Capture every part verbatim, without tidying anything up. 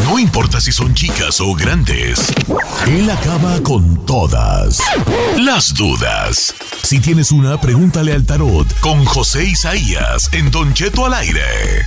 No importa si son chicas o grandes, él acaba con todas las dudas. Si tienes una, pregúntale al tarot con José Isaías en Don Cheto al aire.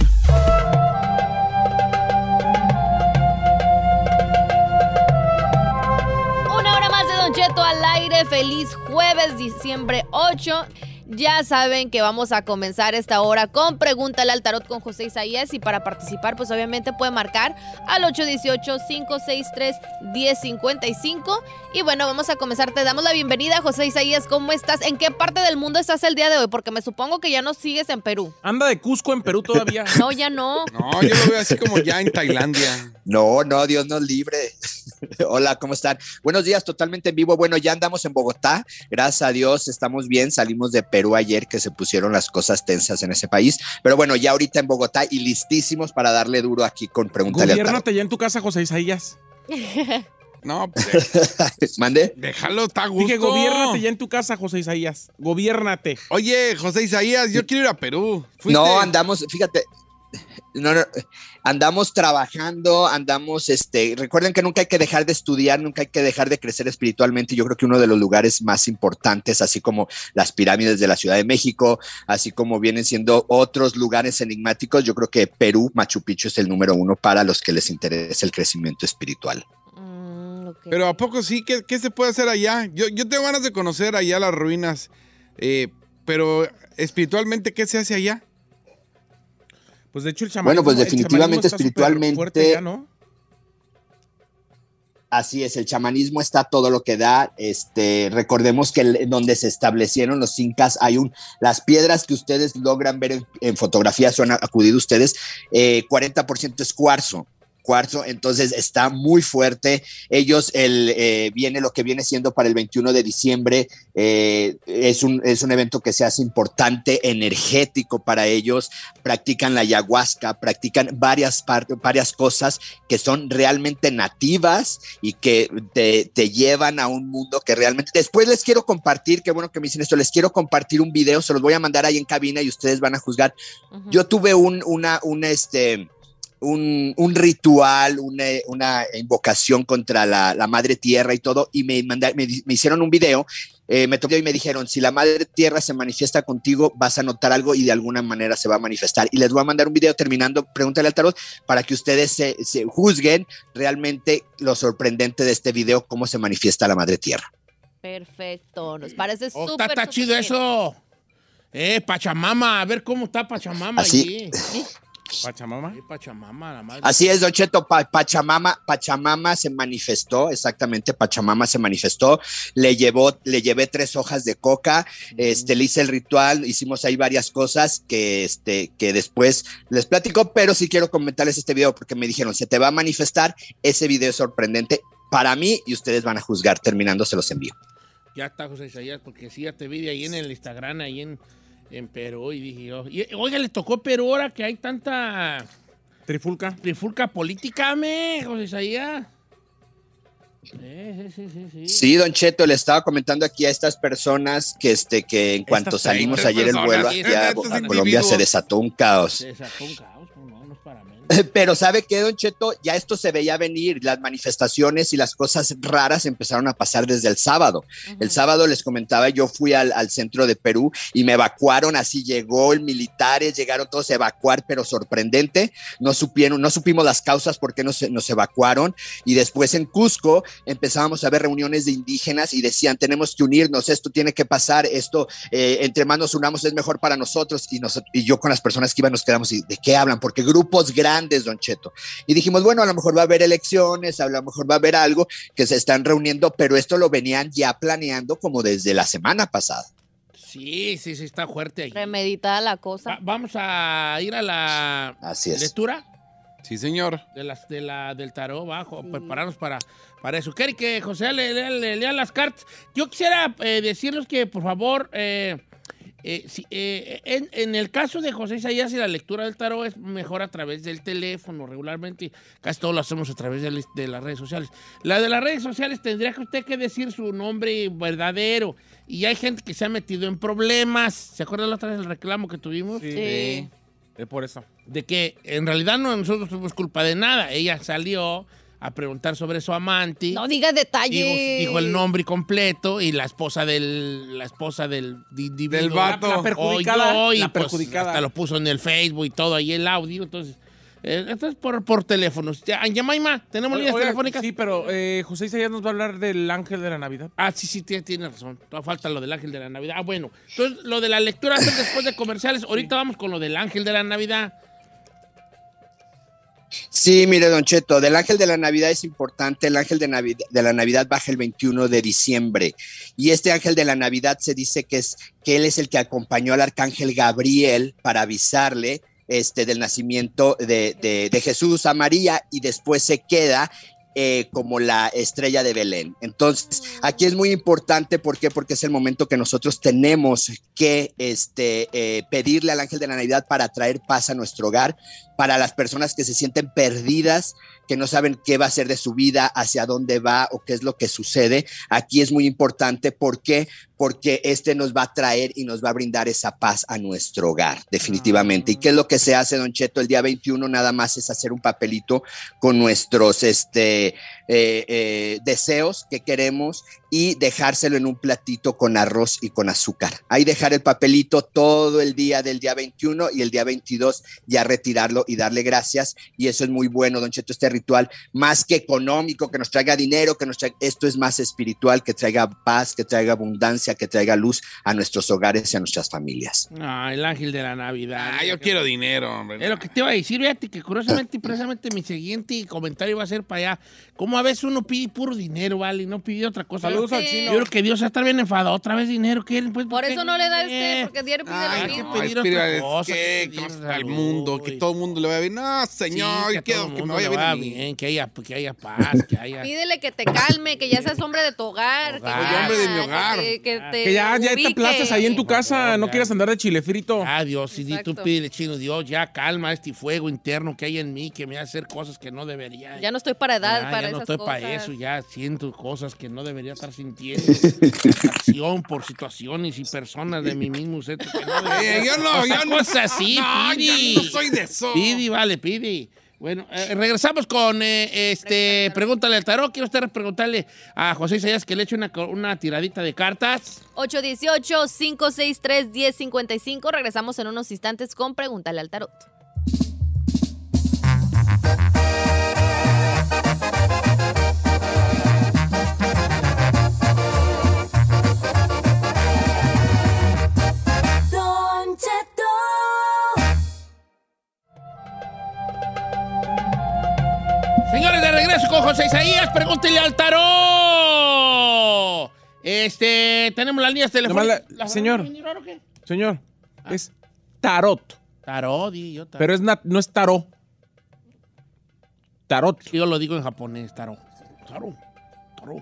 Una hora más de Don Cheto al aire. Feliz jueves, diciembre ocho. Ya saben que vamos a comenzar esta hora con Pregúntale al Tarot con José Isaías. Y para participar, pues obviamente puede marcar al ocho uno ocho, cinco seis tres, uno cero cinco cinco. Y bueno, vamos a comenzar. Te damos la bienvenida, José Isaías. ¿Cómo estás? ¿En qué parte del mundo estás el día de hoy? Porque me supongo que ya no sigues en Perú. Anda de Cusco en Perú todavía. No, ya no. No, yo lo veo así como ya en Tailandia. No, no, Dios nos libre. Hola, ¿cómo están? Buenos días, totalmente en vivo. Bueno, ya andamos en Bogotá. Gracias a Dios, estamos bien. Salimos de Perú ayer, que se pusieron las cosas tensas en ese país. Pero bueno, ya ahorita en Bogotá y listísimos para darle duro aquí con Pregúntale al Tarot. Gobiérnate ya en tu casa, José Isaías. No, pues, ¿Mande? déjalo, está a gusto. Dije, gobiérnate ya en tu casa, José Isaías. Gobiérnate. Oye, José Isaías, yo quiero ir a Perú. ¿Fuiste? No, andamos, fíjate, no, no, andamos trabajando, andamos, este, recuerden que nunca hay que dejar de estudiar, nunca hay que dejar de crecer espiritualmente. Yo creo que uno de los lugares más importantes, así como las pirámides de la Ciudad de México, así como vienen siendo otros lugares enigmáticos, yo creo que Perú, Machu Picchu es el número uno para los que les interesa el crecimiento espiritual. Okay. Pero ¿a poco sí? ¿Qué, qué se puede hacer allá? Yo, yo tengo ganas de conocer allá las ruinas, eh, pero espiritualmente, ¿qué se hace allá? Pues de hecho el chamanismo, Bueno, pues definitivamente espiritualmente, ya, ¿no? Así es, el chamanismo está todo lo que da. Este, recordemos que el, donde se establecieron los incas hay un, las piedras que ustedes logran ver en, en fotografías o han acudido ustedes, eh, cuarenta por ciento es cuarzo. Cuarzo, entonces está muy fuerte. Ellos, el, eh, viene lo que viene siendo para el veintiuno de diciembre, eh, es, un, es un evento que se hace importante, energético para ellos. Practican la ayahuasca, practican varias, part- varias cosas que son realmente nativas y que te, te llevan a un mundo que realmente... Después les quiero compartir, qué bueno que me dicen esto, les quiero compartir un video, se los voy a mandar ahí en cabina y ustedes van a juzgar. Uh-huh. Yo tuve un, una, un, este... Un, un ritual, una, una invocación contra la, la madre tierra y todo, y me, manda, me, me hicieron un video, eh, me tocó y me dijeron, si la madre tierra se manifiesta contigo, vas a notar algo y de alguna manera se va a manifestar. Y les voy a mandar un video terminando, Pregúntale al Tarot, para que ustedes se, se juzguen realmente lo sorprendente de este video, cómo se manifiesta la madre tierra. Perfecto, nos parece oh, súper, está, está chido bien. Eso. Eh, Pachamama, a ver cómo está Pachamama Así. allí. Pachamama. Sí, Pachamama, la madre. Así es, Don Cheto, pa Pachamama, Pachamama se manifestó, exactamente, Pachamama se manifestó, le llevó, le llevé tres hojas de coca, uh-huh. este, le hice el ritual, hicimos ahí varias cosas que, este, que después les platico, pero sí quiero comentarles este video porque me dijeron, se te va a manifestar, ese video es sorprendente para mí y ustedes van a juzgar, terminando se los envío. Ya está, José Isaías, porque sí, ya te vi ahí en el Instagram, ahí en... En Perú, y dije yo, y, oiga, le tocó Perú ahora que hay tanta... Trifulca. Trifulca política, me, José Isaías. Sí, sí, sí, sí, sí. Sí, Don Cheto, le estaba comentando aquí a estas personas que, este, que en cuanto estas salimos ayer el vuelo hacia a Colombia se desató un caos. Se desató un caos, no, no es para menos. Pero ¿sabe qué, Don Cheto? Ya esto se veía venir, las manifestaciones y las cosas raras empezaron a pasar desde el sábado. Uh-huh. El sábado les comentaba, yo fui al, al centro de Perú y me evacuaron, así llegó el militares, llegaron todos a evacuar, pero sorprendente, no supieron, no supimos las causas por qué nos, nos evacuaron, y después en Cusco empezábamos a ver reuniones de indígenas y decían, tenemos que unirnos, esto tiene que pasar, esto, eh, entre más nos unamos es mejor para nosotros, y, nos, y yo con las personas que iban nos quedamos, y ¿de qué hablan? Porque grupos grandes, Don Cheto. Y dijimos, bueno, a lo mejor va a haber elecciones, a lo mejor va a haber algo que se están reuniendo, pero esto lo venían ya planeando como desde la semana pasada. Sí, sí, sí, está fuerte ahí. Remeditada la cosa. Va, vamos a ir a la Así es. lectura. Sí, señor. De las, de la, del tarot, bajo, sí. Prepararnos para, para eso. ¿Quiere que José le lea le, le, las cartas? Yo quisiera eh, decirles que, por favor... Eh, Eh, si, eh, en, en el caso de José Isaías y la lectura del tarot es mejor a través del teléfono, regularmente casi todo lo hacemos a través de, de las redes sociales. La de las redes sociales tendría que usted que decir su nombre verdadero, y hay gente que se ha metido en problemas. ¿Se acuerdan la otra vez del reclamo que tuvimos? Sí. Es por eso. De que en realidad no nosotros tuvimos culpa de nada. Ella salió a preguntar sobre su amante. No digas detalles. Dijo, dijo el nombre completo y la esposa del la esposa del individuo. Del vato. La perjudicada. Oyó y la pues, perjudicada. hasta lo puso en el Facebook y todo ahí el audio. Entonces, eh, esto es por, por teléfonos. Ya, Yamaima, ¿tenemos líneas Oiga, telefónicas? Sí, pero eh, José Isaías nos va a hablar del ángel de la Navidad. Ah, sí, sí, tiene, tiene razón. Todavía falta lo del ángel de la Navidad. Ah, bueno. Entonces, lo de la lectura hacer después de comerciales. Ahorita vamos con lo del ángel de la Navidad. Sí, mire, Don Cheto, del ángel de la Navidad es importante. El ángel de, Navidad, de la Navidad baja el veintiuno de diciembre. Y este ángel de la Navidad se dice que, es, que él es el que acompañó al arcángel Gabriel para avisarle este, del nacimiento de, de, de Jesús a María, y después se queda Eh, como la estrella de Belén. Entonces, aquí es muy importante, ¿por qué? Porque es el momento que nosotros tenemos que este, eh, pedirle al ángel de la Navidad para traer paz a nuestro hogar, para las personas que se sienten perdidas, que no saben qué va a ser de su vida, hacia dónde va o qué es lo que sucede. Aquí es muy importante, ¿por qué? Porque este nos va a traer y nos va a brindar esa paz a nuestro hogar, definitivamente. ¿Y qué es lo que se hace, Don Cheto? El día veintiuno nada más es hacer un papelito con nuestros este, eh, eh, deseos que queremos y dejárselo en un platito con arroz y con azúcar. Ahí dejar el papelito todo el día del día veintiuno y el día veintidós ya retirarlo y darle gracias. Y eso es muy bueno, Don Cheto, este ritual, más que económico, que nos traiga dinero, que nos traiga, esto es más espiritual, que traiga paz, que traiga abundancia, que traiga luz a nuestros hogares y a nuestras familias. Ah, el ángel de la Navidad. Ah, yo quiero dinero, hombre. Es lo que te iba a decir, fíjate que curiosamente y precisamente mi siguiente comentario va a ser para allá. Como a veces uno pide puro dinero, ¿vale? Y no pide otra cosa. Saludos Sí. al chino. Yo creo que Dios está bien enfadado. Otra vez dinero, ¿quieren? Pues, Por eso no le da este, Eh, porque diario pide Ay, lo hay que mismo. pedir no, otra espera, es cosa, que, que ¿cómo pedir está el salud, mundo? Que y- todo el mundo le vaya bien. No, señor, Sí, yo que a quiero todo el que me mundo vaya le bien. a vaya mí. bien, que haya, que haya paz, que haya... Pídele que te calme, que ya seas hombre de tu hogar. Hogar. Que Soy hombre de mi que hogar. te- Que, te Que ya, ya te ubique. aplazas ahí en tu Por casa, favor, no ya. quieras andar de chile frito. Ah, Dios, si tú Exacto. pídele, chino, Dios, ya calma este fuego interno que hay en mí, que me hace hacer cosas que no debería. Ya no estoy para edad Ya, para ya no esas estoy cosas. para eso, ya siento cosas que no debería estar sintiendo. Acción por situaciones y personas de mi mismo set que no debería. Eh, yo no, O sea, yo no. cosas así, No, pidi. yo no soy de eso. Pidi, vale, pidi. Bueno, eh, regresamos con eh, este Pregúntale al Tarot. Quiero usted preguntarle a José Isaías que le eche una, una tiradita de cartas. ocho uno ocho, cinco seis tres, uno cero cinco cinco. Regresamos en unos instantes con Pregúntale al Tarot. Don Cheto. Señores, de regreso con José Isaías, pregúntele al Tarot. Este, tenemos las líneas telefónicas. Nomás la- ¿Las señor. van a venir ahora o qué? Señor, es tarot, Tarot, di yo tarot. pero es na- no es tarot. Tarot. Yo lo digo en japonés, Tarot. Tarot, Tarot.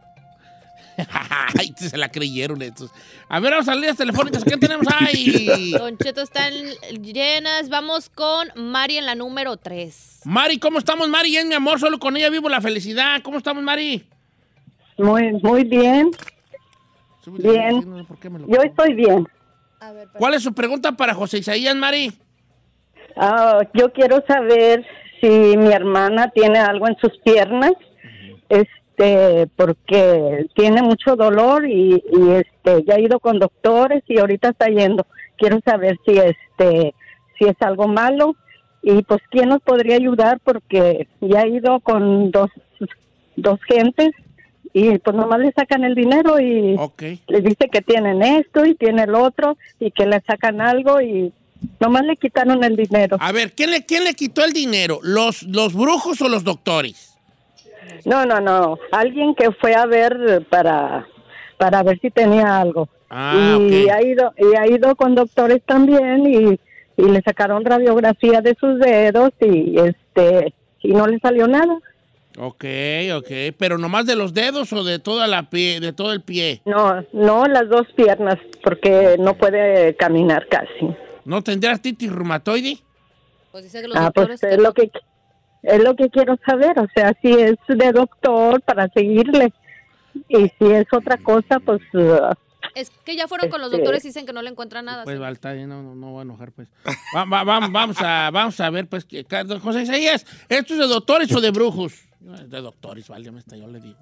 Ay, se la creyeron estos. A ver, vamos a las líneas telefónicas. ¿Qué tenemos ahí? Don Cheto están llenas. Vamos con Mari en la número tres. Mari, ¿cómo estamos, Mari? Es mi amor, solo con ella vivo la felicidad. ¿Cómo estamos, Mari? Muy, muy bien. Bien. No sé por qué me lo- Yo estoy bien. A ver, ¿Cuál es su pregunta para José Isaías, Mari? Ah, yo quiero saber si mi hermana tiene algo en sus piernas, este, porque tiene mucho dolor y, y este, ya ha ido con doctores y ahorita está yendo. Quiero saber si este, si es algo malo y pues quién nos podría ayudar porque ya ha ido con dos, dos gentes y pues nomás le sacan el dinero y Ok. le dice que tienen esto y tiene el otro y que le sacan algo y nomás le quitaron el dinero. A ver, ¿quién le, quién le quitó el dinero? ¿Los, los brujos o los doctores? No, no, no. Alguien que fue a ver para, para ver si tenía algo. Ah, y ok. ha ido y ha ido con doctores también y, y le sacaron radiografía de sus dedos y este y no le salió nada. Ok, ok. ¿Pero nomás de los dedos o de toda la pie, de todo el pie? No, no las dos piernas porque no puede caminar casi. ¿No tendrá artritis reumatoide? Pues dice que los Ah, doctores... pues es lo que es lo que quiero saber, o sea, si es de doctor para seguirle y si es otra cosa, pues uh, Es que ya fueron con los Este- doctores y dicen que no le encuentran nada. Pues señor. va, está bien, no, no, no voy a enojar, pues. Va- va- va- vamos, a, vamos a ver, pues, que, que- José Isaías, ¿esto es de doctores o de brujos? De doctores, válgame, esta, yo le digo.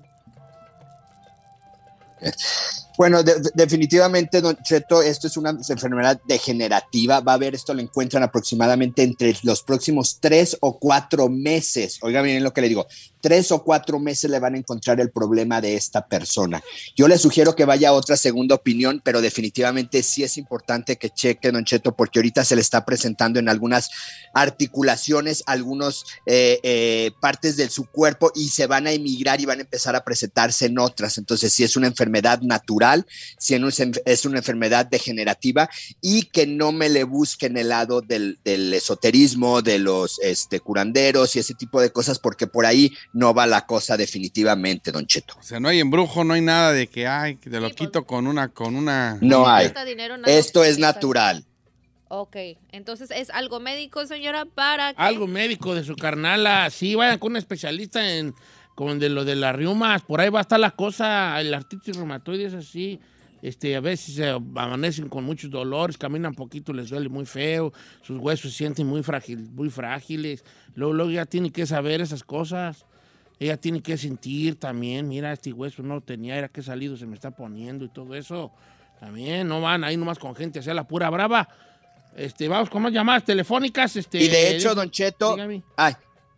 Bueno, de- de- definitivamente, Don Cheto, esto es una enfermedad degenerativa. Va a haber, esto lo encuentran aproximadamente entre los próximos tres o cuatro meses. Oiga bien lo que le digo. Tres o cuatro meses le van a encontrar el problema de esta persona. Yo le sugiero que vaya a otra segunda opinión, pero definitivamente sí es importante que cheque, Don Cheto, porque ahorita se le está presentando en algunas articulaciones, algunas eh, eh, partes de su cuerpo y se van a emigrar y van a empezar a presentarse en otras. Entonces, sí es una enfermedad natural, sí es una enfermedad degenerativa y que no me le busquen el lado del, del esoterismo, de los este, curanderos y ese tipo de cosas, porque por ahí no va la cosa definitivamente, Don Cheto. O sea, no hay embrujo, no hay nada de que, ay, que te lo Sí, quito con una, con una... No hay. Cuesta dinero, nada. Esto es natural. Ok, entonces es algo médico, señora, para que... Algo médico de su carnala. Sí, vayan con un especialista en con de lo de las riumas. Por ahí va a estar la cosa. El artritis reumatoide es así. Este, a veces se amanecen con muchos dolores, caminan poquito, les duele muy feo, sus huesos se sienten muy, frágil, muy frágiles. Luego, luego ya tiene que saber esas cosas. Ella tiene que sentir también, mira, este hueso no lo tenía, era que salido se me está poniendo y todo eso. También no van ahí nomás con gente hacia la pura brava. Este, vamos con más llamadas telefónicas. Este, Y de hecho, Don Cheto, ay,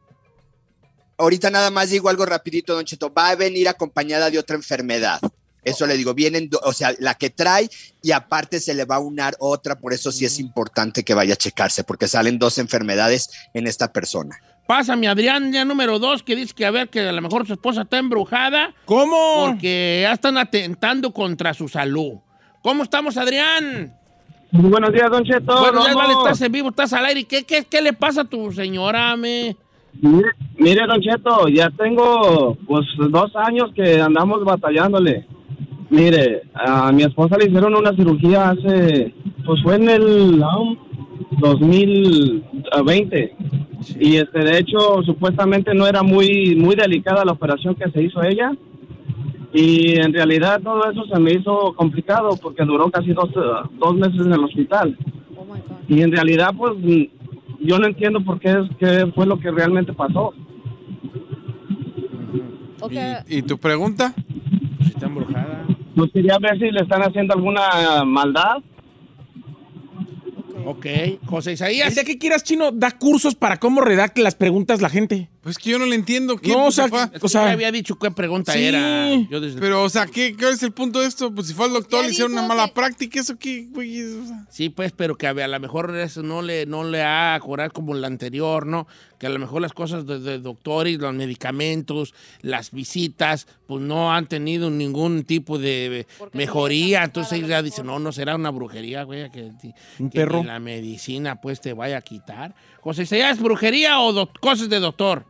ahorita nada más digo algo rapidito, Don Cheto, va a venir acompañada de otra enfermedad. Eso le digo, vienen, o sea, la que trae y aparte se le va a unar otra, por eso sí es importante que vaya a checarse, porque salen dos enfermedades en esta persona. Pásame, Adrián, ya número dos, que dice que a ver, que a lo mejor su esposa está embrujada. ¿Cómo? Porque ya están atentando contra su salud. ¿Cómo estamos, Adrián? Muy buenos días, Don Cheto. Bueno, ya Vamos. vale, estás en vivo, estás al aire. ¿Qué, qué, qué le pasa a tu señora, me? Mire, mire, Don Cheto, ya tengo pues dos años que andamos batallándole. Mire, a mi esposa le hicieron una cirugía hace, pues fue en el um, dos mil veinte. Y este, de hecho, supuestamente no era muy, muy delicada la operación que se hizo ella. Y en realidad todo eso se me hizo complicado porque duró casi dos, dos meses en el hospital. Oh my God. Y en realidad, pues, yo no entiendo por qué, es, qué fue lo que realmente pasó. Okay. ¿Y, y tu pregunta? Si está embrujada. Pues quería ver si le están haciendo alguna maldad. Ok. José Isaías. El día que quieras, Chino, da cursos para cómo redacte las preguntas la gente. Pues que yo no le entiendo. ¿Qué, No, o sea, fue? Es que o sea, ya había dicho qué pregunta sí. era. Yo desde el- Pero, o sea, ¿qué, ¿qué es el punto de esto? Pues si fue al doctor, Ya le hicieron dijo una mala que- práctica, ¿eso qué, güey? O sea, Sí, pues, pero que a a lo mejor eso no le, no le ha curado como la anterior, ¿no? Que a lo mejor las cosas de, de doctores, los medicamentos, las visitas, pues no han tenido ningún tipo de Porque mejoría. no les Entonces han ella tocado dice, a lo no, no será una brujería, güey, que, Un que perro. ni la medicina pues te vaya a quitar. José Isaías, ¿brujería o doc- cosas de doctor?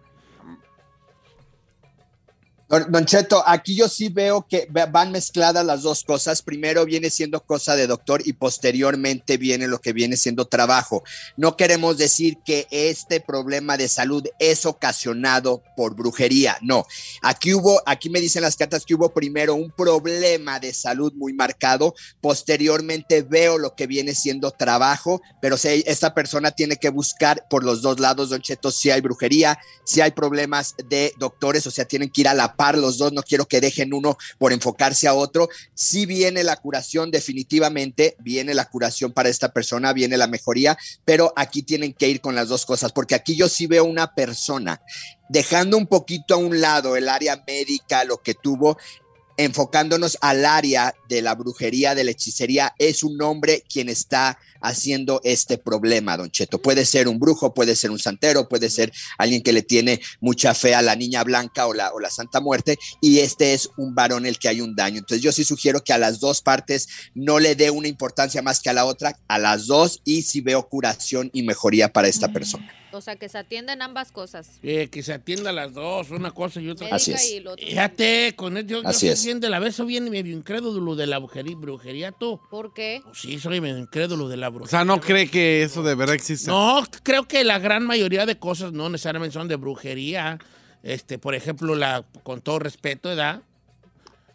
Don Don Cheto, aquí yo sí veo que ve- van mezcladas las dos cosas. Primero viene siendo cosa de doctor y posteriormente viene lo que viene siendo trabajo. No queremos decir que este problema de salud es ocasionado por brujería, no. Aquí hubo, aquí me dicen las cartas que hubo primero un problema de salud muy marcado, posteriormente veo lo que viene siendo trabajo, pero si esta persona tiene que buscar por los dos lados, Don Cheto, si hay brujería, si hay problemas de doctores, o sea, tienen que ir a la par los dos, no quiero que dejen uno por enfocarse a otro. Sí viene la curación, definitivamente viene la curación para esta persona, viene la mejoría, pero aquí tienen que ir con las dos cosas, porque aquí yo sí veo una persona dejando un poquito a un lado el área médica, lo que tuvo, enfocándonos al área de la brujería, de la hechicería. Es un hombre quien está haciendo este problema, Don Cheto. Puede ser un brujo, puede ser un santero, puede ser alguien que le tiene mucha fe a la niña blanca o la, o la Santa Muerte, y este es un varón el que hay un daño. Entonces yo sí sugiero que a las dos partes no le dé una importancia más que a la otra, a las dos, y sí veo curación y mejoría para esta persona. O sea, que se atienden ambas cosas. Eh, que se atienda las dos, una cosa y otra. Médica Así es. y lo otro. Fíjate, con él, yo, yo Así soy es. bien de la vez, soy bien medio incrédulo de la brujería, brujería tú. ¿Por qué? Pues sí, soy medio incrédulo de la o brujería. sea, no cree que eso de verdad existe. No, creo que la gran mayoría de cosas no necesariamente son de brujería. Este, por ejemplo, la, con todo respeto, ¿verdad?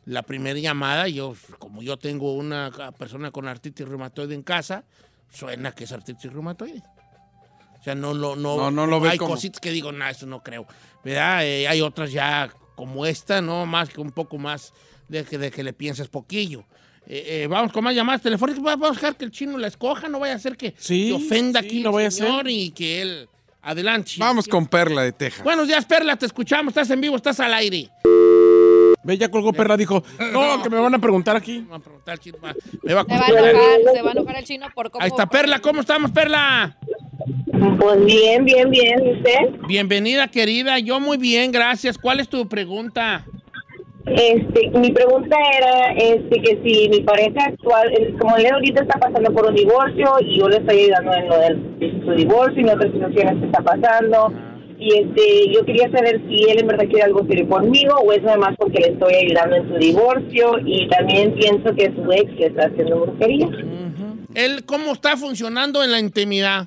la primera llamada, yo, como yo tengo una persona con artritis reumatoide en casa, suena que es artritis reumatoide. O sea, no, no, no, no, no lo ve hay como... cositas que digo, no, eso no creo. ¿Verdad? Eh, hay otras ya como esta, ¿no? Más que un poco más de que, de que le pienses poquillo. Eh, eh, vamos con más llamadas telefónicas. Vamos a dejar que el chino la escoja, no vaya a ser que sí, te ofenda sí, aquí no el vaya a señor ser. y que él... Adelante. Vamos con Perla de Texas. Buenos días, Perla, te escuchamos, estás en vivo, estás al aire. Ve, ya colgó Perla, dijo, no, que me van a preguntar aquí. Me va a preguntar el chino, va- me va a Se va a contestar. enojar, se va a enojar el chino por cómo... Ahí está Perla, ¿cómo estamos, Perla? Pues bien, bien, bien, ¿y usted? Bienvenida, querida, yo muy bien, gracias. ¿Cuál es tu pregunta? Este, mi pregunta era este, que si mi pareja actual, eh, como él ahorita está pasando por un divorcio y yo le estoy ayudando en lo de su divorcio y en otras situaciones que está pasando, y este, yo quería saber si él en verdad quiere algo serio conmigo o es nada más porque le estoy ayudando en su divorcio, y también pienso que su ex le está haciendo brujería. Uh-huh. ¿Él cómo está funcionando en la intimidad?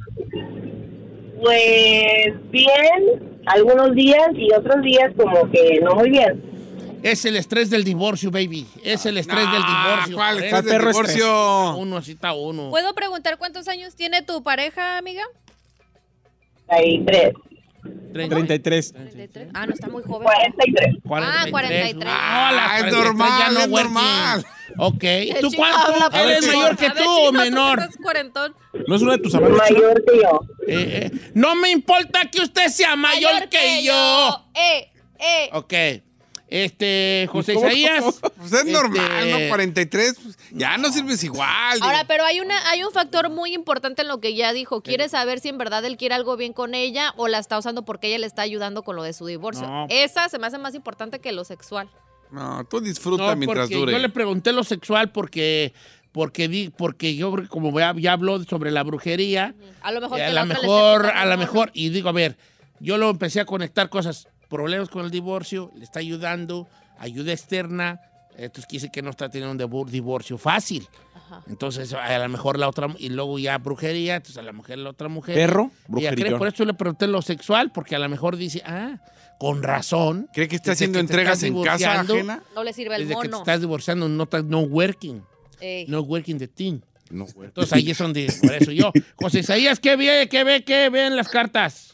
Pues bien, algunos días y otros días como que no muy bien. Es el estrés del divorcio, baby. Es el estrés Ah, del divorcio. ¿cuál ¿eh? estrés del perro divorcio? Uno, así está uno. ¿Puedo preguntar cuántos años tiene tu pareja, amiga? Hay tres. treinta y tres. treinta y tres. Ah, no, está muy joven. cuarenta y tres. Ah, cuarenta y tres. Ah, las Ah, es cuarenta y tres normal, ya no es working. normal. Ok. El ¿Tú chino habla cuánto? por ¿Eres el mayor chino. que A ver, tú o chino, menor? estás cuarentón. ¿No es una de tus amables? Mayor que yo. Eh, eh, no me importa que usted sea mayor, que, yo. Eh, eh. Ok. Este, José ¿Cómo? Isaías. Pues es Este- normal, ¿no? cuarenta y tres, pues, ya no sirves igual. Ahora, digo. pero hay una, hay un factor muy importante en lo que ella dijo. Quiere saber si en verdad él quiere algo bien con ella o la está usando porque ella le está ayudando con lo de su divorcio. No. Esa se me hace más importante que lo sexual. No, tú disfruta No, mientras porque dure. yo le pregunté lo sexual porque, porque, di, porque yo creo que como ya, ya habló sobre la brujería, A lo mejor eh, que a la lo otra le mejor, esté a quitando lo el mejor, y digo, a ver, yo lo empecé a conectar cosas, problemas con el divorcio, le está ayudando, ayuda externa, entonces quiere decir que no está teniendo un divo- divorcio fácil. Ajá. Entonces, a lo mejor la otra, y luego ya brujería, entonces a la mujer la otra mujer. Perro, Y ella cree, brujerillón. por eso le pregunté lo sexual, porque a lo mejor dice, ah, con razón. ¿Cree que está desde haciendo que te entregas estás en casa divorciando, ajena? No le sirve el Desde que te mono. estás divorciando, no estás no working. Ey. No working the team. No, güey. Entonces ahí es donde, por eso yo. José Isaías, ¿qué ve, qué ve, qué ven las cartas?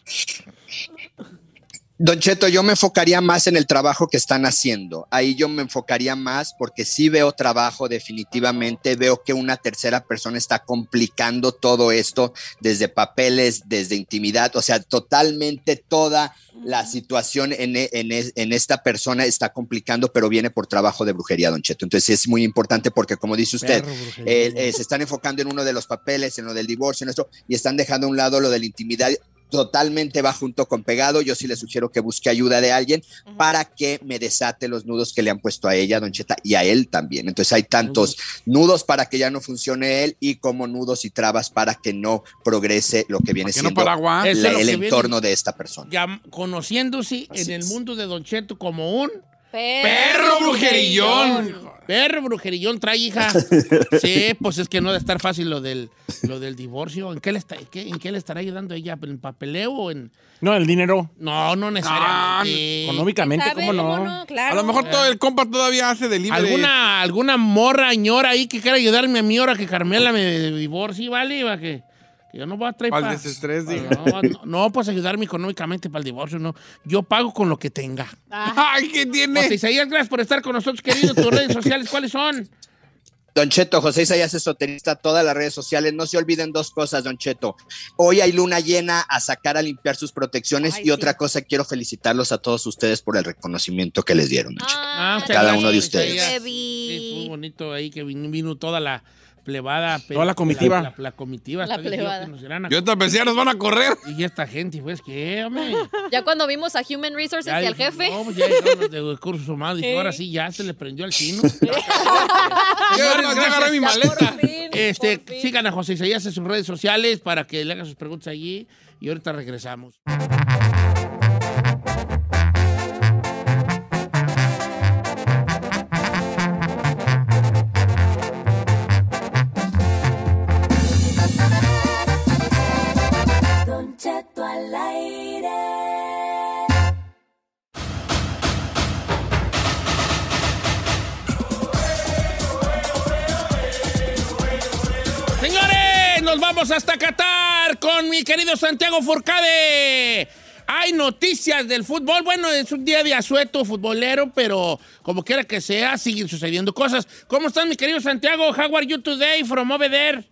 Don Cheto, yo me enfocaría más en el trabajo que están haciendo. Ahí yo me enfocaría más porque sí veo trabajo definitivamente. Veo que una tercera persona está complicando todo esto desde papeles, desde intimidad. O sea, totalmente toda la situación en, en, en esta persona está complicando, pero viene por trabajo de brujería, Don Cheto. Entonces es muy importante porque, como dice usted, Perro, brujería. eh, eh, se están enfocando en uno de los papeles, en lo del divorcio, en esto, y están dejando a un lado lo de la intimidad. Totalmente va junto con pegado. Yo sí le sugiero que busque ayuda de alguien uh-huh. para que me desate los nudos que le han puesto a ella, Don Cheta, y a él también. Entonces hay tantos uh-huh. nudos para que ya no funcione él y como nudos y trabas para que no progrese lo que viene siendo no la, es el que entorno de esta persona. Ya conociéndose Así en el mundo de Don Cheto como un perro, perro brujerillón. Perro brujerillón trae, hija. Sí, pues es que no debe estar fácil lo del, lo del divorcio. ¿En qué, le está, qué, ¿En qué le estará ayudando ella? ¿En papeleo o en...? No, el dinero. No, no necesariamente. No, económicamente, ¿cómo no? ¿Cómo no? Claro. A lo mejor todo el compa todavía hace delivery. ¿Alguna, alguna morra, ñora ahí que quiera ayudarme a mí ahora que Carmela me divorcie, ¿vale? Va que... Yo no voy a traer para el desestrés, no, no, no, pues ayudarme económicamente para el divorcio, no. Yo pago con lo que tenga. Ah. Ay, ¿qué tiene? José Isaías, gracias por estar con nosotros, querido. Tus redes sociales, ¿cuáles son? Don Cheto, José Isaías esoterista, todas las redes sociales. No se olviden dos cosas, Don Cheto. Hoy hay luna llena a sacar a limpiar sus protecciones. Ay, y sí. otra cosa, quiero felicitarlos a todos ustedes por el reconocimiento que les dieron, Don Cheto. Ah, muchas Cada gracias, uno de José ustedes. Isaías. Baby. Sí, muy bonito ahí que vino, vino toda la plebada. Toda la comitiva. La, la, la comitiva. La Estoy diciendo plebada. que nos irán a- Yo esta vez ya nos van a correr. Y esta gente, pues, ¿qué, hombre? Ya cuando vimos a Human Resources Ya y al dije, jefe. No, pues ya llegaron los de recursos humanos. Dije, Sí. ahora sí, ya se le prendió al chino. Yo Señores, ya agarré mi Ya maleta. por fin, Este, por fin. sigan a José Isaías en sus redes sociales para que le hagan sus preguntas allí. Y ahorita regresamos. Don Cheto al aire. vamos hasta Qatar con mi querido Santiago Furcade. Hay noticias del fútbol. Bueno, es un día de asueto futbolero, pero como quiera que sea, siguen sucediendo cosas. ¿Cómo estás, mi querido Santiago? How are you today from over there?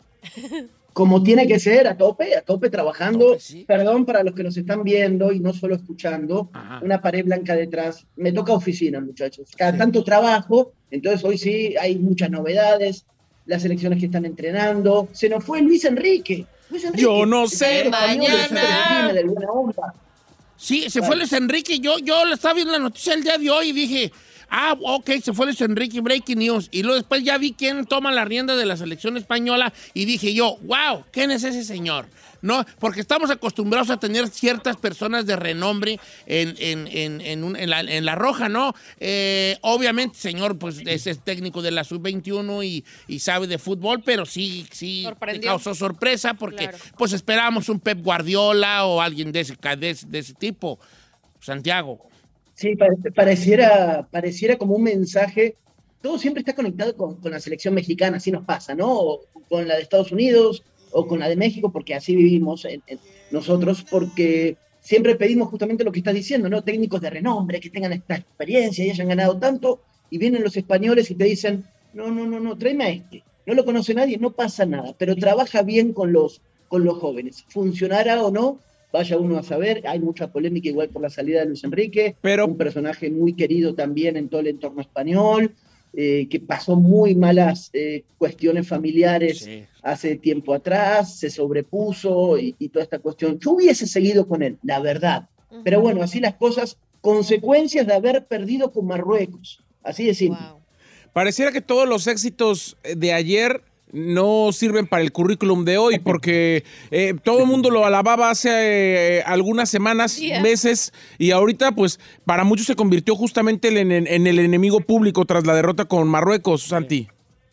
Como tiene que ser, a tope, a tope trabajando. Tope, sí. Perdón para los que nos están viendo y no solo escuchando. Ajá. Una pared blanca detrás. Me toca oficina, muchachos. Cada sí. tanto trabajo, entonces hoy sí hay muchas novedades. Las selecciones que están entrenando. Se nos fue Luis Enrique. Luis Enrique. Yo no sé. Mañana. De buena onda. Sí, se vale. fue Luis Enrique. Yo, yo le estaba viendo la noticia el día de hoy y dije, ah, ok, se fue Luis Enrique, breaking news. Y luego después ya vi quién toma la rienda de la selección española y dije yo, wow, ¿quién es ese señor? No, porque estamos acostumbrados a tener ciertas personas de renombre en, en, en, en, un, en, la, en la roja, ¿no? Eh, obviamente, señor, pues es, es técnico de la sub veintiuno y, y sabe de fútbol, pero sí, sí causó sorpresa porque claro. pues esperábamos un Pep Guardiola o alguien de ese, de ese, de ese tipo. Santiago. Sí, pareciera, pareciera como un mensaje. Todo siempre está conectado con, con la selección mexicana, así nos pasa, ¿no? O con la de Estados Unidos o con la de México, porque así vivimos en, en nosotros, porque siempre pedimos justamente lo que estás diciendo, ¿no? Técnicos de renombre, que tengan esta experiencia y hayan ganado tanto, y vienen los españoles y te dicen, no, no, no, no, tráeme a este. No lo conoce nadie, no pasa nada, pero trabaja bien con los, con los jóvenes. ¿Funcionará o no? Vaya uno a saber, hay mucha polémica igual por la salida de Luis Enrique, pero un personaje muy querido también en todo el entorno español, eh, que pasó muy malas eh, cuestiones familiares sí. hace tiempo atrás, se sobrepuso y, y toda esta cuestión. Yo hubiese seguido con él, la verdad. Uh-huh. Pero bueno, así las cosas, consecuencias de haber perdido con Marruecos, así de simple. Wow. Pareciera que todos los éxitos de ayer no sirven para el currículum de hoy, porque eh, todo el mundo lo alababa hace eh, algunas semanas, yeah. meses, y ahorita, pues, para muchos se convirtió justamente en, en, en el enemigo público tras la derrota con Marruecos, Santi.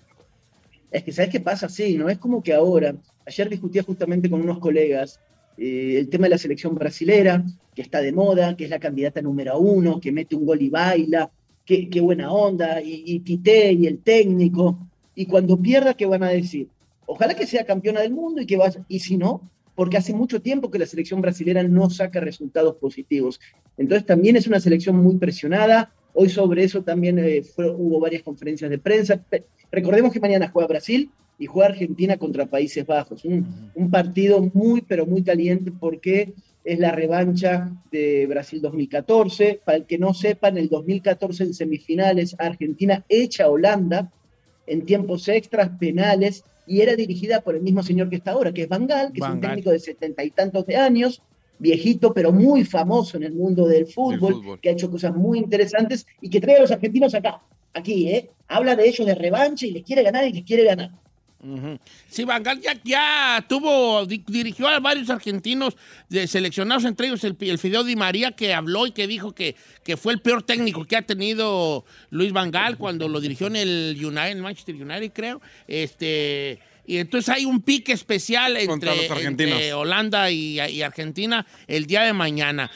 Es que, ¿sabes qué pasa? Sí, ¿no? Es como que ahora, ayer discutía justamente con unos colegas eh, el tema de la selección brasilera, que está de moda, que es la candidata número uno, que mete un gol y baila, qué, qué buena onda, y, y Tite y el técnico. Y cuando pierda, ¿qué van a decir? Ojalá que sea campeona del mundo y que vaya, y si no, porque hace mucho tiempo que la selección brasilera no saca resultados positivos. Entonces también es una selección muy presionada. Hoy sobre eso también eh, fue, hubo varias conferencias de prensa. Recordemos que mañana juega Brasil y juega Argentina contra Países Bajos. Un, uh-huh. un partido muy, pero muy caliente porque es la revancha de Brasil dos mil catorce. Para el que no sepa, en el dos mil catorce en semifinales Argentina echa a Holanda en tiempos extras, penales, y era dirigida por el mismo señor que está ahora, que es Van Gaal, que Van es un Gaal. técnico de setenta y tantos de años, viejito, pero muy famoso en el mundo del fútbol, fútbol, que ha hecho cosas muy interesantes, y que trae a los argentinos acá, aquí, ¿eh? Habla de ellos de revancha, y les quiere ganar, y les quiere ganar. Uh-huh. Sí, Van Gaal ya, ya tuvo, di, dirigió a varios argentinos de seleccionados, entre ellos el, el Fideo Di María, que habló y que dijo que, que fue el peor técnico que ha tenido Luis Van Gaal cuando lo dirigió en el United, en Manchester United, creo. Este, y entonces hay un pique especial entre, entre Holanda y, y Argentina el día de mañana.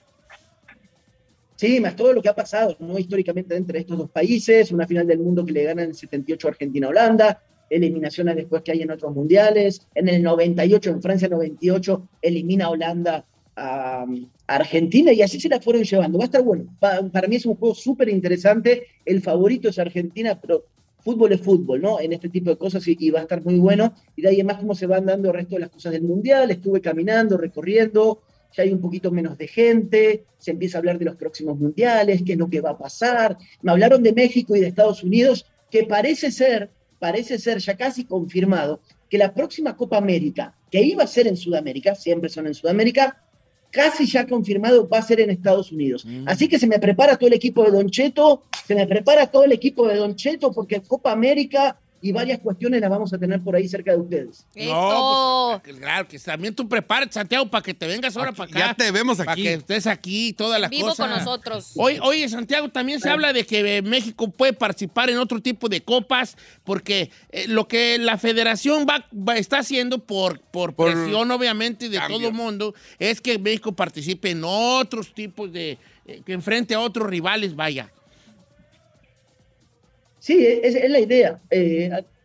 Sí, más todo lo que ha pasado, ¿no? Históricamente entre estos dos países, una final del mundo que le ganan en el setenta y ocho Argentina a Holanda, eliminaciones después que hay en otros mundiales. En el noventa y ocho, en Francia noventa y ocho, elimina a Holanda a, a Argentina y así se la fueron llevando. Va a estar bueno. Pa, para mí es un juego súper interesante. El favorito es Argentina, pero fútbol es fútbol, ¿no? En este tipo de cosas y, y va a estar muy bueno. Y de ahí en más cómo se van dando el resto de las cosas del mundial. Estuve caminando, recorriendo. Ya hay un poquito menos de gente. Se empieza a hablar de los próximos mundiales, qué es lo que va a pasar. Me hablaron de México y de Estados Unidos, que parece ser parece ser ya casi confirmado que la próxima Copa América, que iba a ser en Sudamérica, siempre son en Sudamérica, casi ya confirmado va a ser en Estados Unidos. Mm. Así que se me prepara todo el equipo de Don Cheto, se me prepara todo el equipo de Don Cheto, porque Copa América y varias cuestiones las vamos a tener por ahí cerca de ustedes. No, pues, claro, que también tú prepares, Santiago, para que te vengas ahora para acá. Ya te vemos aquí. Para que estés aquí, todas las Vivo cosas. con nosotros. Oye, oye, Santiago, también se habla de que México puede participar en otro tipo de copas, porque eh, lo que la federación va, va, está haciendo por, por, por presión, obviamente, de cambio. Todo el mundo, es que México participe en otros tipos de... Eh, que enfrente a otros rivales, vaya. Sí, es, es la idea. Eh,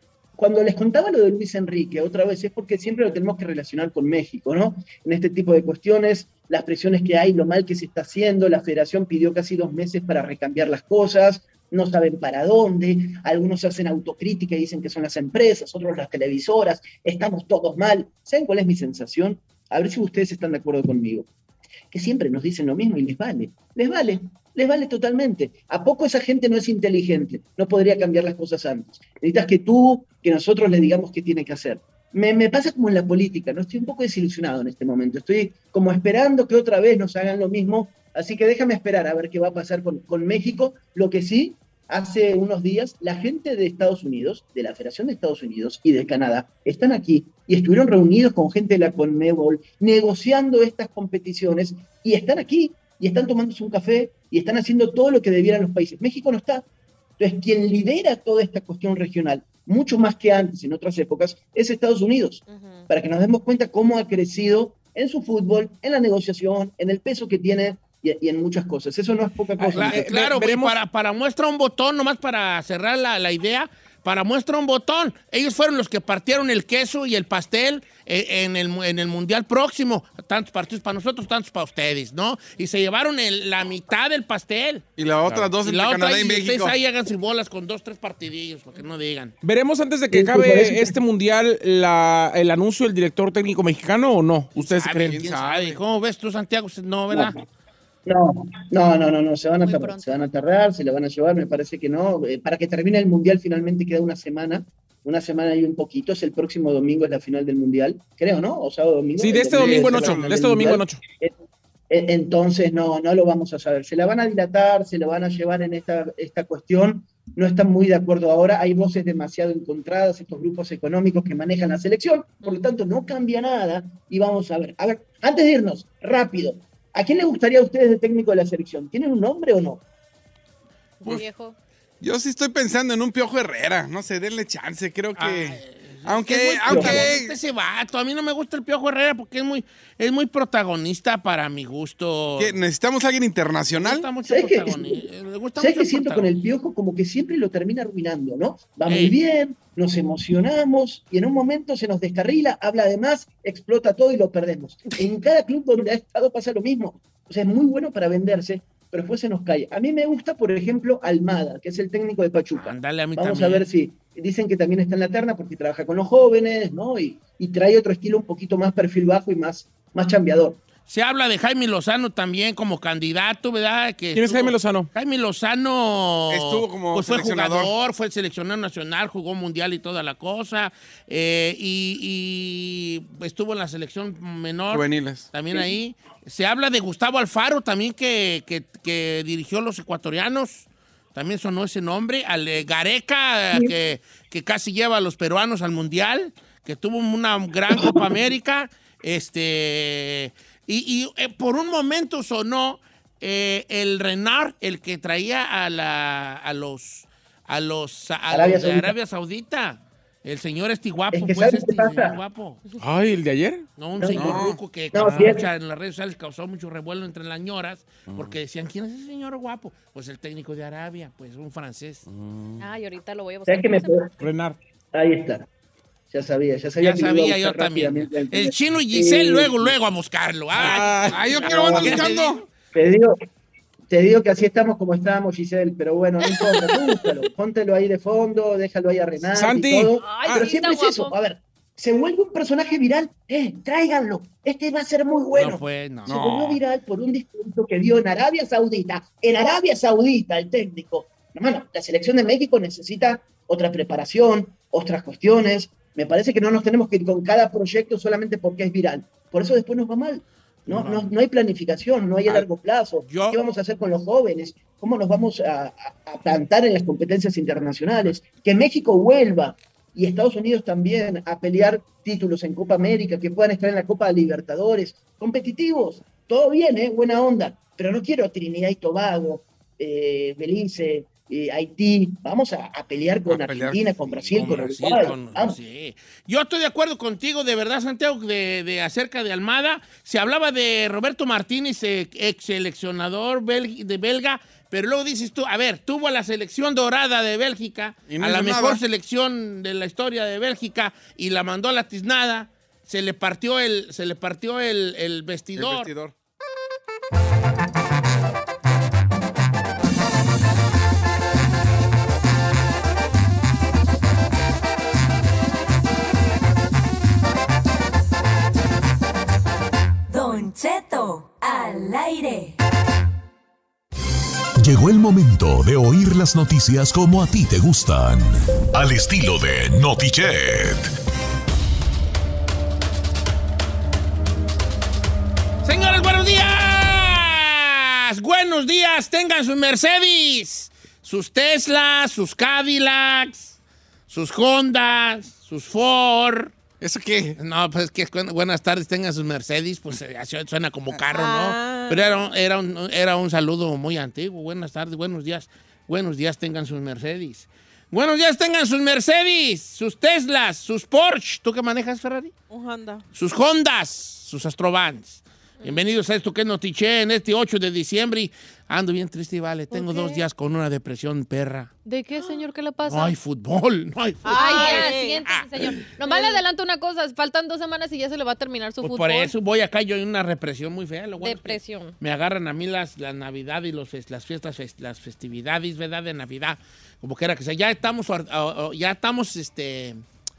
cuando les contaba lo de Luis Enrique, otra vez, es porque siempre lo tenemos que relacionar con México, ¿no? En este tipo de cuestiones, las presiones que hay, lo mal que se está haciendo, la federación pidió casi dos meses para recambiar las cosas, no saben para dónde, algunos hacen autocrítica y dicen que son las empresas, otros las televisoras, estamos todos mal. ¿Saben cuál es mi sensación? A ver si ustedes están de acuerdo conmigo. Que siempre nos dicen lo mismo y les vale, les vale, les vale totalmente. ¿A poco esa gente no es inteligente? No podría cambiar las cosas antes. Necesitas que tú, que nosotros le digamos qué tiene que hacer. Me, me pasa como en la política, ¿no? Estoy un poco desilusionado en este momento. Estoy como esperando que otra vez nos hagan lo mismo. Así que déjame esperar a ver qué va a pasar con, con México. Lo que sí, hace unos días, la gente de Estados Unidos, de la Federación de Estados Unidos y de Canadá, están aquí y estuvieron reunidos con gente de la CONMEBOL, negociando estas competiciones, y están aquí, y están tomándose un café, y están haciendo todo lo que debieran los países. México no está. Entonces, quien lidera toda esta cuestión regional, mucho más que antes, en otras épocas, es Estados Unidos, uh-huh. para que nos demos cuenta cómo ha crecido en su fútbol, en la negociación, en el peso que tiene y, y en muchas cosas. Eso no es poca cosa. Ah, claro, veremos... para, para muestra un botón, nomás para cerrar la, la idea, para muestra un botón. Ellos fueron los que partieron el queso y el pastel en el, en el Mundial próximo. Tantos partidos para nosotros, tantos para ustedes, ¿no? Y se llevaron el, la mitad del pastel. Y la otra claro. dos entre Canadá y, y México. Ustedes ahí háganse bolas con dos, tres partidillos, para que no digan. ¿Veremos antes de que acabe este Mundial la, el anuncio del director técnico mexicano o no? ¿Ustedes sabe, creen? ¿Quién sabe? ¿Cómo ves tú, Santiago? No, ¿verdad? No, no, no, no, no, se van a tardar, se van a tardar, se le van a llevar, me parece que no. Eh, para que termine el Mundial finalmente queda una semana, una semana y un poquito, es el próximo domingo, es la final del Mundial, creo, ¿no? O sábado domingo. Sí, de este domingo en ocho, de este domingo en ocho. Entonces, no, no lo vamos a saber. Se la van a dilatar, se la van a llevar en esta, esta cuestión, no están muy de acuerdo ahora, hay voces demasiado encontradas, estos grupos económicos que manejan la selección, por lo tanto no cambia nada, y vamos a ver. A ver, antes de irnos, rápido, ¿a quién les gustaría a ustedes de técnico de la selección? ¿Tienen un nombre o no? Pues, viejo. Yo sí estoy pensando en un Piojo Herrera. No sé, denle chance. Creo que... Ay, aunque... Muy, aunque... Ese vato. A mí no me gusta el Piojo Herrera porque es muy, es muy protagonista para mi gusto. ¿Qué? ¿Necesitamos a alguien internacional? Me gusta mucho ¿Sabes protagonista. que, gusta ¿sabes mucho que siento con el Piojo? Como que siempre lo termina arruinando, ¿no? Va muy Ey. bien, nos emocionamos y en un momento se nos descarrila, habla de más, explota todo y lo perdemos. En cada club donde ha estado pasa lo mismo. O sea, es muy bueno para venderse, pero después se nos cae. A mí me gusta, por ejemplo, Almada, que es el técnico de Pachuca. Andale, a mí Vamos también. a ver si... Dicen que también está en la terna porque trabaja con los jóvenes, ¿no? Y, y trae otro estilo un poquito más perfil bajo y más, más chambeador. Se habla de Jaime Lozano también como candidato, ¿verdad? Que ¿Quién es Jaime Lozano? Jaime Lozano estuvo como pues fue seleccionador. jugador, fue el seleccionador nacional, jugó mundial y toda la cosa. Eh, y, y estuvo en la selección menor. Juveniles. También sí. Ahí. Se habla de Gustavo Alfaro también, que, que, que dirigió los ecuatorianos. También sonó ese nombre. Al eh, Gareca, sí. que, que casi lleva a los peruanos al mundial, que tuvo una gran Copa América. Este... Y, y eh, por un momento sonó eh, el Renard, el que traía a, la, a los, a los, a Arabia, los de Saudita. Arabia Saudita. El señor este guapo, es que pues este señor guapo. Ay, ¿el de ayer? No, un no, señor no. ruco que No, causó sí es. mucha, en las redes sociales causó mucho revuelo entre las ñoras, porque decían, ¿quién es ese señor guapo? Pues el técnico de Arabia, pues un francés. Ah, y ahorita lo voy a buscar. ¿Sabes qué me puedo? Renard. Ahí está. Ya sabía, ya sabía. Ya que lo iba a sabía yo buscar también. rápidamente. El Chino y Giselle, Sí. luego, luego a buscarlo. Ay, Ay, yo quiero andar ¿qué te buscando. digo? Te digo, te digo que así estamos como estábamos, Giselle, pero bueno, no importa, tú búscalo, póntelo ahí de fondo, déjalo ahí a Renato Santi. y todo. Ay, pero sí, siempre está es guapo. eso, a ver, se vuelve un personaje viral, eh, tráiganlo, este va a ser muy bueno. No, pues, no. Se volvió viral por un discurso que dio en Arabia Saudita, en Arabia Saudita el técnico. Hermano, la selección de México necesita otra preparación, otras cuestiones. Me parece que no nos tenemos que ir con cada proyecto solamente porque es viral. Por eso después nos va mal. No, no, no hay planificación, no hay a largo plazo. Yo- ¿Qué vamos a hacer con los jóvenes? ¿Cómo nos vamos a, a- a plantar en las competencias internacionales? Que México vuelva y Estados Unidos también a pelear títulos en Copa América, que puedan estar en la Copa Libertadores. Competitivos, todo bien, ¿eh? Buena onda. Pero no quiero Trinidad y Tobago, eh, Belice, eh, Haití, vamos a, a pelear con A pelear Argentina, con Brasil, con, Con Brasil, Uruguay. con- Vamos. sí. Yo estoy de acuerdo contigo, de verdad, Santiago, de, de acerca de Almada. Se hablaba de Roberto Martínez, eh, ex seleccionador bel- de belga, pero luego dices tú, a ver, tuvo a la selección dorada de Bélgica, Y no a la hizo mejor nada. selección de la historia de Bélgica, y la mandó a la tiznada. Se le partió el, se le partió el, el El vestidor. vestidor. Don Cheto al aire. Llegó el momento de oír las noticias como a ti te gustan. Al estilo de Notichet. Señores, buenos días. Buenos días. Tengan sus Mercedes, sus Teslas, sus Cadillacs, sus Hondas, sus Ford. ¿Eso qué? No, pues es que cu- buenas tardes, tengan sus Mercedes, pues eh, así suena como carro, Ah. ¿no? Pero era, un- era, un, era un saludo muy antiguo. Buenas tardes, buenos días. Buenos días, tengan sus Mercedes. Buenos días, tengan sus Mercedes, sus Teslas, sus Porsche. ¿Tú qué manejas, Ferrari? Un Honda. Sus Hondas, sus Astrovans. Bienvenidos a esto que es Notiche en este ocho de diciembre. Ando bien triste, vale. Tengo qué? dos días con una depresión perra. ¿De qué, señor? ¿Qué le pasa? No hay fútbol, no hay fútbol. Ay, ya, Ay. siéntese, señor. Nomás le adelanto una cosa. Faltan dos semanas y ya se le va a terminar su Pues fútbol. por eso voy acá yo en una represión muy fea. Lo bueno es que Depresión. me agarran a mí las, la Navidad y los, fes- las fiestas, fes- las festividades, ¿verdad? De Navidad. Como quiera que sea. Ya estamos, ar- a- a- ya estamos este,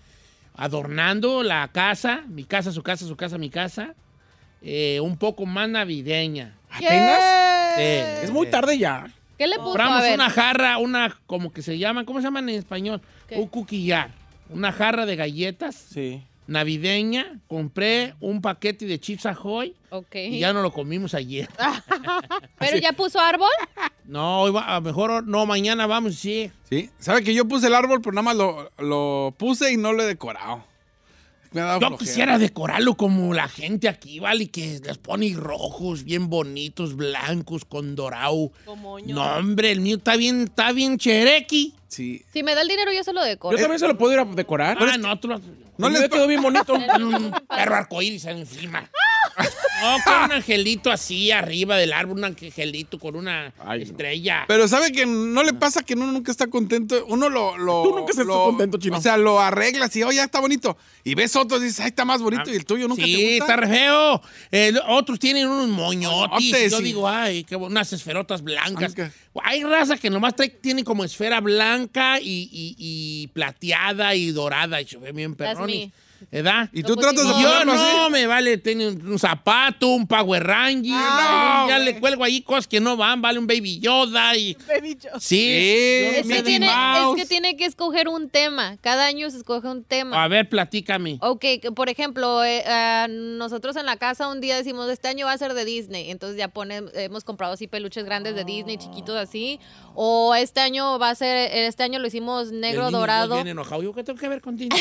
adornando la casa. Mi casa, su casa, su casa, mi casa. Eh, un poco más navideña. ¿Apenas? Sí, Es muy sí. tarde ya. ¿Qué le puso? A Compramos ver. una jarra, una, como que se llaman, ¿cómo se llaman en español? ¿Qué? Un cuquillar. Una jarra de galletas Sí. navideña. Compré un paquete de Chips Ahoy Ok. y ya no lo comimos ayer. ¿Pero ya puso árbol? No, hoy va- a lo mejor no, mañana vamos, sí. Sí. ¿Sabe que yo puse el árbol, pero nada más lo, lo puse y no lo he decorado? Me ha dado Yo flojera. quisiera decorarlo como la gente aquí, ¿vale? Que les pone rojos, bien bonitos, blancos, con dorado. Como moño. No, hombre, el mío está bien, está bien cherequi. Sí. Si me da el dinero, yo se lo decoro. Yo también se lo puedo ir a decorar. Ah, no, tú lo... No le quedó bien bonito. Un perro arcoíris encima. No, con un angelito así arriba del árbol, un angelito con una Ay, no. estrella. Pero ¿sabe que no le pasa que uno nunca está contento? Uno lo... lo Tú nunca estás lo- contento, Chino. O sea, lo arreglas y, oh, ya está bonito. Y ves otros y dices, ay, está más bonito. Y el tuyo nunca Sí, te gusta. está re feo. Eh, otros tienen unos moñotis. Moñotes, Yo sí. digo, ay, qué bu- unas esferotas blancas. Blanca. Hay raza que nomás trae, tiene como esfera blanca y, y- y plateada y dorada. Y se ve bien perrones. me. ¿Verdad? Y tú No, tratas de pues, Yo ponerlo no, así. me vale, tiene un, un zapato, un Power Ranger. Ah, ya no, le güey. cuelgo ahí cosas que no van, vale un Baby Yoda y... Baby Joe. Sí. Sí, yo Es sé que, de tiene, es mouse. que tiene que escoger un tema. Cada año se escoge un tema. A ver, platícame. Ok, que, por ejemplo, eh, ah, nosotros en la casa un día decimos, este año va a ser de Disney. Entonces ya pone, hemos comprado así peluches grandes de Disney, chiquitos así. O este año va a ser, este año lo hicimos negro, El niño dorado. Bien enojado. Yo, ¿qué tengo que ver contigo?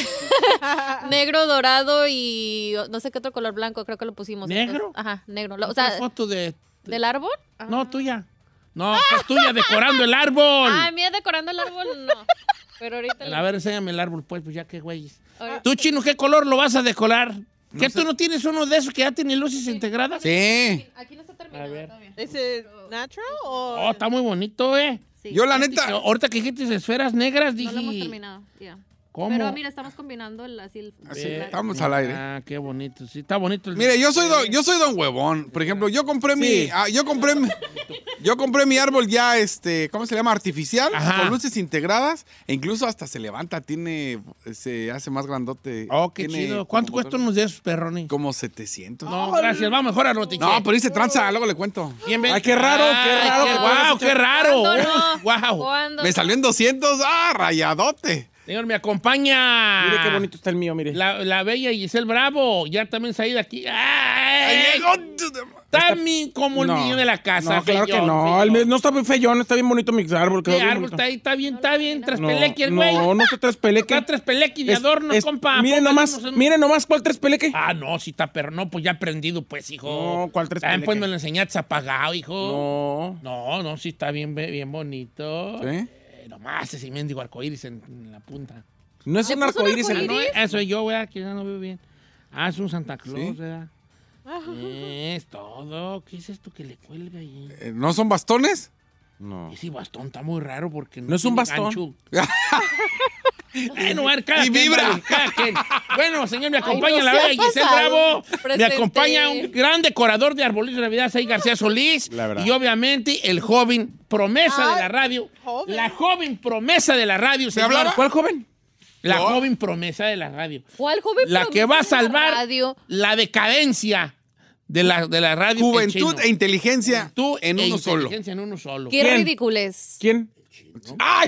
Negro, dorado y no sé qué otro color blanco, creo que lo pusimos. ¿Negro? Entonces, ajá, negro. Lo- o ¿Otra sea, foto de... ¿del árbol? No, tuya. No, pues tuya decorando el árbol. Ah, mía decorando el árbol, no. Pero ahorita... A ver, enséñame el árbol, pues, pues ya qué güeyes. ahorita- ¿Tú, Chino, qué color lo vas a decorar? ¿Qué tú no tienes uno de esos que ya tiene luces integradas? Sí. Aquí no está terminado A ver. todavía. ¿Es it natural o...? Oh, está muy bonito, ¿eh? Sí. Yo la Que neta... ahorita que dijiste esferas negras, No lo hemos dije... terminado, ya. ¿Cómo? Pero mira, estamos combinando el, así el... Así, Eh, estamos al aire. Ah, qué bonito. Sí, está bonito. el- Mire, yo soy don, yo soy don huevón. Por ejemplo, yo compré mi, Sí. ah, yo compré, mi- yo compré mi árbol ya, este, ¿cómo se llama? Artificial, Ajá. con luces integradas, e incluso hasta se levanta, tiene, se hace más grandote. Oh, qué Tiene chido. como ¿Cuánto motor- cuesta unos de esos, perrones? Como setecientos. No, gracias. Vamos mejor a Notiche. No, pero dice tranza, luego le cuento. Bien, bien. Ay, qué raro, qué raro que ¡Wow, puedas qué echar- raro! ¿Cuándo no? ¡Wow! ¿Cuándo? Me salió en doscientos, ah, rayadote. Señor, me acompaña. Mire qué bonito está el mío, mire. La, la bella Giselle Bravo. Ya también se ha ido aquí. Ahí ¡Ay! llegó. También como el No. niño de la casa. No, claro que feyón, no. feyón. El mío no está bien feyón, está bien bonito mi árbol. quedó ¿Qué bien árbol bonito. está ahí? Está bien, está bien. Tres No, pelequi el güey. no, no está tres peleque. Está tres pelequi de Es- adorno, es- compa. Miren Póngale nomás, unos- miren nomás cuál tres peleque. Ah, no, sí está, pero no, pues ya aprendido, pues, hijo. No, ¿cuál tres También peleque? pues me lo enseñaste apagado, hijo. No. No, no, sí está bien, bien bonito. ¿Sí? Eh, nomás ese mendigo arcoíris en, en la punta. No es ¿Le un puso un arcoíris en arcoíris? No, eso yo, güey, que ya no veo bien. Ah, es un Santa Claus, ¿Sí? ¿verdad? Es todo. ¿Qué es esto que le cuelga ahí? Eh, ¿No son bastones? No. Ese bastón está muy raro porque no, No es un tiene bastón. gancho. Bueno, a ver, cada Y quien, vibra. vale, cada quien. Bueno, señor, me Ay, acompaña no la se ha bella Giselle pasado. Bravo. Me Presente. acompaña un gran decorador de arbolitos de Navidad, Saí García Solís. La verdad. Y obviamente el joven promesa de Ay, la radio. joven. La joven promesa de la radio, señor. hablaba? ¿Cuál joven? La No. joven promesa de la radio. ¿Cuál joven La que va a promesa de la salvar radio? la decadencia de la, de la radio. Juventud el chino. e inteligencia Tú en e uno solo. inteligencia en uno solo. Qué ¿Quién? ridiculez. ¿Quién? ¡Ay!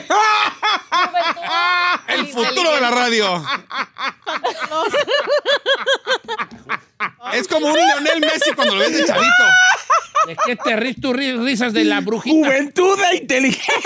El futuro de la radio. Es como un Lionel Messi cuando lo ves de chavito. ¿De qué te ríes tú, ri- risas de la brujita? Juventud e inteligencia.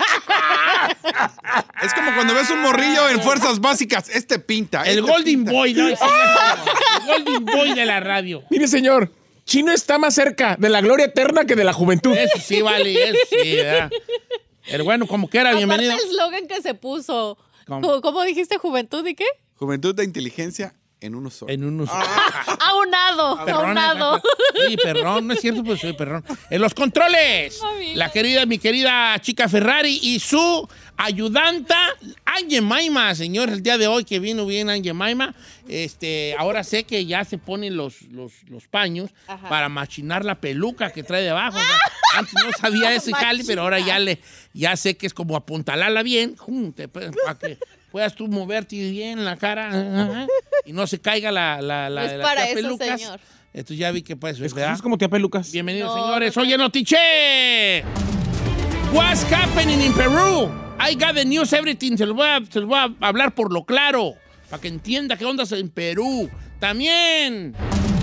Es como cuando ves un morrillo en fuerzas básicas. Este pinta. El este Golden pinta. Boy, ¿no? Ese es el Golden Boy de la radio. Mire, señor, Chino está más cerca de la gloria eterna que de la juventud. Eso sí, vale, eso sí, ¿verdad? Pero bueno, como que era, bienvenido. Aparte el eslogan que se puso. ¿Cómo? ¿Cómo, cómo dijiste juventud y qué? Juventud e inteligencia en uno solo. En unos... Aunado, Perrón, aunado. Sí, perrón, no es cierto, pues soy perrón. En los controles, la querida, mi querida chica Ferrari y su ayudanta, Angie Maima, señores, el día de hoy que vino bien Angie Maima. Este, ahora sé que ya se ponen los, los, los paños Ajá. para machinar la peluca que trae debajo. O sea, antes no sabía ese jale, pero ahora ya le, ya sé que es como apuntalarla bien, jum, te- para que puedas tú moverte bien en la cara ajá, y no se caiga la, la, la, Es la para tía eso, pelucas. señor. Entonces ya vi que pues, Es, ¿verdad? es como tía Pelucas. Bienvenidos, No, señores. no, no. Oye, Notiche. What's happening in Peru? I got the news, everything. Se los voy a, se los voy a hablar por lo claro, para que entienda qué onda en Perú. También.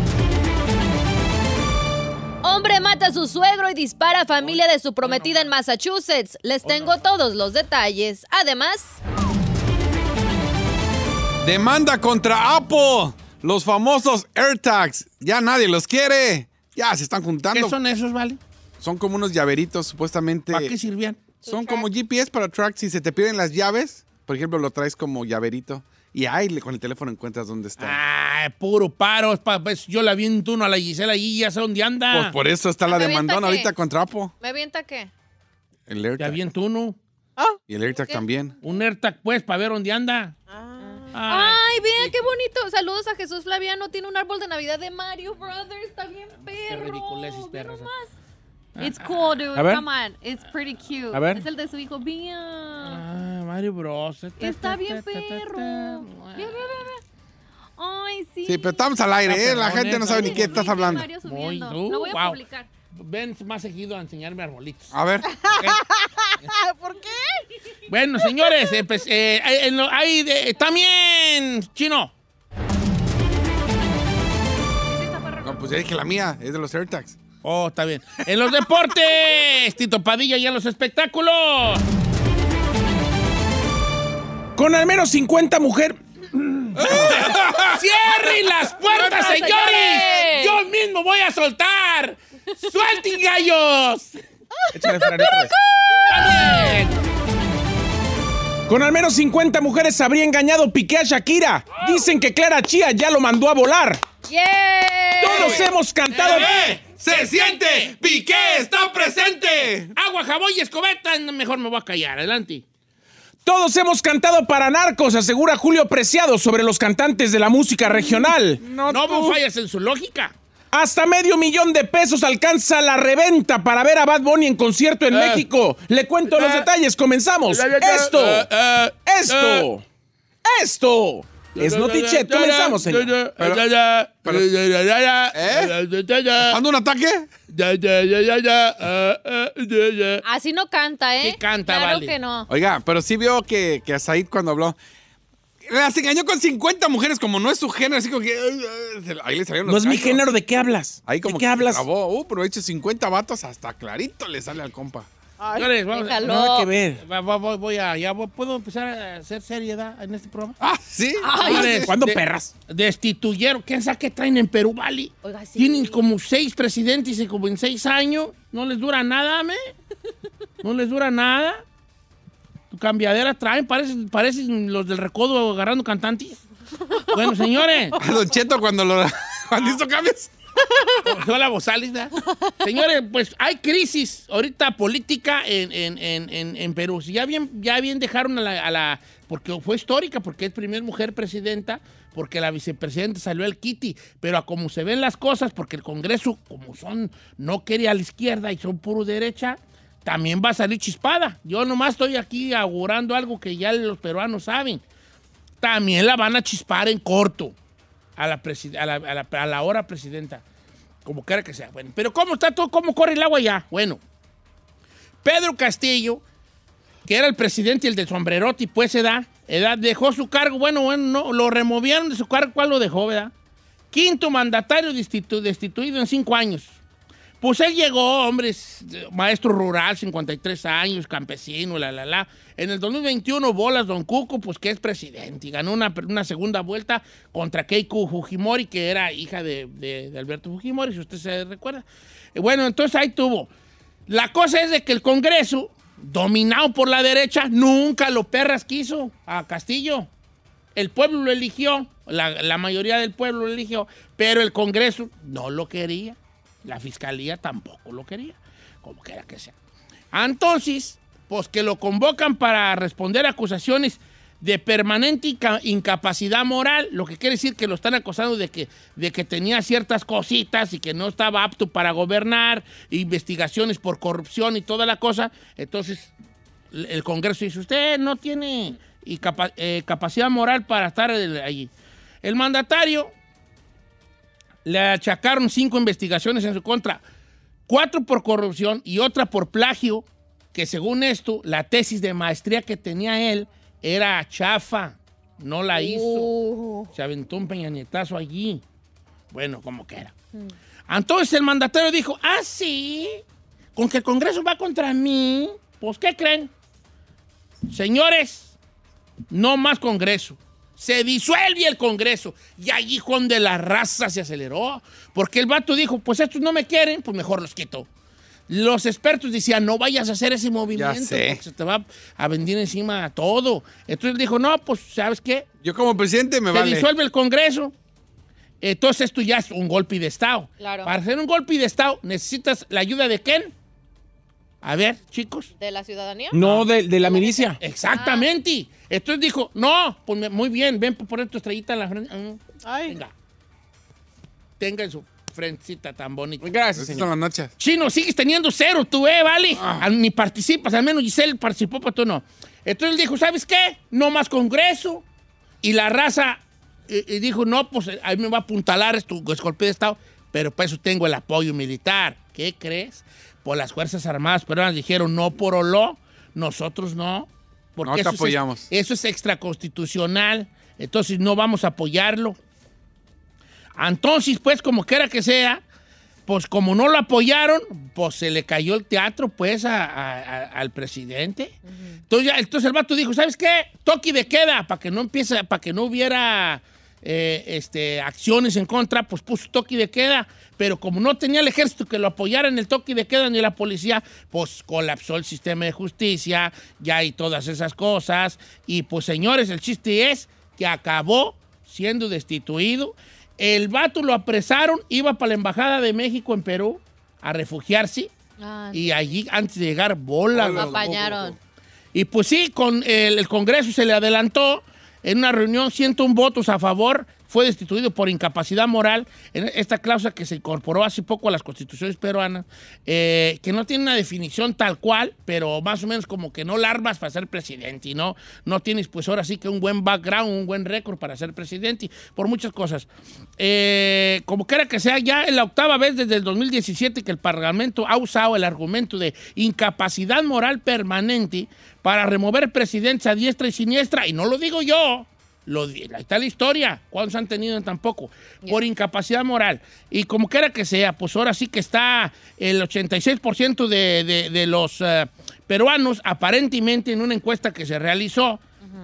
Hombre mata a su suegro y dispara a familia de su prometida en Massachusetts. Les tengo todos los detalles. Además, Demanda contra Apple. Los famosos AirTags. Ya nadie los quiere. Ya se están juntando. ¿Qué son esos, vale? Son como unos llaveritos, supuestamente. ¿Para qué sirvían? Son como G P S para track. Si se te pierden las llaves, por ejemplo, lo traes como llaverito. Y ahí le- con el teléfono encuentras dónde está. Ay, puro paro. es pa- pues, yo la aviento uno a la Gisela y ya sé dónde anda. Pues por eso está la ¿Me avienta demandona qué? ahorita contra Apple. ¿me avienta qué? El Te AirTag. aviento uno. Y el AirTag ¿Qué? también. Un AirTag, pues, para ver dónde anda. Ay, Ay, vean qué bonito. Saludos a Jesús Flaviano. Tiene un árbol de Navidad de Mario Brothers. Está bien perro. ridiculeces, Ve perros. nomás. It's cool, dude. A ver. Come on. It's pretty cute. A ver. Es el de su hijo. Vean. Ay, Mario Bros. Está bien perro. Ve, ve, ve, ve. Ay, sí. Sí, pero estamos al aire, Está ¿eh? La perrón, gente no ¿eh? sabe ni qué estás hablando. Mario Muy subiendo. duro. Lo voy a Wow. publicar. Ven más seguido a enseñarme arbolitos. A ver. ¿Por qué? Bueno, señores, eh, pues, eh, eh, en lo- ahí de- también, Chino. No, pues ya dije la mía, es de los AirTags. Oh, está bien. En los deportes, Tito Padilla y en los espectáculos. Con al menos cincuenta mujeres. ¡Cierren las puertas, ¡Puertas, señores! señores! ¡Yo mismo voy a soltar! ¡Suelten, gallos! Échale, Ferrari, otra vez. ¡También! Con al menos cincuenta mujeres habría engañado Piqué a Shakira. Dicen que Clara Chía ya lo mandó a volar. ¡Yeah! Todos hemos cantado. ¡Eh! ¡Se siente! ¡Piqué está presente! Agua, jabón y escobeta. Mejor me voy a callar. Adelante. Todos hemos cantado para narcos, asegura Julio Preciado sobre los cantantes de la música regional. No, no fallas en su lógica. Hasta medio millón de pesos alcanza la reventa para ver a Bad Bunny en concierto en Eh. México. Le cuento los Eh. detalles. Comenzamos. Eh, eh, Esto. eh, eh, Esto. Esto. Es Notichet. Comenzamos, señor. ¿Eh? ¿Eh? ¿Ando un ataque? Así no canta, ¿eh? Sí canta, claro vale. que no. Oiga, pero sí vio que, que a Said cuando habló, las engañó con cincuenta mujeres, como no es su género, así como que... Ahí le salieron los No es mi gallos. género. ¿De qué hablas? Ahí como ¿De qué que hablas? grabó. Uh, pero he hecho cincuenta vatos, hasta clarito le sale al compa. Señores, vamos, Déjalo. Nada que ver. va- va- voy, voy a, ya voy- ¿puedo empezar a hacer seriedad en este programa? Ah, ¿sí? Señores, ¿Cuándo de- perras? Destituyeron. ¿Quién sabe qué traen en Perú, Vali? Oiga, sí. Tienen como seis presidentes y como en seis años. No les dura nada, ¿me? No les dura nada. cambiadera traen, parecen, parecen los del recodo agarrando cantantes. Bueno, señores. A Don Cheto cuando, lo, cuando hizo cambios. Hola, Bozales, ¿verdad? Señores, pues hay crisis ahorita política en, en, en, en, en Perú. Ya bien, ya bien dejaron a la, a la... Porque fue histórica, porque es primera mujer presidenta, porque la vicepresidenta salió al Kitty, pero a como se ven las cosas, porque el Congreso, como son, no quiere a la izquierda y son puro derecha, también va a salir chispada. Yo nomás estoy aquí augurando algo que ya los peruanos saben. También la van a chispar en corto a la, presi- a la, a la, a la hora presidenta, como quiera que sea. Bueno, pero ¿cómo está todo? ¿Cómo corre el agua ya? Bueno, Pedro Castillo, que era el presidente y el del sombrerote, pues edad, edad, dejó su cargo. Bueno, bueno, no, lo removieron de su cargo. ¿Cuál lo dejó, verdad? Quinto mandatario destitu- destituido en cinco años. Pues él llegó, hombre, maestro rural, cincuenta y tres años, campesino, la, la, la. En el dos mil veintiuno, bolas, Don Cuco, pues que es presidente. Y ganó una, una segunda vuelta contra Keiko Fujimori, que era hija de, de, de Alberto Fujimori, si usted se recuerda. Bueno, entonces ahí tuvo. La cosa es de que el Congreso, dominado por la derecha, nunca lo perras quiso a Castillo. El pueblo lo eligió, la, la mayoría del pueblo lo eligió, pero el Congreso no lo quería. La fiscalía tampoco lo quería, como quiera que sea. Entonces, pues que lo convocan para responder a acusaciones de permanente inca- incapacidad moral, lo que quiere decir que lo están acusando de que, de que tenía ciertas cositas y que no estaba apto para gobernar, investigaciones por corrupción y toda la cosa. Entonces, el Congreso dice, usted no tiene incapa- eh, capacidad moral para estar allí. El mandatario le achacaron cinco investigaciones en su contra, cuatro por corrupción y otra por plagio, que según esto, la tesis de maestría que tenía él era chafa, no la hizo. Uh. Se aventó un peñanietazo allí. Bueno, como que era. Mm. Entonces el mandatario dijo, ah, sí, con que el Congreso va contra mí, pues, ¿qué creen? Señores, no más Congreso. Se disuelve el Congreso. Y allí Juan de la Raza se aceleró. Porque el vato dijo, pues estos no me quieren, pues mejor los quito. Los expertos decían, no vayas a hacer ese movimiento, porque se te va a venir encima todo. Entonces dijo, no, pues, ¿sabes qué? Yo como presidente me se vale. Se disuelve el Congreso. Entonces esto ya es un golpe de Estado. Claro. Para hacer un golpe de Estado, ¿necesitas la ayuda de quién? A ver, chicos. ¿De la ciudadanía? No, de, de la milicia. Exactamente. Ah. Entonces dijo, no, pues muy bien, ven por poner tu estrellita en la frente. Ay. Venga. Tenga en su frentecita tan bonita. Gracias, señor. Son las noches. Chino, sigues teniendo cero tú, ¿eh? ¿Vale? Ah. Ni participas, al menos Giselle participó, pero tú no. Entonces dijo, ¿sabes qué? No más Congreso. Y la raza y, y dijo, no, pues ahí me va a apuntalar esto, es golpe de Estado, pero para eso tengo el apoyo militar. ¿Qué crees? Pues las Fuerzas Armadas peruanas dijeron, no por oló, nosotros no. Porque no te eso apoyamos. Es, eso es extraconstitucional, entonces no vamos a apoyarlo. Entonces, pues, como quiera que sea, pues como no lo apoyaron, pues se le cayó el teatro, pues, a, a, a, al presidente. Uh-huh. Entonces, ya, entonces el vato dijo, ¿sabes qué? Toque de queda, para que no empiece, para que no hubiera eh, este, acciones en contra, pues puso toque de queda. Pero como no tenía el ejército que lo apoyara en el toque de queda ni la policía, pues colapsó el sistema de justicia, ya y todas esas cosas. Y pues, señores, el chiste es que acabó siendo destituido. El vato lo apresaron, iba para la Embajada de México en Perú a refugiarse. Ah, y allí, antes de llegar, bola. Lo apañaron. Y pues sí, con el, el Congreso se le adelantó. En una reunión, ciento un votos a favor. Fue destituido por incapacidad moral. En esta cláusula que se incorporó hace poco a las constituciones peruanas, eh, que no tiene una definición tal cual, pero más o menos como que no larvas para ser presidente y no, no tienes pues ahora sí que un buen background, un buen récord para ser presidente, por muchas cosas. Eh, como quiera que sea, ya es la octava vez desde el dos mil diecisiete que el Parlamento ha usado el argumento de incapacidad moral permanente para remover presidentes a diestra y siniestra, y no lo digo yo. Lo, ahí está la historia. ¿Cuántos han tenido tampoco? Yeah. Por incapacidad moral. Y como quiera que sea, pues ahora sí que está el ochenta y seis por ciento de, de, de los uh, peruanos, aparentemente en una encuesta que se realizó,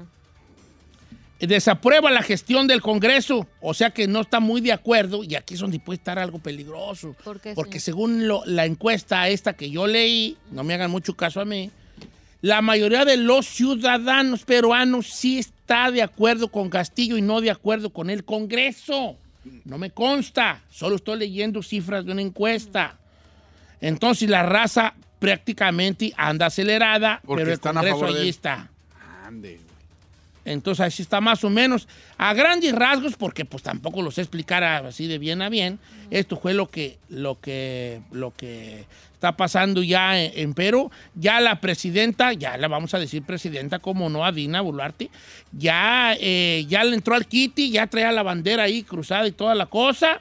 uh-huh. desaprueba la gestión del Congreso. O sea que no está muy de acuerdo. Y aquí es donde puede estar algo peligroso. ¿Por qué, Porque señor? según lo, la encuesta esta que yo leí, no me hagan mucho caso a mí, la mayoría de los ciudadanos peruanos sí está de acuerdo con Castillo y no de acuerdo con el Congreso. No me consta, solo estoy leyendo cifras de una encuesta. Entonces la raza prácticamente anda acelerada, Porque pero el están a Congreso favor de allí él. está. Ande. Entonces así está más o menos a grandes rasgos, porque pues tampoco lo sé explicar así de bien a bien. Esto fue lo que, lo que, lo que está pasando ya en, en Perú. Ya la presidenta, ya la vamos a decir presidenta, como no, a Dina Boluarte, ya, eh, ya le entró al Kitty, ya traía la bandera ahí cruzada y toda la cosa,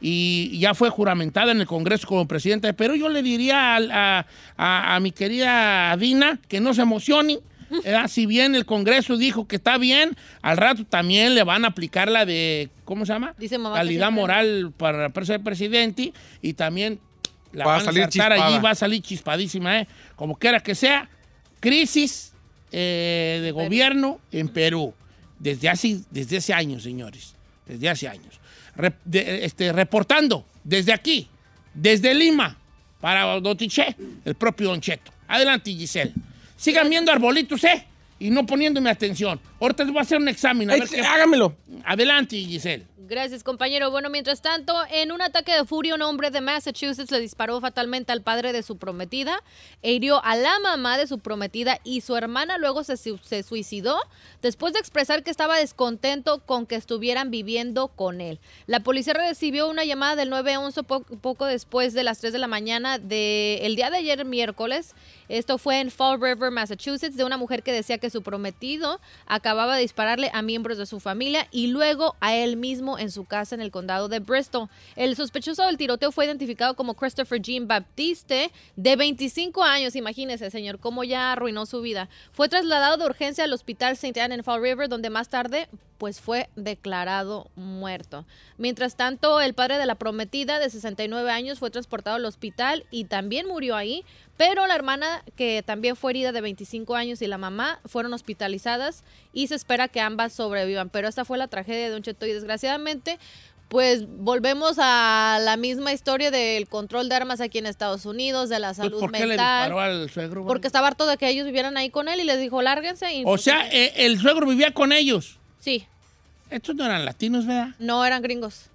y ya fue juramentada en el Congreso como presidenta de Perú. Yo le diría a, a, a, a mi querida Dina que no se emocione. ¿verdad? Si bien el Congreso dijo que está bien, al rato también le van a aplicar la de, ¿cómo se llama? Dice mamá Calidad que sí, moral para ser presidente, y también la Va a van a salir ensartar chispada. allí, va a salir chispadísima, ¿eh? Como quiera que sea, crisis eh, de gobierno en Perú, desde hace, desde hace años, señores, desde hace años. Re- de- este, reportando desde aquí, desde Lima, para Don Tiché, el propio Don Cheto. Adelante, Giselle. Sigan viendo arbolitos, ¿eh? Y no poniéndome atención. Ahorita les voy a hacer un examen. A Ay, ver qué... hágamelo. Adelante, Giselle. Gracias, compañero. Bueno, mientras tanto, en un ataque de furia, un hombre de Massachusetts le disparó fatalmente al padre de su prometida, e hirió a la mamá de su prometida y su hermana. Luego se, su- se suicidó después de expresar que estaba descontento con que estuvieran viviendo con él. La policía recibió una llamada del nueve once po- poco después de las tres de la mañana del día de ayer, miércoles. Esto fue en Fall River, Massachusetts, de una mujer que decía que su prometido acababa de dispararle a miembros de su familia y luego a él mismo en su casa en el condado de Bristol. El sospechoso del tiroteo fue identificado como Christopher Jean Baptiste, de veinticinco años. Imagínese, señor, cómo ya arruinó su vida. Fue trasladado de urgencia al hospital Saint Anne en Fall River, donde más tarde pues fue declarado muerto. Mientras tanto, el padre de la prometida de sesenta y nueve años fue transportado al hospital y también murió ahí, pero la hermana, que también fue herida, de veinticinco años, y la mamá fueron hospitalizadas y se espera que ambas sobrevivan. Pero esta fue la tragedia de Don Cheto y desgraciadamente pues volvemos a la misma historia del control de armas aquí en Estados Unidos, de la Pues, salud ¿por qué le mental. disparó al suegro? Porque estaba harto de que ellos vivieran ahí con él y les dijo, lárguense. Y O sea, eh, el suegro vivía con ellos. sí, Estos no eran latinos, ¿verdad? no eran gringos.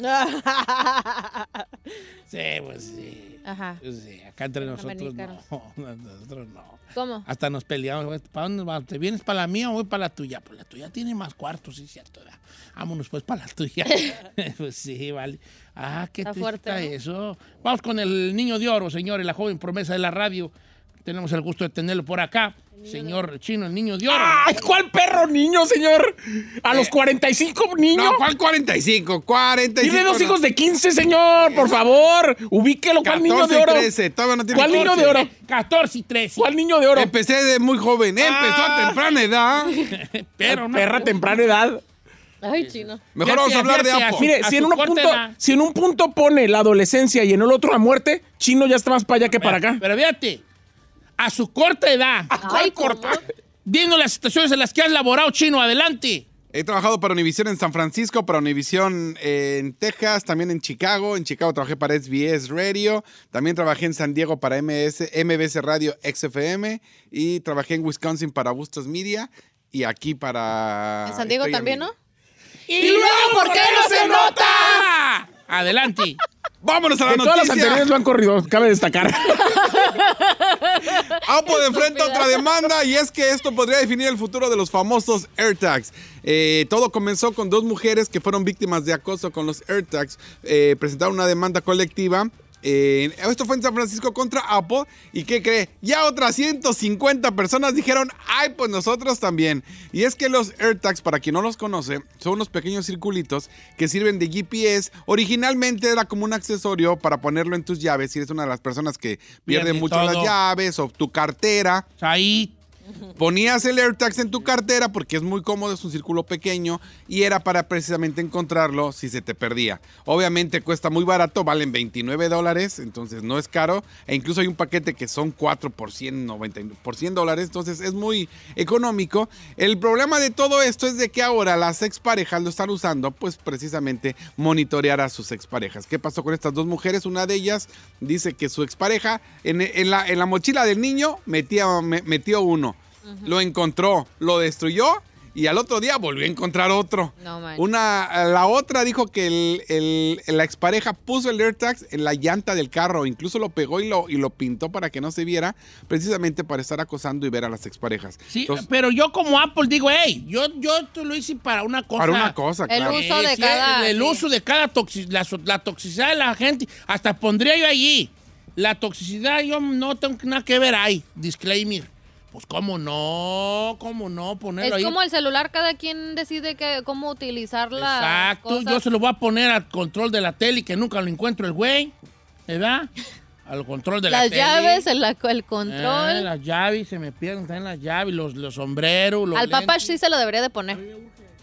Sí, pues sí. Ajá. Pues sí, acá entre nosotros Americanos. no. Nosotros no. ¿Cómo? Hasta nos peleamos. güey, ¿Para dónde vas? ¿Te vienes para la mía o voy para la tuya? Pues la tuya tiene más cuartos, sí, cierto. ¿verdad? Vámonos pues para la tuya. Pues sí, vale. Ah, qué Está triste fuerte, está ¿no? eso. Vamos con el niño de oro, señores, la joven promesa de la radio. Tenemos el gusto de tenerlo por acá. Señor Chino, el niño de oro. ¡Ay, cuál perro niño, señor! ¿A los cuarenta y cinco niños? No, ¿cuál cuarenta y cinco? cuarenta y cinco. Tiene dos no. hijos de quince, señor, por favor. Ubíquelo, ¿cuál niño de oro? catorce y trece, todavía no tiene ¿Cuál niño de oro? catorce y trece. ¿Cuál niño de oro? Empecé de muy joven, empezó Ah. a temprana edad. Pero no. Perra temprana edad. Ay, chino. Mejor Fíjate, vamos a hablar de fíjate, Apple. así- Mire, A si en, su un corta punto, edad. si en un punto pone la adolescencia y en el otro la muerte, Chino ya está más para allá que para acá. Pero fíjate, a su corta edad, Ay, corta. dinos las situaciones en las que has laborado, Chino, adelante. He trabajado para Univision en San Francisco, para Univision en Texas, también en Chicago. En Chicago trabajé para S B S Radio. También trabajé en San Diego para M S, M B S Radio X F M. Y trabajé en Wisconsin para Bustos Media. Y aquí para... En San Diego Estrella también, Media. ¿no? ¿Y luego por qué no se nota? Adelante. Vámonos a la De todas las noticia. anteriores lo han corrido, cabe destacar. Apple enfrenta otra demanda y es que esto podría definir el futuro de los famosos AirTags. Eh, todo comenzó con dos mujeres que fueron víctimas de acoso con los AirTags. Eh, presentaron una demanda colectiva. Eh, esto fue en San Francisco contra Apple. ¿Y qué cree? Ya otras ciento cincuenta personas dijeron, ay, pues nosotros también. Y es que los AirTags, para quien no los conoce, son unos pequeños circulitos que sirven de G P S. Originalmente era como un accesorio para ponerlo en tus llaves si eres una de las personas que pierde Pierde mucho todo. las llaves o tu cartera. Ahí. Ponías el AirTags en tu cartera porque es muy cómodo, es un círculo pequeño y era para precisamente encontrarlo si se te perdía. Obviamente cuesta muy barato, valen veintinueve dólares, entonces no es caro. E incluso hay un paquete que son cuatro por cien, noventa por cien dólares, entonces es muy económico. El problema de todo esto es de que ahora las exparejas lo están usando, pues precisamente monitorear a sus exparejas. ¿Qué pasó con estas dos mujeres? Una de ellas dice que su expareja en, en, la, en la mochila del niño metía, me, metió uno. Uh-huh. Lo encontró, lo destruyó y al otro día volvió a encontrar otro. No, Una, la otra dijo que el, el, la expareja puso el AirTags en la llanta del carro, incluso lo pegó y lo, y lo pintó para que no se viera, precisamente para estar acosando y ver a las exparejas. Sí, Entonces, pero yo como Apple digo, hey, yo, yo lo hice para una cosa. Para una cosa, el claro. uso de sí, cada... El, el uso de cada toxicidad, la, la toxicidad de la gente, hasta pondría yo allí. La toxicidad yo no tengo nada que ver ahí, disclaimer. Pues cómo no, cómo no ponerlo es ahí. Es como el celular, cada quien decide que, cómo utilizar la. Exacto, cosas. Yo se lo voy a poner al control de la tele y que nunca lo encuentro el güey, ¿verdad? Al control de la las tele. Las llaves, el, el control. Eh, las llaves, se me pierden también las llaves, los, los sombreros, los Al lentes. papá sí se lo debería de poner.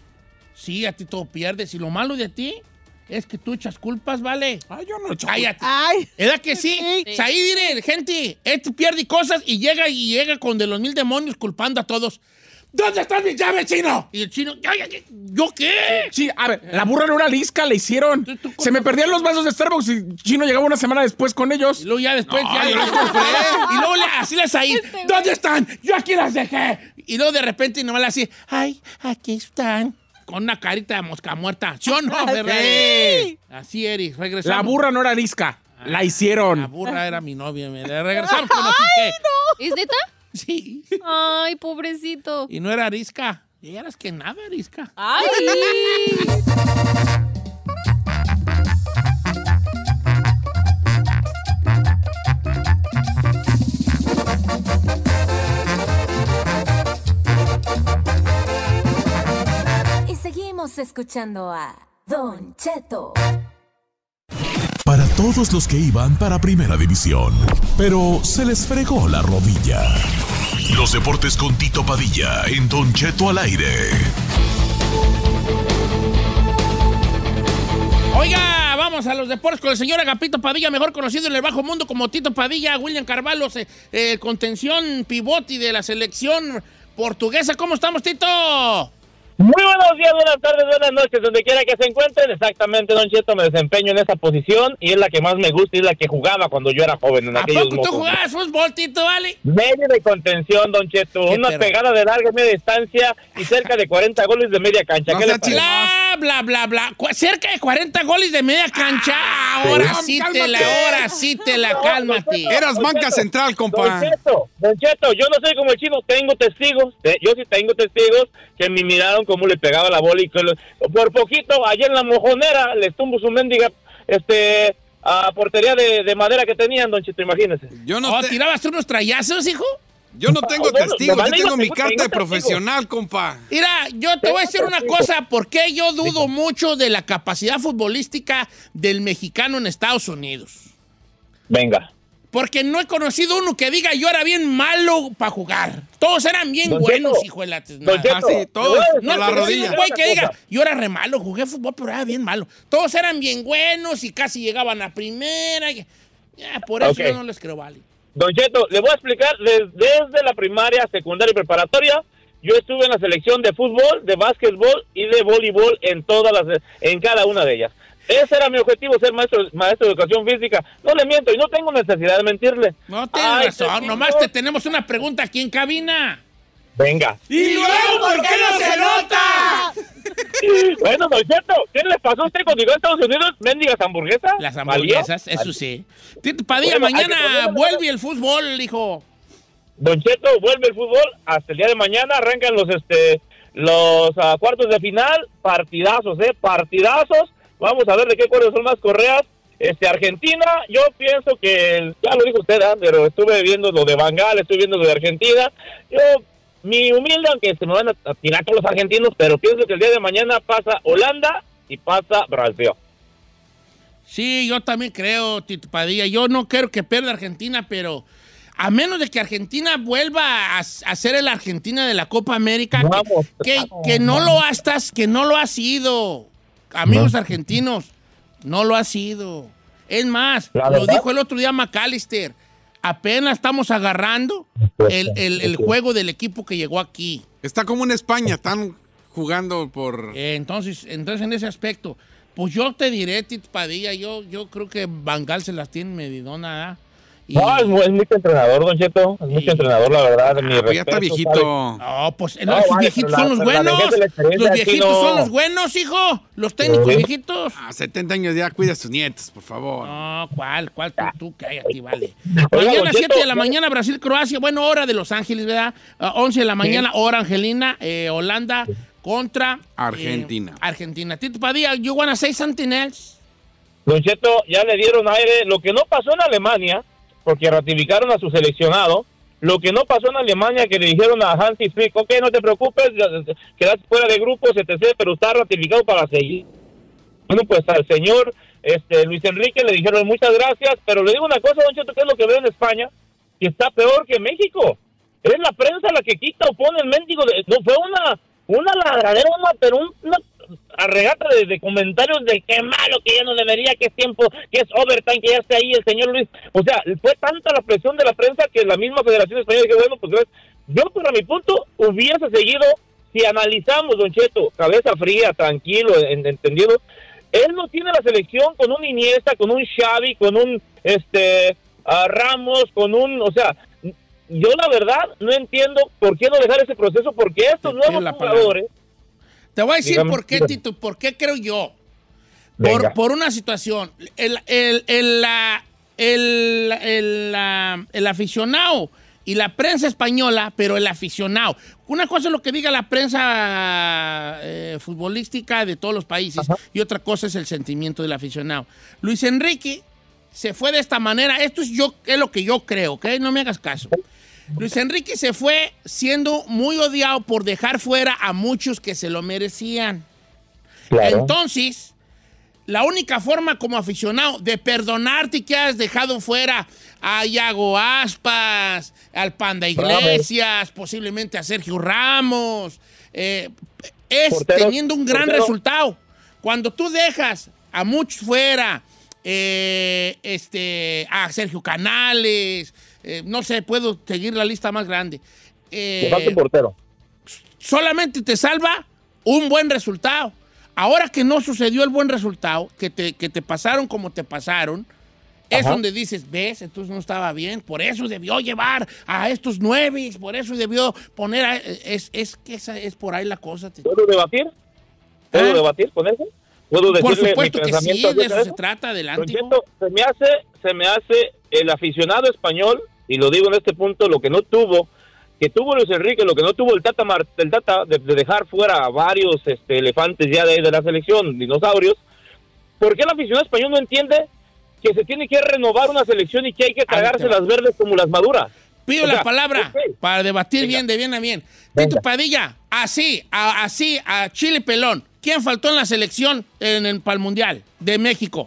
Sí, a ti todo pierdes. Y lo malo de ti es que tú echas culpas, ¿vale? Ay, yo no echo Cállate. Ay. ¿Verdad que sí? Sí. Ahí diré, gente, este pierde cosas y llega y llega con de los mil demonios culpando a todos. ¿Dónde están mis llaves, chino? Y el chino, ¿yo, yo, ¿yo qué? Sí, a ver, la burra no era lisca, le hicieron. ¿Tú, tú, Se me perdían los vasos de Starbucks y Chino llegaba una semana después con ellos. Y luego ya después, No, ya yo los los compré. Y luego le, así les ahí, Este ¿dónde están? Yo aquí las dejé. Y luego de repente nomás le así, ay, aquí están. Con una carita de mosca muerta. ¿Sí o no, verdad? Sí. Así eres, regresamos. La burra no era lisca, ah, la hicieron. La burra era mi novia. Me regresamos con los que. ¿Es neta? Sí. Ay, pobrecito. Y no era arisca. Y eras que nada, arisca. Ay. Y seguimos escuchando a Don Cheto. Para todos los que iban para Primera División, pero se les fregó la rodilla. Los deportes con Tito Padilla en Don Cheto al aire. Oiga, vamos a los deportes con el señor Agapito Padilla, mejor conocido en el bajo mundo como Tito Padilla. William Carvalho, eh, eh, contención pivote de la selección portuguesa. ¿Cómo estamos, Tito? Muy buenos días, buenas tardes, buenas noches, donde quiera que se encuentren. Exactamente, Don Cheto, me desempeño en esa posición y es la que más me gusta y es la que jugaba cuando yo era joven en ¿A aquellos poco tú mocos. jugabas fútbol, Tito, vale? Medio de contención, Don Cheto, una perro. pegada de larga y media distancia y cerca de cuarenta goles de media cancha. No ¿Qué le sea parece? Bla, bla, bla, bla. Cu- Cerca de cuarenta goles de media cancha. Ahora sí. sí te Cálmate. la, ahora sí te la cálmate. Eras Don banca Cheto, central, Don compa. Cheto, Don Cheto, yo no soy como el chino, tengo testigos, eh, yo sí tengo testigos que me miraron cómo le pegaba la bola y que lo- por poquito, allá en la mojonera, les tumbo su mendiga, este, a portería de, de madera que tenían, Don Cheto, imagínese. Yo no, Oh, te- ¿tirabas tú unos trayazos, hijo? yo no tengo Bueno, testigos, me yo vale, tengo yo mi tengo- carta tengo de testigos. profesional, compa. Mira, yo te voy a decir una cosa, porque yo dudo mucho de la capacidad futbolística del mexicano en Estados Unidos. Venga. Porque no he conocido uno que diga yo era bien malo para jugar. Todos eran bien Don buenos, Cheto, hijo de la Don tiznada. Cheto, Así, todos, no, por la he conocido rodilla. un güey que Una diga, cosa. yo era re malo, jugué fútbol, pero era bien malo. Todos eran bien buenos y casi llegaban a primera. y- Ya, por eso Ok. yo no les creo, vale. Don Cheto, le voy a explicar, des- desde la primaria, secundaria y preparatoria, yo estuve en la selección de fútbol, de básquetbol y de voleibol en todas las, en cada una de ellas. Ese era mi objetivo, ser maestro, maestro de educación física. No le miento y no tengo necesidad de mentirle. No tienes Ay, razón, testigos. nomás te tenemos una pregunta aquí en cabina. Venga. ¿Y luego por qué no se nota? Bueno, Don Cheto, ¿qué le pasó a usted cuando llegó a Estados Unidos? ¿Mendigas hamburguesas? Las ¿Valió? hamburguesas, eso sí. Tito Padilla, Bueno, hay que mañana ponerle- vuelve el fútbol, hijo. Don Cheto, vuelve el fútbol hasta el día de mañana, arrancan los este los ah, cuartos de final, partidazos, eh, partidazos. Vamos a ver de qué cuerdas son más correas. Este, Argentina, yo pienso que, el- ya lo dijo usted, ¿eh? Pero estuve viendo lo de Bangal, estuve viendo lo de Argentina. Yo, mi humilde, aunque se me van a, a tirar todos los argentinos, pero pienso que el día de mañana pasa Holanda y pasa Brasil. Sí, yo también creo, Tito Padilla. Yo no quiero que pierda Argentina, pero a menos de que Argentina vuelva a, a ser el Argentina de la Copa América, Vamos, que, vamos, que, que no lo ha estás, que no lo ha sido, amigos argentinos, no lo ha sido. Es más, La lo verdad. dijo el otro día McAllister, apenas estamos agarrando el, el- el juego del equipo que llegó aquí. Está como en España, están jugando por... Eh, entonces, entonces, en ese aspecto, pues yo te diré, Tito Padilla, yo, yo creo que Van Gaal se las tiene medidona, ¿ah? Y- No, es, mu- es mucho entrenador, Don Cheto. Es mucho entrenador, la verdad. Mi Ah, pues ya está respeto, viejito. ¿sabe? No, pues No, los vale, viejitos pero son la- los pero la buenos. vejez de la experiencia Los aquí viejitos no- son los buenos, hijo. Los técnicos Sí. viejitos. A setenta años ya cuida a sus nietos, por favor. No, ¿cuál? ¿Cuál tú? Tú cállate, vale. Oiga, Mañana Don Cheto, siete de la ya- mañana, Brasil-Croacia. Bueno, hora de Los Ángeles, ¿verdad? Ah, once de la mañana, hora Angelina, eh, Holanda contra... eh, Argentina. Argentina. Tito Padilla, you wanna say something else? Don Cheto, ya le dieron aire. Lo que no pasó en Alemania, porque ratificaron a su seleccionado, lo que no pasó en Alemania, que le dijeron a Hansi Flick, ok, no te preocupes, quedaste fuera de grupos, etcétera, pero está ratificado para seguir. Bueno, pues al señor este, Luis Enrique le dijeron muchas gracias, pero le digo una cosa, Don Cheto, que es lo que veo en España, que está peor que México. Es la prensa la que quita o pone el mendigo. De, no, fue una, una ladradera, una, pero un- una arregata de, de comentarios de qué malo, que ya no debería, que es tiempo, que es overtime, que ya esté ahí el señor Luis. O sea, fue tanta la presión de la prensa que la misma Federación Española dijo, bueno, pues yo para mi punto hubiese seguido, si analizamos, Don Cheto, cabeza fría, tranquilo, en- entendido, él no tiene la selección con un Iniesta, con un Xavi, con un este a Ramos, con un, o sea, yo la verdad no entiendo por qué no dejar ese proceso, porque estos Te nuevos pido la jugadores... Te voy a decir Dígame, por qué, dígame. Tito, por qué creo yo. Venga. Por, por una situación. El, el, el, la- el, el, la- el aficionado y la prensa española, pero el aficionado. Una cosa es lo que diga la prensa eh, futbolística de todos los países y otra cosa es el sentimiento del aficionado. Luis Enrique se fue de esta manera. Esto es, yo, es lo que yo creo, ¿ok? No me hagas caso. Luis Enrique se fue siendo muy odiado por dejar fuera a muchos que se lo merecían. Claro. Entonces, la única forma como aficionado de perdonarte que has dejado fuera a Iago Aspas, al Panda Iglesias, posiblemente a Sergio Ramos, eh, es Portero, teniendo un gran portero. resultado. Cuando tú dejas a muchos fuera, eh, este, a Sergio Canales, eh, no sé, puedo seguir la lista más grande. Eh, Le falta un portero. solamente te salva un buen resultado. Ahora que no sucedió el buen resultado, que te, que te pasaron como te pasaron, es Ajá. donde dices, ves, entonces no estaba bien, por eso debió llevar a estos nueve, por eso debió poner a... Es, es que esa es por ahí la cosa. Te- ¿Puedo debatir? ¿Puedo ¿Ah? debatir con eso? ¿Puedo Por decirle supuesto mi que sí, pensamiento de acerca eso de se trata, Don adelante. hijo. Cheto, se me hace, se me hace el aficionado español, y lo digo en este punto, lo que no tuvo, que tuvo Luis Enrique, lo que no tuvo el Tata, Mar- el Tata de, de dejar fuera a varios este, elefantes ya de, de la selección, dinosaurios. ¿Por qué el aficionado español no entiende que se tiene que renovar una selección y que hay que tragarse las verdes como las maduras? Pido O la sea, palabra ok. para debatir Venga. bien, de bien a bien. Venga. Tito Padilla, así, a, así, a Chile Pelón. ¿Quién faltó en la selección en el, para el Mundial de México?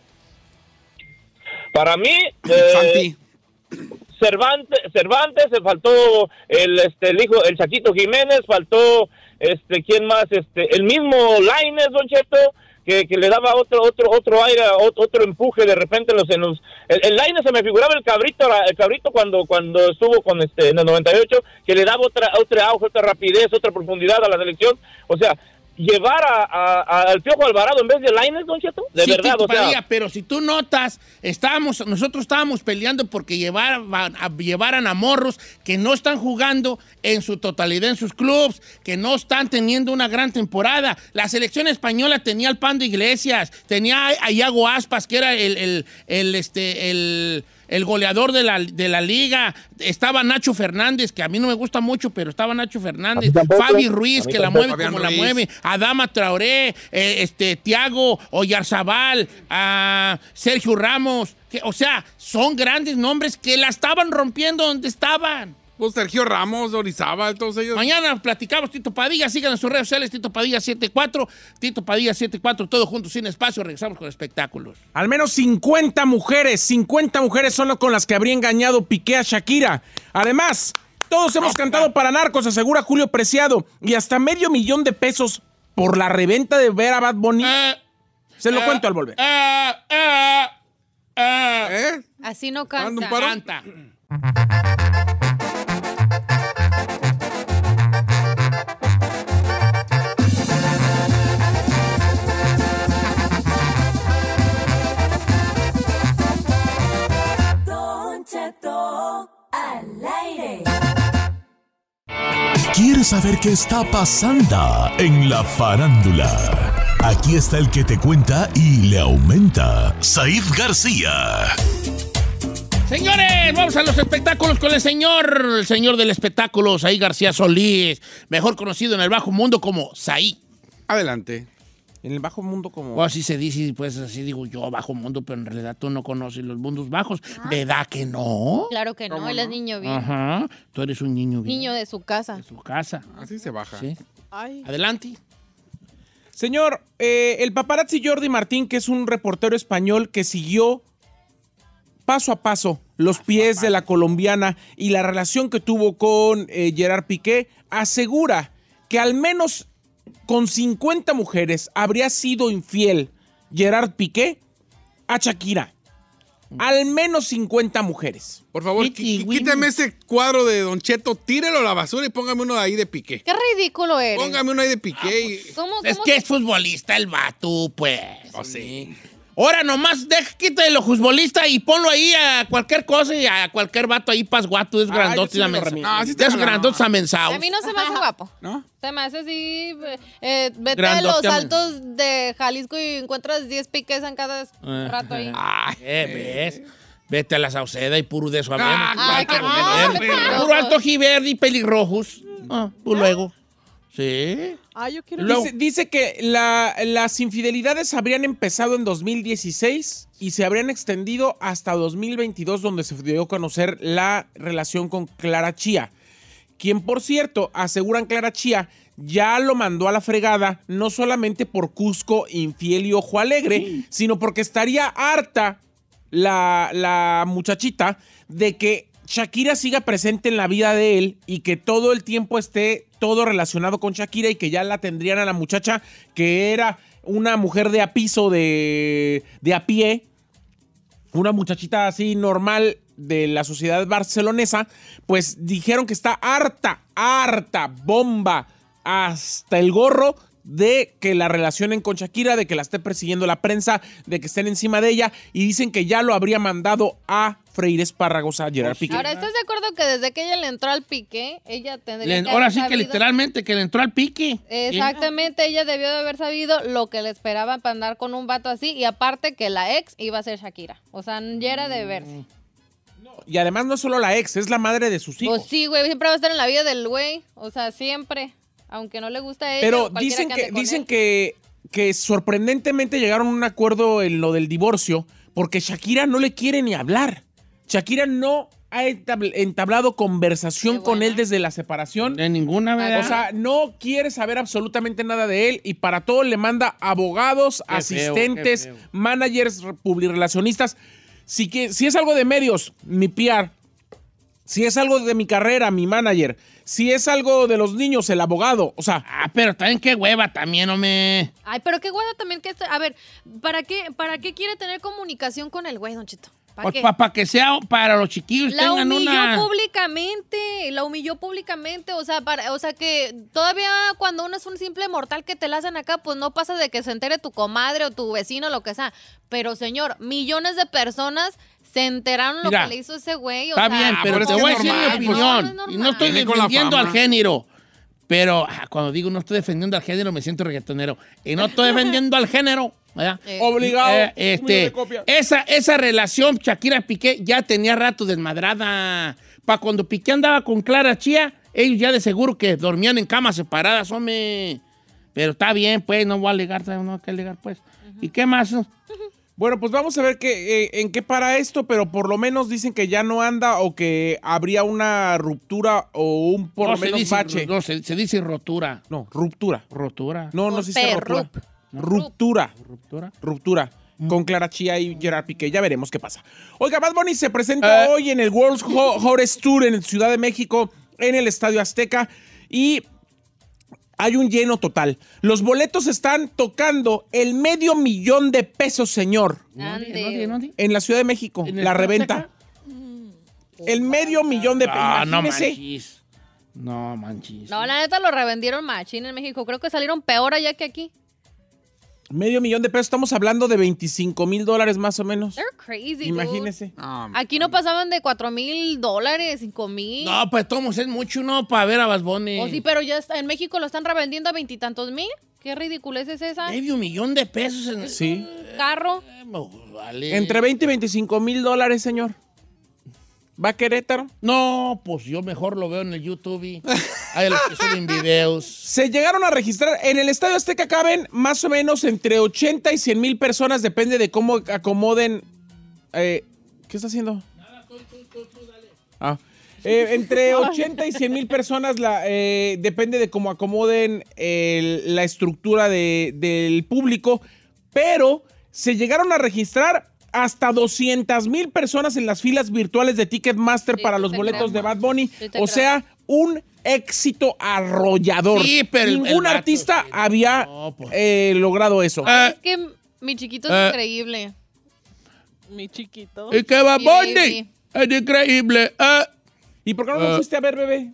Para mí, eh, Santi. Cervantes, Cervantes, se faltó el este el hijo, el Chaquito Jiménez, faltó este quién más, este el mismo Lainez, Don Cheto, que, que le daba otro otro otro aire, otro, otro empuje de repente en los en los el, el Lainez se me figuraba el cabrito, el cabrito cuando cuando estuvo con este en el noventa y ocho, que le daba otra otra auge, otra rapidez, otra profundidad a la selección, o sea, llevar a, a- a- al Piojo Alvarado en vez de Lainez, Don Cheto, de Sí, verdad, Tito o sea, Padilla, pero si tú notas, estábamos, nosotros estábamos peleando porque llevaran a, llevaran a morros que no están jugando en su totalidad en sus clubes, que no están teniendo una gran temporada. La selección española tenía al Pando Iglesias, tenía a Iago Aspas, que era el, el, el, este, el, el goleador de la, de la liga. Estaba Nacho Fernández, que a mí no me gusta mucho, pero estaba Nacho Fernández. A mí tampoco. Fabi A Ruiz, mí que la tampoco. mueve Fabián como la Ruiz. mueve. Adama Traoré, eh, este, Tiago Oyarzabal, a Sergio Ramos, que, o sea, son grandes nombres que la estaban rompiendo donde estaban. Pues Sergio Ramos, Orizaba, todos ellos. Mañana platicamos Tito Padilla. Sigan en sus redes sociales, Tito Padilla setenta y cuatro. Tito Padilla setenta y cuatro, todos juntos sin espacio. Regresamos con espectáculos. Al menos cincuenta mujeres, cincuenta mujeres son las con las que habría engañado Piqué a Shakira. Además, todos hemos cantado para Narcos, asegura Julio Preciado. Y hasta medio millón de pesos por la reventa de ver a Bad Bunny. Eh, Se lo eh, cuento al volver. Eh, eh, eh. ¿Eh? Así no ¿Dando un canta. paro? Canta. Don Cheto al aire. ¿Quieres saber qué está pasando en la farándula? Aquí está el que te cuenta y le aumenta, Saif García. Señores, vamos a los espectáculos con el señor, el señor del espectáculo, Saí García Solís, mejor conocido en el bajo mundo como Saí. Adelante. En el bajo mundo como... O así se dice, pues así digo yo, bajo mundo, pero en realidad tú no conoces los mundos bajos. ¿Verdad que no? Claro que no, él es niño bien. Ajá, tú eres un niño bien. Niño de su casa. De su casa. Así se baja. Sí. Ay. Adelante. Señor, eh, el paparazzi Jordi Martín, que es un reportero español que siguió paso a paso los pies de la colombiana y la relación que tuvo con eh, Gerard Piqué, asegura que al menos con cincuenta mujeres habría sido infiel Gerard Piqué a Shakira. Al menos cincuenta mujeres. Por favor, Wiki, qu- quítame ese cuadro de Don Cheto, tírelo a la basura y póngame uno ahí de Piqué. Qué ridículo eres. Póngame uno ahí de Piqué. y- ¿Cómo, Es cómo que se- es futbolista el vato, pues. Oh, sí. Ahora nomás deja, quítale lo futbolista y ponlo ahí a cualquier cosa y a cualquier vato ahí pasguato, es Ah, grandote yo y sí me lo amenazado. remito. No, así De está esos no. grandotes amenazados. A mí no se me hace guapo. ¿No? Se me hace así. Eh, vete Grandote, a los amen- altos de Jalisco y encuentras diez piques en cada rato ahí. Ay, eh, ¿ves? Vete a la Sauceda y puro de eso Ah, hablemos. Ay, qué Ah, qué peligroso. Puro alto jiverdi y pelirrojos. Ah, pues luego. Sí. Ah, yo quiero... Luego- Dice, dice que la- las infidelidades habrían empezado en dos mil dieciséis y se habrían extendido hasta dos mil veintidós, donde se dio a conocer la relación con Clara Chía, quien, por cierto, aseguran Clara Chía ya lo mandó a la fregada, no solamente por Cusco, infiel y ojo alegre, sino porque estaría harta la, la muchachita de que Shakira siga presente en la vida de él y que todo el tiempo esté todo relacionado con Shakira y que ya la tendrían a la muchacha que era una mujer de a piso, de, de a pie, una muchachita así normal de la sociedad barcelonesa, pues dijeron que está harta, harta, bomba, hasta el gorro de que la relacionen con Shakira, de que la esté persiguiendo la prensa, de que estén encima de ella, y dicen que ya lo habría mandado a freír espárragos a Gerard Piqué. Ahora, ¿estás de acuerdo que desde que ella le entró al pique, ella tendría Le- que ahora haber sí que sabido- literalmente que le entró al pique. Exactamente, ella debió de haber sabido lo que le esperaba para andar con un vato así, y aparte que la ex iba a ser Shakira. O sea, ya era de verse. Y además no es solo la ex, es la madre de sus hijos. Pues sí, güey, siempre va a estar en la vida del güey. O sea, siempre. Aunque no le gusta a ella. Pero o cualquiera dicen que, ande con dicen él. que, que sorprendentemente llegaron a un acuerdo en lo del divorcio porque Shakira no le quiere ni hablar. Shakira no ha entab- entablado conversación con él desde la separación. De ninguna O sea, no quiere saber absolutamente nada de él y para todo le manda abogados, Qué feo, asistentes, qué feo. managers, re- publirelacionistas. Si, que, si es algo de medios, mi P R. Si es algo de mi carrera, mi manager. Si es algo de los niños, el abogado. O sea, Ah, pero también qué hueva también, no me... Ay, pero qué guada también que... este- A ver, ¿para qué, ¿para qué quiere tener comunicación con el güey, Don Chito? ¿Para Pues qué? para que sea para los chiquillos La tengan humilló una... públicamente, la humilló públicamente, o sea, para, o sea que todavía cuando uno es un simple mortal que te la hacen acá, pues no pasa de que se entere tu comadre o tu vecino, lo que sea. Pero señor, millones de personas se enteraron lo Mira, que le hizo ese güey. O Está sea, bien, pero pero te es voy a que decir es mi normal, opinión. no es Y no estoy Viene con la defendiendo al fama. género. Pero ah, cuando digo no estoy defendiendo al género, me siento reggaetonero. Y no estoy defendiendo al género. ¿verdad? Eh. obligado. Eh, Un millón este, de copias. esa, esa relación Shakira-Piqué ya tenía rato desmadrada. Para cuando Piqué andaba con Clara Chía, ellos ya de seguro que dormían en camas separadas, hombre. Pero está bien, pues, no voy a alegar, no hay que alegar, pues. ¿Y qué más? Bueno, pues vamos a ver qué, eh, en qué para esto, pero por lo menos dicen que ya no anda o que habría una ruptura o un por no, lo menos dice, bache. No, se, se dice rotura. No, ruptura. Rotura. No, no se dice rotura. No. Ruptura. Ruptura. Ruptura. Mm. Con Clara Chía y Gerard Piqué. Ya veremos qué pasa. Oiga, Bad Bunny se presenta eh. hoy en el World Hottest Tour en Ciudad de México, en el Estadio Azteca, y hay un lleno total. Los boletos están tocando el medio millón de pesos, señor. Ande. En la Ciudad de México, la reventa. El medio millón de pesos. Ah, no manches. No manches. No, la neta lo revendieron machín en México. Creo que salieron peor allá que aquí. Medio millón de pesos, estamos hablando de veinticinco mil dólares más o menos. They're crazy, imagínese. No, aquí no pasaban de cuatro mil dólares, cinco mil. No, pues todos es mucho, ¿no? Para ver a Bad Bunny. Oh, sí, pero ya está, en México lo están revendiendo a veintitantos mil. ¿Qué ridiculez es esa? Medio millón de pesos en sí. carro. Eh, vale. Entre veinte y veinticinco mil dólares, señor. ¿Va a Querétaro? No, pues yo mejor lo veo en el YouTube. Hay los que suben videos. Se llegaron a registrar. En el Estadio Azteca caben más o menos entre ochenta y cien mil personas. Depende de cómo acomoden. Eh, ¿Qué está haciendo? Nada, tú, tú, tú, tú, dale. Ah. Eh, entre ochenta y cien mil personas. La, eh, depende de cómo acomoden el, la estructura de, del público. Pero se llegaron a registrar hasta doscientas mil personas en las filas virtuales de Ticketmaster sí, para los boletos creo. de Bad Bunny. Sí, o sea, un éxito arrollador. Sí, pero ningún el vato, artista sí. había no, pues. eh, logrado eso. Uh, es que mi chiquito es uh, increíble. Mi chiquito. ¿Y qué Bad Bunny? Es increíble. Uh, ¿Y por qué no lo uh, fuiste a ver, bebé?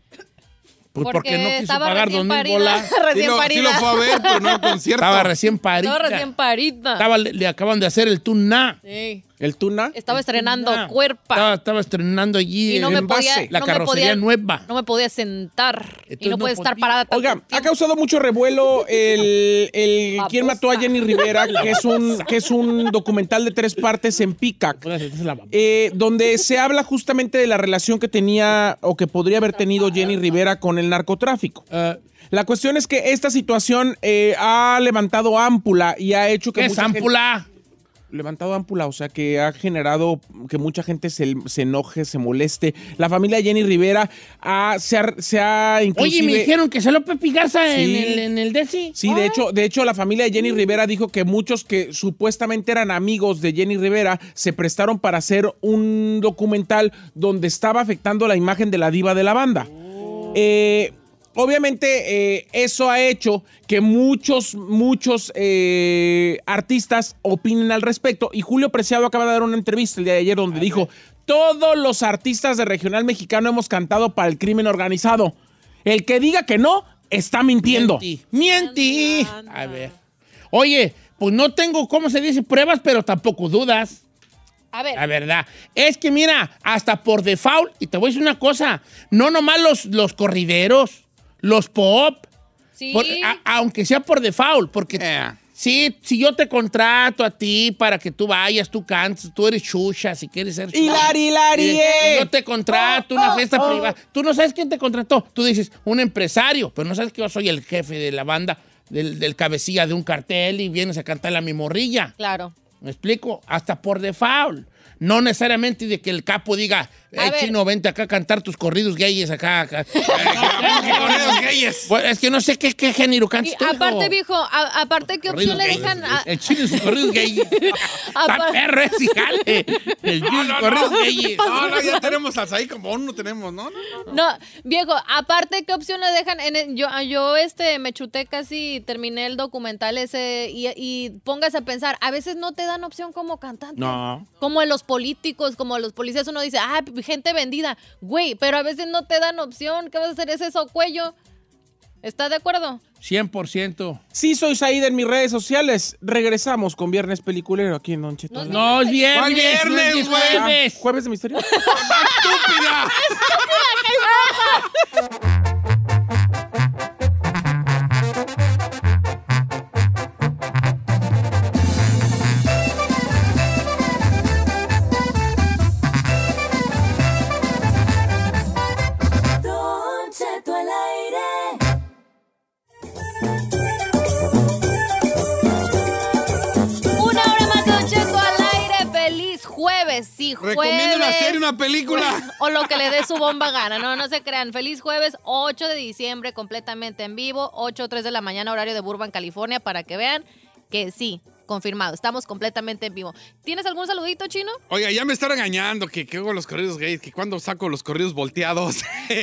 Pues porque, porque no quiso estaba pagar dos mil bolas. Recién sí, lo, parida. sí lo fue a ver, pero no al concierto. Estaba recién parida. Estaba recién parida. Estaba, le, le acaban de hacer el tuna. Sí. ¿El tuna? Estaba estrenando tuna. cuerpa. Estaba, estaba estrenando allí y no el me envase, podía, la no carrocería me podía, nueva. No me podía sentar. Entonces y no, no puede estar podía. parada tanto Oiga, tiempo. ha causado mucho revuelo el, el ¿Quién mató a Jenny Rivera? que, es un, que es un documental de tres partes en Peacock. Eh, donde se habla justamente de la relación que tenía o que podría haber tenido Jenny Rivera con el narcotráfico. Uh, La cuestión es que esta situación eh, ha levantado ámpula y ha hecho que... ¿Qué es ámpula? Gente, levantado ámpula, o sea, que ha generado que mucha gente se, se enoje, se moleste. La familia Jenny Rivera ha, se, ha, se ha inclusive... Oye, me dijeron que salió Pepe Garza sí. en el, en el Desi. Sí, de hecho, de hecho, la familia de Jenny Rivera dijo que muchos que supuestamente eran amigos de Jenny Rivera se prestaron para hacer un documental donde estaba afectando la imagen de la diva de la banda. Oh. Eh... Obviamente eh, eso ha hecho que muchos, muchos eh, artistas opinen al respecto. Y Julio Preciado acaba de dar una entrevista el día de ayer donde dijo, todos los artistas de regional mexicano hemos cantado para el crimen organizado. El que diga que no, está mintiendo. Mienti. Mienti. A ver. Oye, pues no tengo, ¿cómo se dice? Pruebas, pero tampoco dudas. A ver. La verdad. Es que mira, hasta por default, y te voy a decir una cosa, no nomás los, los corrideros, los pop, sí. por, a, aunque sea por default, porque yeah. si, si yo te contrato a ti para que tú vayas, tú cantes, tú eres chucha, si quieres ser chucha. ¡Hilari, hilari! Eh, yo te contrato oh, una oh, fiesta oh. privada. Tú no sabes quién te contrató. Tú dices, un empresario, pero no sabes que yo soy el jefe de la banda, del, del cabecilla de un cartel y vienes a cantarle a mi morrilla. Claro. ¿Me explico? Hasta por default. No necesariamente de que el capo diga, hey, Chino, vente acá a cantar tus corridos gayes acá. acá. ¿Qué corridos gayes? Pues es que no sé qué, qué género cantas tú. Aparte, viejo, a, aparte, ¿qué opción le dejan? A... El Chino y sus corridos gayes. Está perro ese jale. El Chino y sus corridos gayes. No, no, ya tenemos ahí como uno tenemos, ¿no? No, no, no. no viejo, aparte, ¿qué opción le dejan? En el, yo, yo este, me chuté casi, terminé el documental ese y, y póngase a pensar, a veces no te dan opción como cantante. No. Como en los políticos, como los policías, uno dice, ah, gente vendida. Güey, pero a veces no te dan opción. ¿Qué vas a hacer? ¿Es eso, cuello? ¿Estás de acuerdo? cien por ciento. Sí, soy Saída en mis redes sociales. Regresamos con Viernes Peliculero aquí en Don Cheto. No, no es viernes. ¿Cuál viernes, güey? No es jueves. Ah, ¿Jueves de misterio? ¡Estúpida! ¡Estúpida! jueves, sí, jueves. Recomiendo una serie, una película. O lo que le dé su bomba gana. No, no se crean. Feliz jueves, ocho de diciembre, completamente en vivo. ocho o tres de la mañana, horario de Burbank, California, para que vean que sí, confirmado. Estamos completamente en vivo. ¿Tienes algún saludito, Chino? Oiga, ya me está regañando que, que hago los corridos gays, que cuando saco los corridos volteados.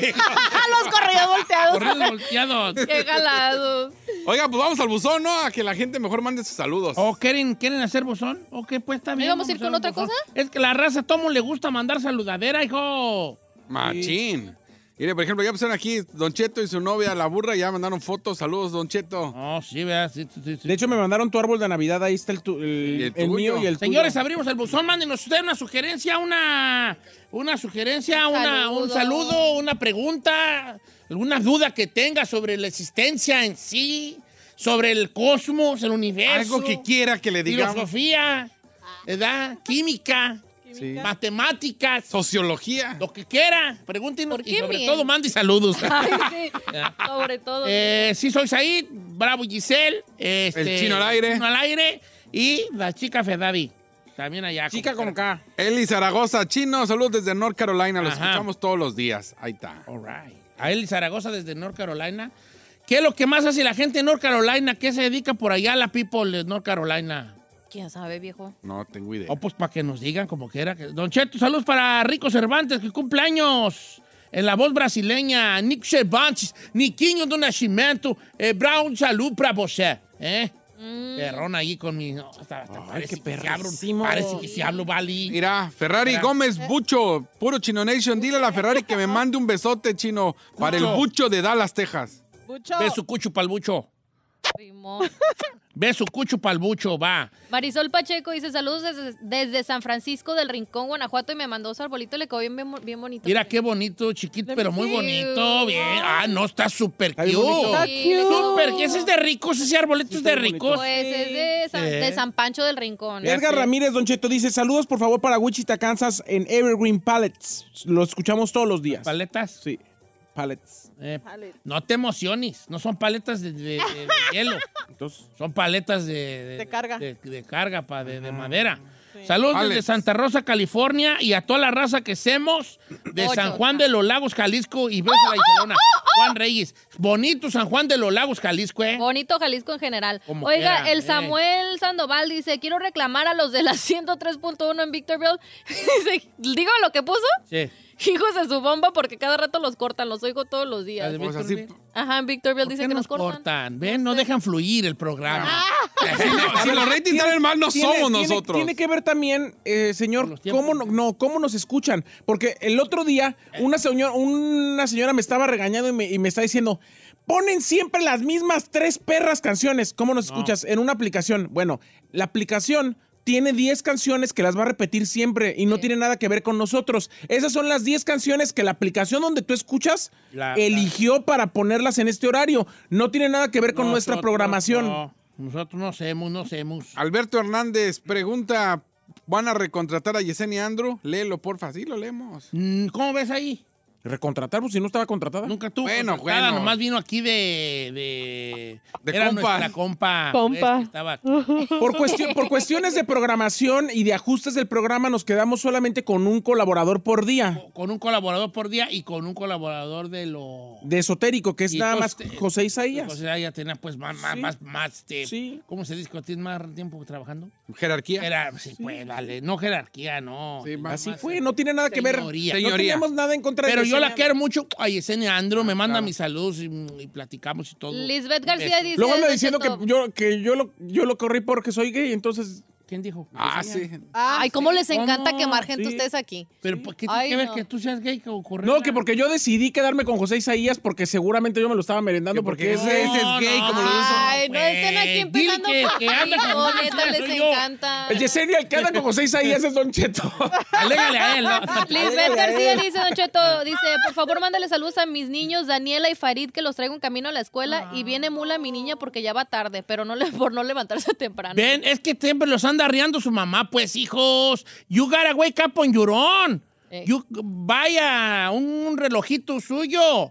Los corridos volteados. Corridos volteados. Qué jalados. Oiga, pues vamos al buzón, ¿no? A que la gente mejor mande sus saludos. ¿O quieren, quieren hacer buzón? ¿O qué? Pues también. ¿Vamos a ir con otra cosa? Es que la raza, ¿cómo le gusta mandar saludadera, hijo? Machín. Mire, por ejemplo, ya pusieron aquí Don Cheto y su novia, la burra, ya mandaron fotos. Saludos, Don Cheto. Oh, sí, vea, sí, sí, sí. De hecho, me mandaron tu árbol de Navidad. Ahí está el, tu, el, el, el mío y el tuyo. Señores, abrimos el buzón. Mándenos ustedes una sugerencia, una, una sugerencia, una, un saludo, una pregunta, alguna duda que tenga sobre la existencia en sí, sobre el cosmos, el universo. Algo que quiera que le digamos. Filosofía, ¿verdad? Química. Sí. Matemáticas, sociología, lo que quiera, pregúntenos y sobre bien? todo mande saludos. Ay, sí. Sobre todo. Eh, sí, soy Said, Bravo Giselle, este, el Chino al aire, Chino al aire y la chica Ferrari. También allá. Chica con K. Eli Zaragoza, Chino, saludos desde North Carolina, los Ajá. escuchamos todos los días. Ahí está. All right. A Eli Zaragoza desde North Carolina. ¿Qué es lo que más hace la gente en North Carolina? ¿Qué se dedica por allá la people de North Carolina? ¿Quién sabe, viejo? No tengo idea. O oh, pues para que nos digan como quiera. Don Cheto, saludos para Rico Cervantes, que cumple años. En la voz brasileña, Nico Cervantes, Niquinho do Nascimento, eh, Brown, salud para você. ¿Eh? Mm. Perrón ahí con mi... No, hasta, hasta Ay, parece, qué que hablo, parece que si hablo, Bali. Mira, Ferrari Mira. Gómez Bucho, puro Chino Nation. Dile a la Ferrari que me mande un besote, Chino, Cucho. Para el Bucho de Dallas, Texas. Bucho. Ve su cucho pa'l Bucho. Primo. Ve su cucho pa'l Bucho, va. Marisol Pacheco dice, saludos desde, desde San Francisco del Rincón, Guanajuato, y me mandó su arbolito, le quedó bien, bien, bien bonito. Mira qué bonito, chiquito, pero muy bonito, bien. Ah, no, está súper cute. Está cute. Súper, ese es de ricos, ese arbolito es de ricos. Pues es de San, Eh. de San Pancho del Rincón. Edgar Ramírez, Don Cheto, dice, saludos por favor para Wichita, Kansas, en Evergreen Pallets. Lo escuchamos todos los días. ¿Paletas? Sí, pallets. Eh, no te emociones, no son paletas de, de- de- de hielo. Entonces, Son paletas de, de, De carga. De, de carga, pa, de, de madera. Sí. Saludos Alex. desde Santa Rosa, California, y a toda la raza que hacemos de Ocho. San Juan de los Lagos, Jalisco, y besos a la Isolona. Juan Reyes. Bonito San Juan de los Lagos, Jalisco, ¿eh? Bonito Jalisco en general. Como Oiga, quiera, el eh. Samuel Sandoval dice, quiero reclamar a los de la ciento tres punto uno en Victorville. Dice, ¿digo lo que puso? Sí. Hijos de su bomba porque cada rato los cortan, los oigo todos los días. ¿La de Pues así, Victorville? Ajá, en Victorville ¿Por dice qué que nos nos cortan. ¿Ven? No dejan fluir el programa. si, no- si los ratings salen mal, no Tiene- somos tiene- nosotros. Tiene que ver también, eh, señor, Los tiempos. cómo, no, no, cómo nos escuchan. Porque el otro día una, señor, una señora me estaba regañando y me, y me está diciendo, ponen siempre las mismas tres perras canciones. ¿Cómo nos No. escuchas? En una aplicación. Bueno, la aplicación tiene diez canciones que las va a repetir siempre y no tiene nada que ver con nosotros. Esas son las diez canciones que la aplicación donde tú escuchas La- eligió para ponerlas en este horario. No tiene nada que ver con nuestra Nosotros programación. no. Nosotros no hacemos, no hacemos. Alberto Hernández pregunta, ¿van a recontratar a Yesenia Andrew? Léelo, porfa, sí lo leemos. Mm, ¿Cómo ves ahí? ¿Recontratar? Pues si no estaba contratada. Nunca tuvo Bueno, contratada, bueno. nomás vino aquí de... De, De era compa. nuestra compa. Compa. pues, que estaba aquí. Por, cuestión- por cuestiones de programación y de ajustes del programa nos quedamos solamente con un colaborador por día. Con un colaborador por día y con un colaborador de lo... De esotérico, que es Y nada más entonces, José Isaías. O sea, ya tenía pues más, más, Sí. más, más, este, Sí. ¿cómo se dice? cuando ¿Tienes más tiempo trabajando? Jerarquía. Era, sí, pues, dale, no jerarquía, no. Sí, más- Así más, fue, eh, no tiene nada que ver. señoría. No Señoría. teníamos nada en contra de Pero yo la Yesenia. quiero mucho. A Yesenia Andro me manda claro. mis saludos y, y platicamos y todo. Lisbeth García Besos. dice... Luego anda Don diciendo que Cheto, yo, que yo lo, yo lo corrí porque soy gay, entonces... ¿Quién dijo? Ah, sí. Ay, cómo les encanta ¿Cómo? quemar gente Sí. ustedes aquí. Pero ¿por ¿qué tiene Ay, que ver no. que tú seas gay o correr? No, que porque yo decidí quedarme con José Isaías porque seguramente yo me lo estaba merendando Que porque, porque ese ese es gay, como lo dice. Ay, no estén aquí empezando Dile que- con que anda con hijo, José neta, Isaías, les soy yo. encanta. El Yesenia, el que anda con José Isaías es Don Cheto. Alégale a él, ¿no? Lisbeth García dice, Don Cheto, dice, por favor, mándale saludos a mis niños, Daniela y Farid, que los traigo en camino a la escuela, y viene mula mi niña porque ya va tarde, pero no le, por no levantarse temprano. Ven, es que siempre los anda arriando su mamá, pues, hijos. You gotta wake up on your own. Eh. You, vaya, un relojito suyo.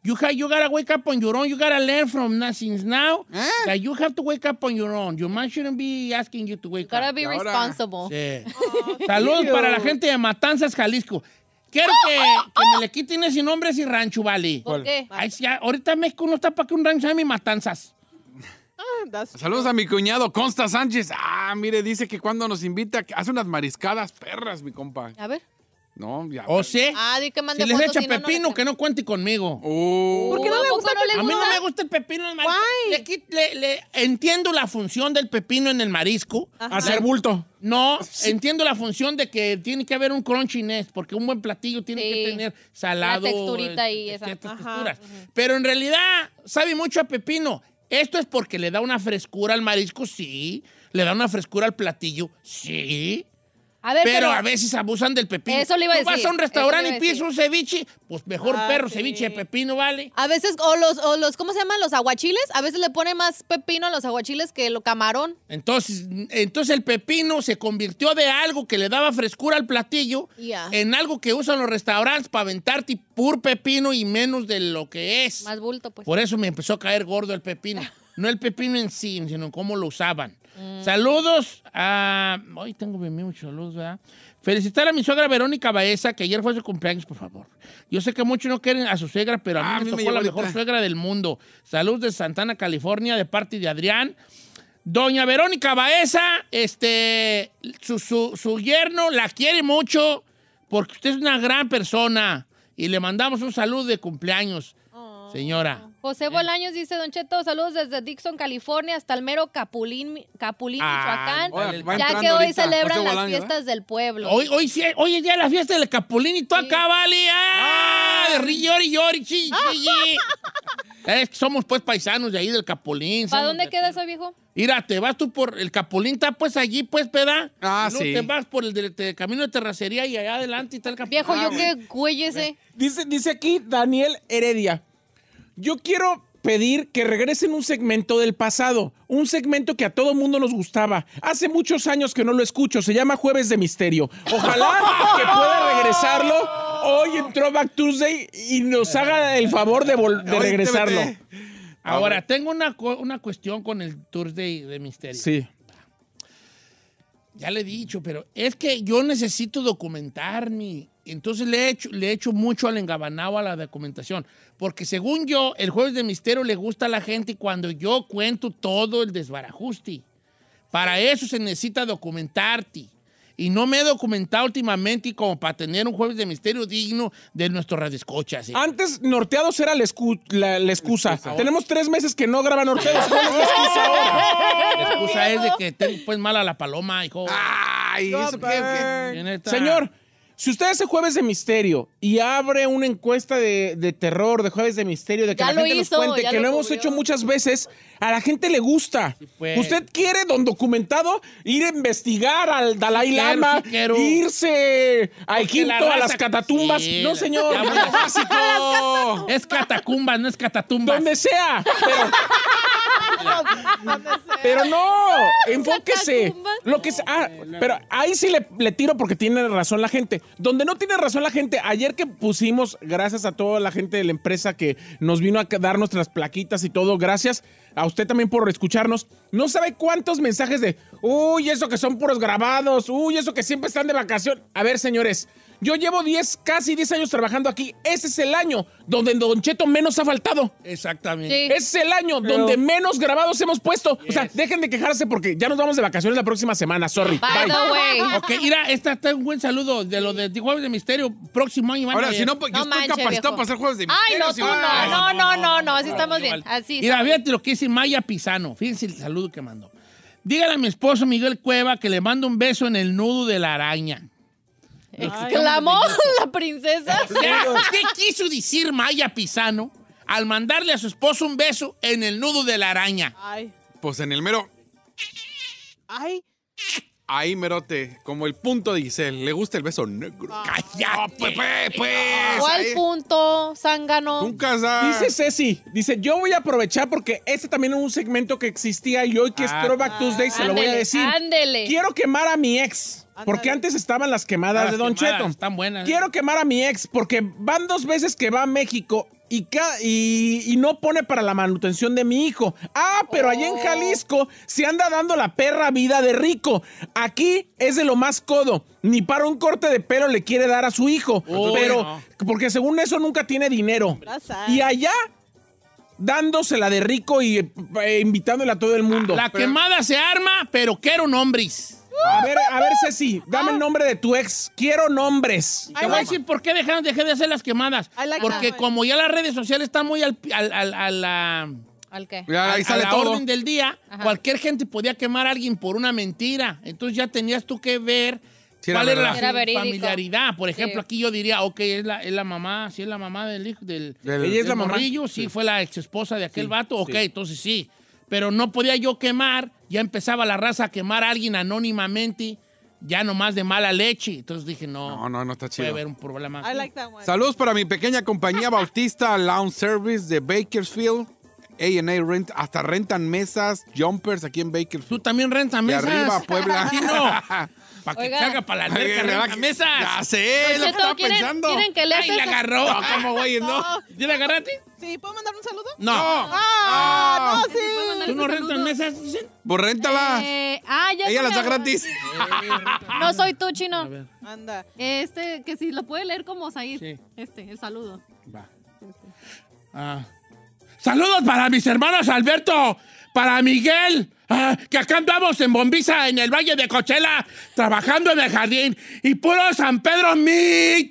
You, have, you gotta wake up on your own. You gotta learn from since now ¿Eh? that you have to wake up on your own. Your man shouldn't be asking you to wake Gotta up. be responsible. Sí. Saludos para la gente de Matanzas, Jalisco. Quiero que, que me le quiten ese nombre, ese rancho, vale. ¿Por qué? Ay, sí, ahorita México no está para que un rancho se llame Matanzas. Saludos a mi cuñado Consta Sánchez. Ah, mire, dice que cuando nos invita, hace unas mariscadas perras, mi compa. A ver. No, ya. O sea, Ah, di que mande si les fotos, echa si no, no pepino, le- que no cuente conmigo. Oh. ¿Por qué no le gusta el A mí pepino? no me gusta el pepino en el marisco. Le quit- le- le- entiendo la función del pepino en el marisco. Hacer bulto. No, entiendo la función de que tiene que haber un crunchiness, porque un buen platillo tiene Sí. que tener salado. La texturita y eh, esa. ciertas Ajá, texturas. Pero en realidad sabe mucho a pepino. Esto es porque le da una frescura al marisco, sí. Le da una frescura al platillo, sí. A ver, Pero, pero, a veces abusan del pepino. Eso le iba a Tú vas decir, a un restaurante eso le y iba a pides un ceviche, pues mejor Ah, perro sí. ceviche de pepino, ¿vale? a veces, o los, o los, ¿cómo se llaman? Los aguachiles. A veces le pone más pepino a los aguachiles que el camarón. Entonces, entonces el pepino se convirtió de algo que le daba frescura al platillo Ya. en algo que usan los restaurantes para aventarte pur pepino y menos de lo que es. Más bulto, pues. Por eso me empezó a caer gordo el pepino. No el pepino en sí, sino cómo lo usaban. Saludos a... Hoy tengo muchos saludos, ¿verdad? Felicitar a mi suegra Verónica Baeza, que ayer fue su cumpleaños, por favor. Yo sé que muchos no quieren a su suegra, pero a mí Ah, me a mí me tocó llegó la ahorita. mejor suegra del mundo. Saludos de Santana, California, de parte de Adrián. Doña Verónica Baeza, este, su, su, su yerno la quiere mucho porque usted es una gran persona y le mandamos un saludo de cumpleaños, señora. José Bolaños dice, Don Cheto, saludos desde Dixon, California, hasta el mero Capulín, Capulín Ah, Michoacán, órale, va ya entrando que hoy ahorita celebran José las Bolaños, fiestas del pueblo. Hoy, hoy, sí, hoy es ya la fiesta del Capulín y tú acá, vale. ¡Ah! De ri- llori, llori, chi, chi, chi. Es que somos pues paisanos de ahí del Capulín. ¿Para somos dónde de- queda eso, viejo? Mira, te vas tú por el Capulín, está pues allí, pues, peda. Ah, Y luego sí. te vas por el de- de camino de terracería y allá adelante está el Capulín. Viejo, yo qué güey ese. Dice, dice aquí Daniel Heredia. Yo quiero pedir que regresen un segmento del pasado, un segmento que a todo mundo nos gustaba. Hace muchos años que no lo escucho, se llama Jueves de Misterio. Ojalá que pueda regresarlo hoy en Throwback Tuesday y nos haga el favor de, vol- de Oye, regresarlo. vete. Ahora, tengo una, cu- una cuestión con el Tour de, de Misterio. Sí. Ya le he dicho, pero es que yo necesito documentarme. Entonces le he hecho, le he hecho mucho al engabanado a la documentación. Porque según yo, el Jueves de Misterio le gusta a la gente cuando yo cuento todo el desbarajuste. Para eso se necesita documentarte. Y no me he documentado últimamente como para tener un Jueves de Misterio digno de nuestros radioescuchas. ¿eh? Antes, Norteados era la, excu- la- la excusa. Tenemos tres meses que no graba Norteados. ¿Cuál es la excusa ahora? La excusa es de que tengo pues mala la paloma, hijo. Ay, eso qué, qué- Bien, esta- Señor, si usted hace Jueves de Misterio y abre una encuesta de, de terror, de Jueves de Misterio, de que Ya la lo gente hizo, nos cuente, ya que lo lo hemos cubrió. hecho muchas veces, a la gente le gusta. pues. Usted quiere, don documentado, ir a investigar al Dalai Sí quiero, Lama, sí quiero. irse a Porque Egipto, la a raza- las catatumbas. Sí, no, la- señor, ya es voy a- básico. Es catacumbas, no es catatumbas. Donde sea. Pero, pero no, enfóquese. Lo que sea- ah, pero ahí sí le, le tiro porque tiene razón la gente. Donde no tiene razón la gente, ayer que pusimos, gracias a toda la gente de la empresa que nos vino a dar nuestras plaquitas y todo, gracias a usted también por escucharnos. No sabe cuántos mensajes de, uy, eso que son puros grabados, uy, eso que siempre están de vacación. A ver, señores, yo llevo diez, casi diez años trabajando aquí. Ese es el año donde Don Cheto menos ha faltado. Exactamente. Sí. Ese es el año Pero- donde menos grabados hemos puesto. O sea, Yes. dejen de quejarse porque ya nos vamos de vacaciones la próxima semana. Sorry. By Bye. the way. Ok, mira, esta está un buen saludo de lo de Jueves de Misterio. Próximo año van a Ahora, ver. si no, pues, yo No estoy manche, capacitado viejo. para hacer juegos de Ay, misterio. no, si tú no, Ay, no, no, no, no, así estamos bien. igual. Así. Mira, estamos bien. fíjate lo que dice Maya Pisano. Fíjense el saludo que mandó. Dígale a mi esposo Miguel Cueva que le mando un beso en el nudo de la araña. Exclamó la princesa. O sea, ¿qué quiso decir Maya Pisano al mandarle a su esposo un beso en el nudo de la araña? Ay. Pues en el mero, Ay. ahí merote, como el punto de Giselle. Le gusta el beso negro. ¡Cállate! Pues, pues, pues. ¿Cuál ahí. punto, zángano? Nunca sabes. Dice Ceci, dice, yo voy a aprovechar porque este también es un segmento que existía y hoy que es Ah, Throwback Tuesday se lo voy a Ándele, decir. ándele. Quiero quemar a mi ex. Porque Ándale. antes estaban las quemadas Las de Don quemadas Cheto. están buenas. Quiero quemar a mi ex porque van dos veces que va a México Y, ca- y, y no pone para la manutención de mi hijo. Ah, pero allá en Jalisco se anda dando la perra vida de rico. Aquí es de lo más codo. Ni para un corte de pelo le quiere dar a su hijo. Uy, pero, no. porque según eso nunca tiene dinero. Pasa. Y allá, dándosela de rico y eh, invitándole a todo el mundo. La quemada se arma, pero quiero nombres. A ver, a ver, Ceci, dame el nombre de tu ex. Quiero nombres. Te voy a decir por qué dejaron, dejé de hacer las quemadas. like Porque that. como ya las redes sociales están muy al, al, al- a la, ¿Al qué? Ya, ahí a sale la todo. orden del día, Ajá. cualquier gente podía quemar a alguien por una mentira. Entonces ya tenías tú que ver Sí, era cuál era la verdad. Era verídico. familiaridad. Por ejemplo, Sí. aquí yo diría, ok, es la, es la mamá, sí es la mamá del hijo, del, Del- Ella es del la mamá. morrillo, sí, fue la ex esposa de aquel Sí, vato, ok, sí. entonces sí. Pero no podía yo quemar, ya empezaba la raza a quemar a alguien anónimamente, ya nomás de mala leche. Entonces dije, no, No, no, no está puede chido. haber un problema. I like that one. Saludos para mi pequeña compañía Bautista Lounge Service de Bakersfield. A and A Rent, hasta rentan mesas, jumpers aquí en Bakersfield. Tú también rentas De mesas. arriba, Puebla. Sí, no. Para que Oiga. salga para la alberca, ¿Verdad renta que- mesas. Ya sé, Don lo que Cheto, estaba ¿quieren- pensando. quieren que le Ay, haces- la agarró. No, ¿cómo, güey? No. ¿Ya la agarraste? Sí, ¿puedo mandar un saludo? No. Ah, no, ¿Se puede sí. mandar ¿Tú ese no saludo? rentas mesas? Dicen? Pues réntala. Eh, ah, ya Ella con las da la- gratis. No soy tú, chino. A ver, Anda. Este, que si lo puede leer como Said. sí, Este, el saludo. va. Ah. Saludos para mis hermanos Alberto, para Miguel, ah, que acá andamos en Bombiza, en el Valle de Coachella, trabajando en el jardín. Y puro San Pedro Mich.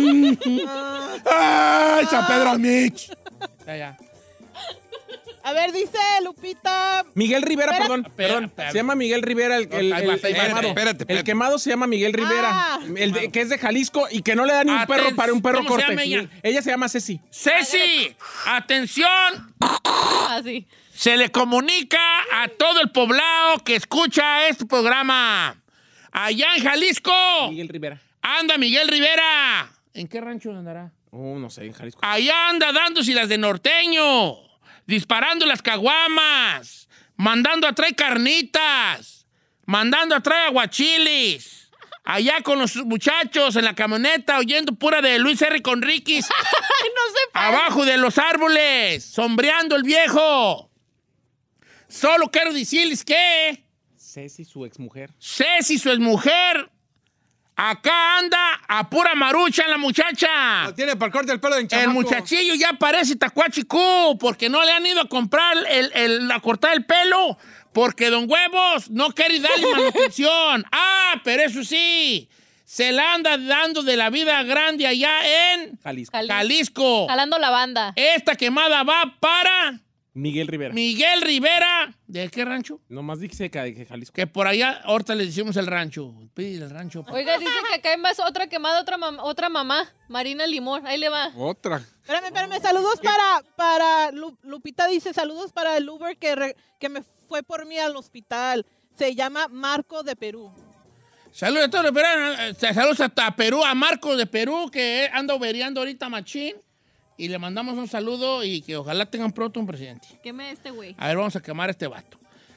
¡Ay, San Pedro Mich! Ya, ya. A ver, dice Lupita. Miguel Rivera, Espera. perdón. Espera, perdón. espera. Se llama Miguel Rivera, el, el- No, ahí el- va, el ahí va, quemado. espérate, espérate. El quemado se llama Miguel Rivera, Ah. el de- que es de Jalisco y que no le da ni un Aten- perro para un perro ¿Cómo se corte. llama ella? Ella se llama Ceci. Ceci, atención, Así. se le comunica a todo el poblado que escucha este programa. Allá en Jalisco, Miguel Rivera. anda Miguel Rivera. ¿En qué rancho andará? Oh, no sé, en Jalisco. Allá anda dándose las de norteño, disparando las caguamas, mandando a traer carnitas, mandando a traer aguachiles. Allá con los muchachos en la camioneta oyendo pura de Luis R. Conríquez. No sé. Abajo de los árboles, sombreando el viejo. Solo quiero decirles que Ceci, su exmujer. Ceci, su exmujer, acá anda a pura marucha en la muchacha. No tiene para corte el pelo de El chamaco. muchachillo ya parece tacuachicú porque no le han ido a comprar el, el- a cortar el pelo porque Don Huevos no quiere darle manutención. Ah, pero eso sí, se la anda dando de la vida grande allá en Jalisco. Jalisco. Jalisco. Jalando la banda. Esta quemada va para Miguel Rivera. Miguel Rivera. ¿De qué rancho? Nomás dice que de Jalisco. Que por allá, ahorita le decimos el rancho. Pide el rancho. Oiga, dice que acá hay más otra quemada, otra, mam- otra mamá, Marina Limón. Ahí le va. Otra. Espérame, espérame. Saludos para, para Lu- Lupita dice, saludos para el Uber que, re- que me fue por mí al hospital. Se llama Marco de Perú. Saludos a todos los peruanos. eh, Saludos a, a Perú, a Marcos de Perú, que anda overiando ahorita machín. Y le mandamos un saludo y que ojalá tengan pronto un presidente. Queme este güey. A ver, vamos a quemar a este vato.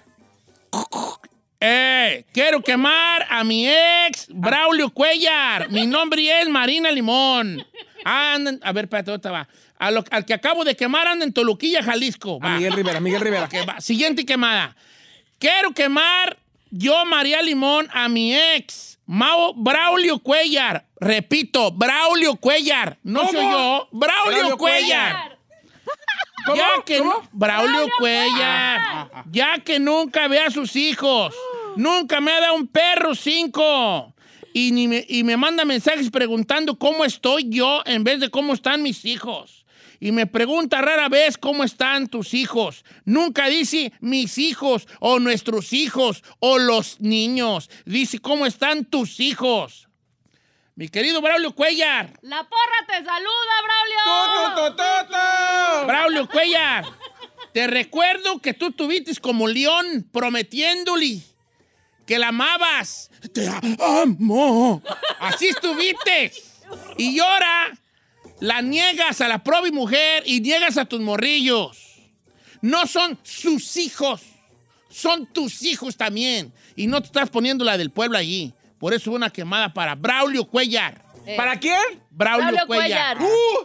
Eh, quiero quemar a mi ex, Braulio Cuellar. Mi nombre es Marina Limón. Andan, a ver, espérate, ahorita va. A lo- al que acabo de quemar anda en Toluquilla, Jalisco. A Va. Miguel Rivera, Miguel Rivera. Ok, va. Siguiente quemada. Quiero quemar yo, María Limón, a mi ex, Mao Braulio Cuellar. Repito, Braulio Cuellar. No soy yo. Braulio, Braulio Cuellar. ¿Cómo? Ya que ¿Cómo? no- Braulio Cuellar. Ya que nunca ve a sus hijos. Nunca me ha dado un perro cinco. Y, ni me, y me manda mensajes preguntando cómo estoy yo en vez de cómo están mis hijos. Y me pregunta rara vez cómo están tus hijos. Nunca dice mis hijos o nuestros hijos o los niños. Dice cómo están tus hijos. Mi querido Braulio Cuellar. La porra te saluda, Braulio. ¡Toto, toto! Braulio Cuellar, te recuerdo que tú tuviste como león prometiéndole que la amabas. Te amo. Así estuviste. Y ahora la niegas a la pobre mujer y niegas a tus morrillos. No son sus hijos, son tus hijos también. Y no te estás poniendo la del pueblo allí. Por eso una quemada para Braulio Cuellar. Eh, ¿Para quién? Braulio, Braulio Cuellar. Cuellar. Uh,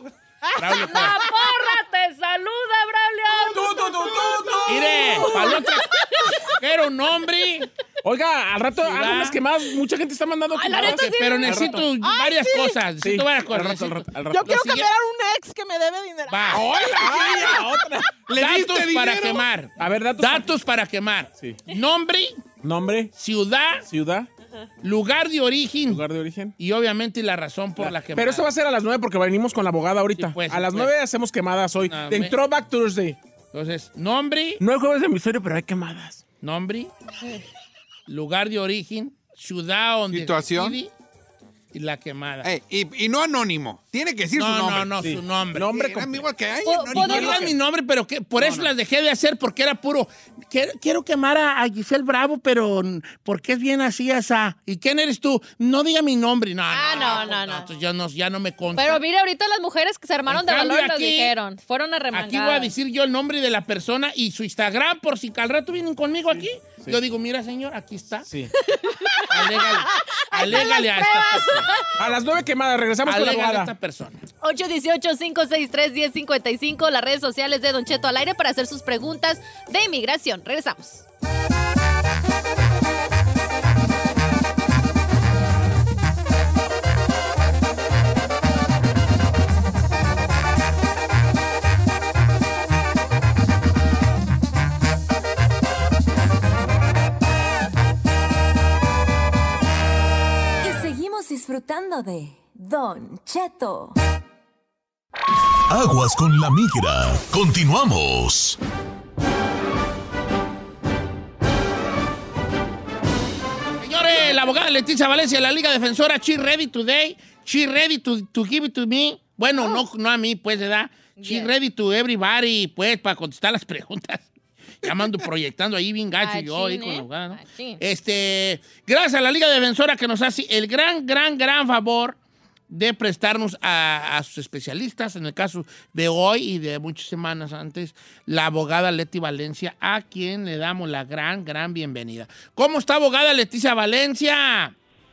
Braulio, ¡La porra te saluda, Braulio! ¡Tú, tú, tú, tú, tú! Mire, para la otra, quiero un nombre. Oiga, al rato hago unas quemadas. Mucha gente está mandando Ay, la quemadas. neta, sí. Pero necesito Ay, varias sí. cosas. Necesito Sí, varias al cosas. rato, al necesito- rato, al rato. Yo quiero Lo cambiar a un ex que me debe dinero. Va. ¡Hola! otra! ¿Le Datos diste para dinero? quemar. A ver, datos. Datos para quemar. Sí. Nombre, Nombre, ciudad, ciudad, lugar de origen lugar de origen. y obviamente la razón por la, que Pero eso va a ser a las nueve porque venimos con la abogada ahorita. Sí, pues, a las pues. nueve hacemos quemadas hoy. No, en me- Throwback Thursday. Entonces, nombre, No hay jueves de misterio, pero hay quemadas. nombre, lugar de origen, ciudad donde Situación. reside y la quemada. Eh, y, y no anónimo. Tiene que decir no, su nombre. no, no, Sí. su nombre. Nombre Eh, completo. amigo, que hay. Po- no, No podemos- digas mi nombre, pero que, por eso las dejé de hacer, porque era puro. Quiero, quiero quemar a, a Giselle Bravo, pero mm, porque es bien así, asá. ¿Y quién eres tú? No diga mi nombre. No, Ah, no, no, pues no, no. entonces ya no, ya no me consta. Pero mire, ahorita las mujeres que se armaron En de cambio, valor nos aquí- dijeron. Fueron a remangar. Aquí voy a decir yo el nombre de la persona y su Instagram, por si al rato vienen conmigo aquí. sí. Yo digo, mira, señor, aquí está. Sí. Alégale, alégale a esta persona. A las nueve quemadas, regresamos con la Alégale a abogada. esta persona. ocho uno ocho, cinco seis tres, uno cero cinco cinco, las redes sociales de Don Cheto al aire para hacer sus preguntas de inmigración. Regresamos. Y seguimos disfrutando de Don Cheto. Aguas con la migra. Continuamos. Señores, la abogada Leticia Valencia de la Liga Defensora, she ready today, she ready to, to give it to me. Bueno, no, no a mí, pues, ¿verdad? She Yeah. ready to everybody, pues, para contestar las preguntas. Llamando, proyectando ahí bien gacho yo ahí Machín, con la ¿eh? abogada, ¿no? Machín. Este, gracias a la Liga Defensora que nos hace el gran, gran, gran favor de prestarnos a, a sus especialistas, en el caso de hoy y de muchas semanas antes, la abogada Leti Valencia, a quien le damos la gran, gran bienvenida. ¿Cómo está, abogada Leticia Valencia?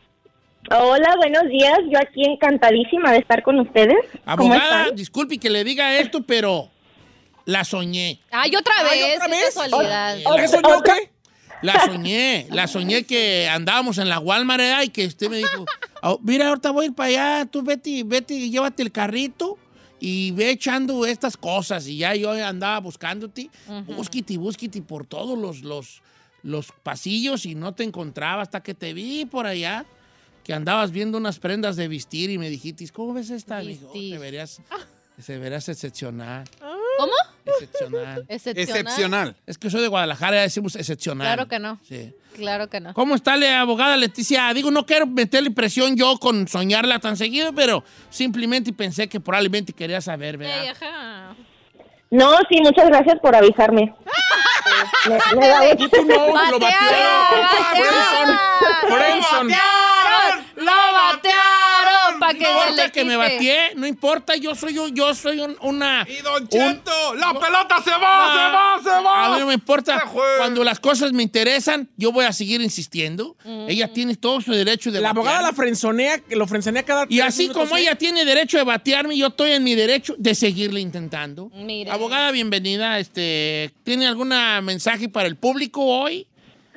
Hola, buenos días. Yo aquí encantadísima de estar con ustedes. ¿Cómo Abogada, están? disculpe que le diga esto, pero la soñé. Ay, otra Ay, vez. ¿otra qué vez? casualidad. Oh, ¿Eso yo qué? La soñé, la soñé que andábamos en la Walmart, ¿verdad? Y que usted me dijo, "Oh, mira, ahorita voy a ir para allá, tú vete, vete y llévate el carrito y ve echando estas cosas. Y ya yo andaba buscándote, Ujú. búsquete y búsquete por todos los, los, los pasillos y no te encontraba hasta que te vi por allá, que andabas viendo unas prendas de vestir y me dijiste, ¿cómo ves esta? Me dijo, "Oh, te verías, te verías excepcional. ¿Cómo? Excepcional. Excepcional. Excepcional. Es que soy de Guadalajara, ya decimos excepcional. Claro que no. Sí. Claro que no. ¿Cómo está la abogada Leticia? Digo, no quiero meterle presión yo con soñarla tan seguido, pero simplemente pensé que probablemente quería saber, ¿verdad? Ey, ajá. No, sí, muchas gracias por avisarme. Eh, me- me da- Y tú no, lo ¡Batearon! batearon. Frenson. ¡Batearon! ¡Lo batearon! Para que No se importa le que me quite. bateé, no importa, yo soy, un- yo soy un- una... Y Don Cheto, la pelota se va, se va, se va. A mí no me importa. Se juega. Cuando las cosas me interesan, yo voy a seguir insistiendo. Ella tiene todo su derecho de La abogada la batearme. frenzonea, lo frenzonea cada Y tres así minutos, como ¿eh? ella tiene derecho de batearme, yo estoy en mi derecho de seguirle intentando. Mire. Abogada, bienvenida. Este, ¿tiene algún mensaje para el público hoy?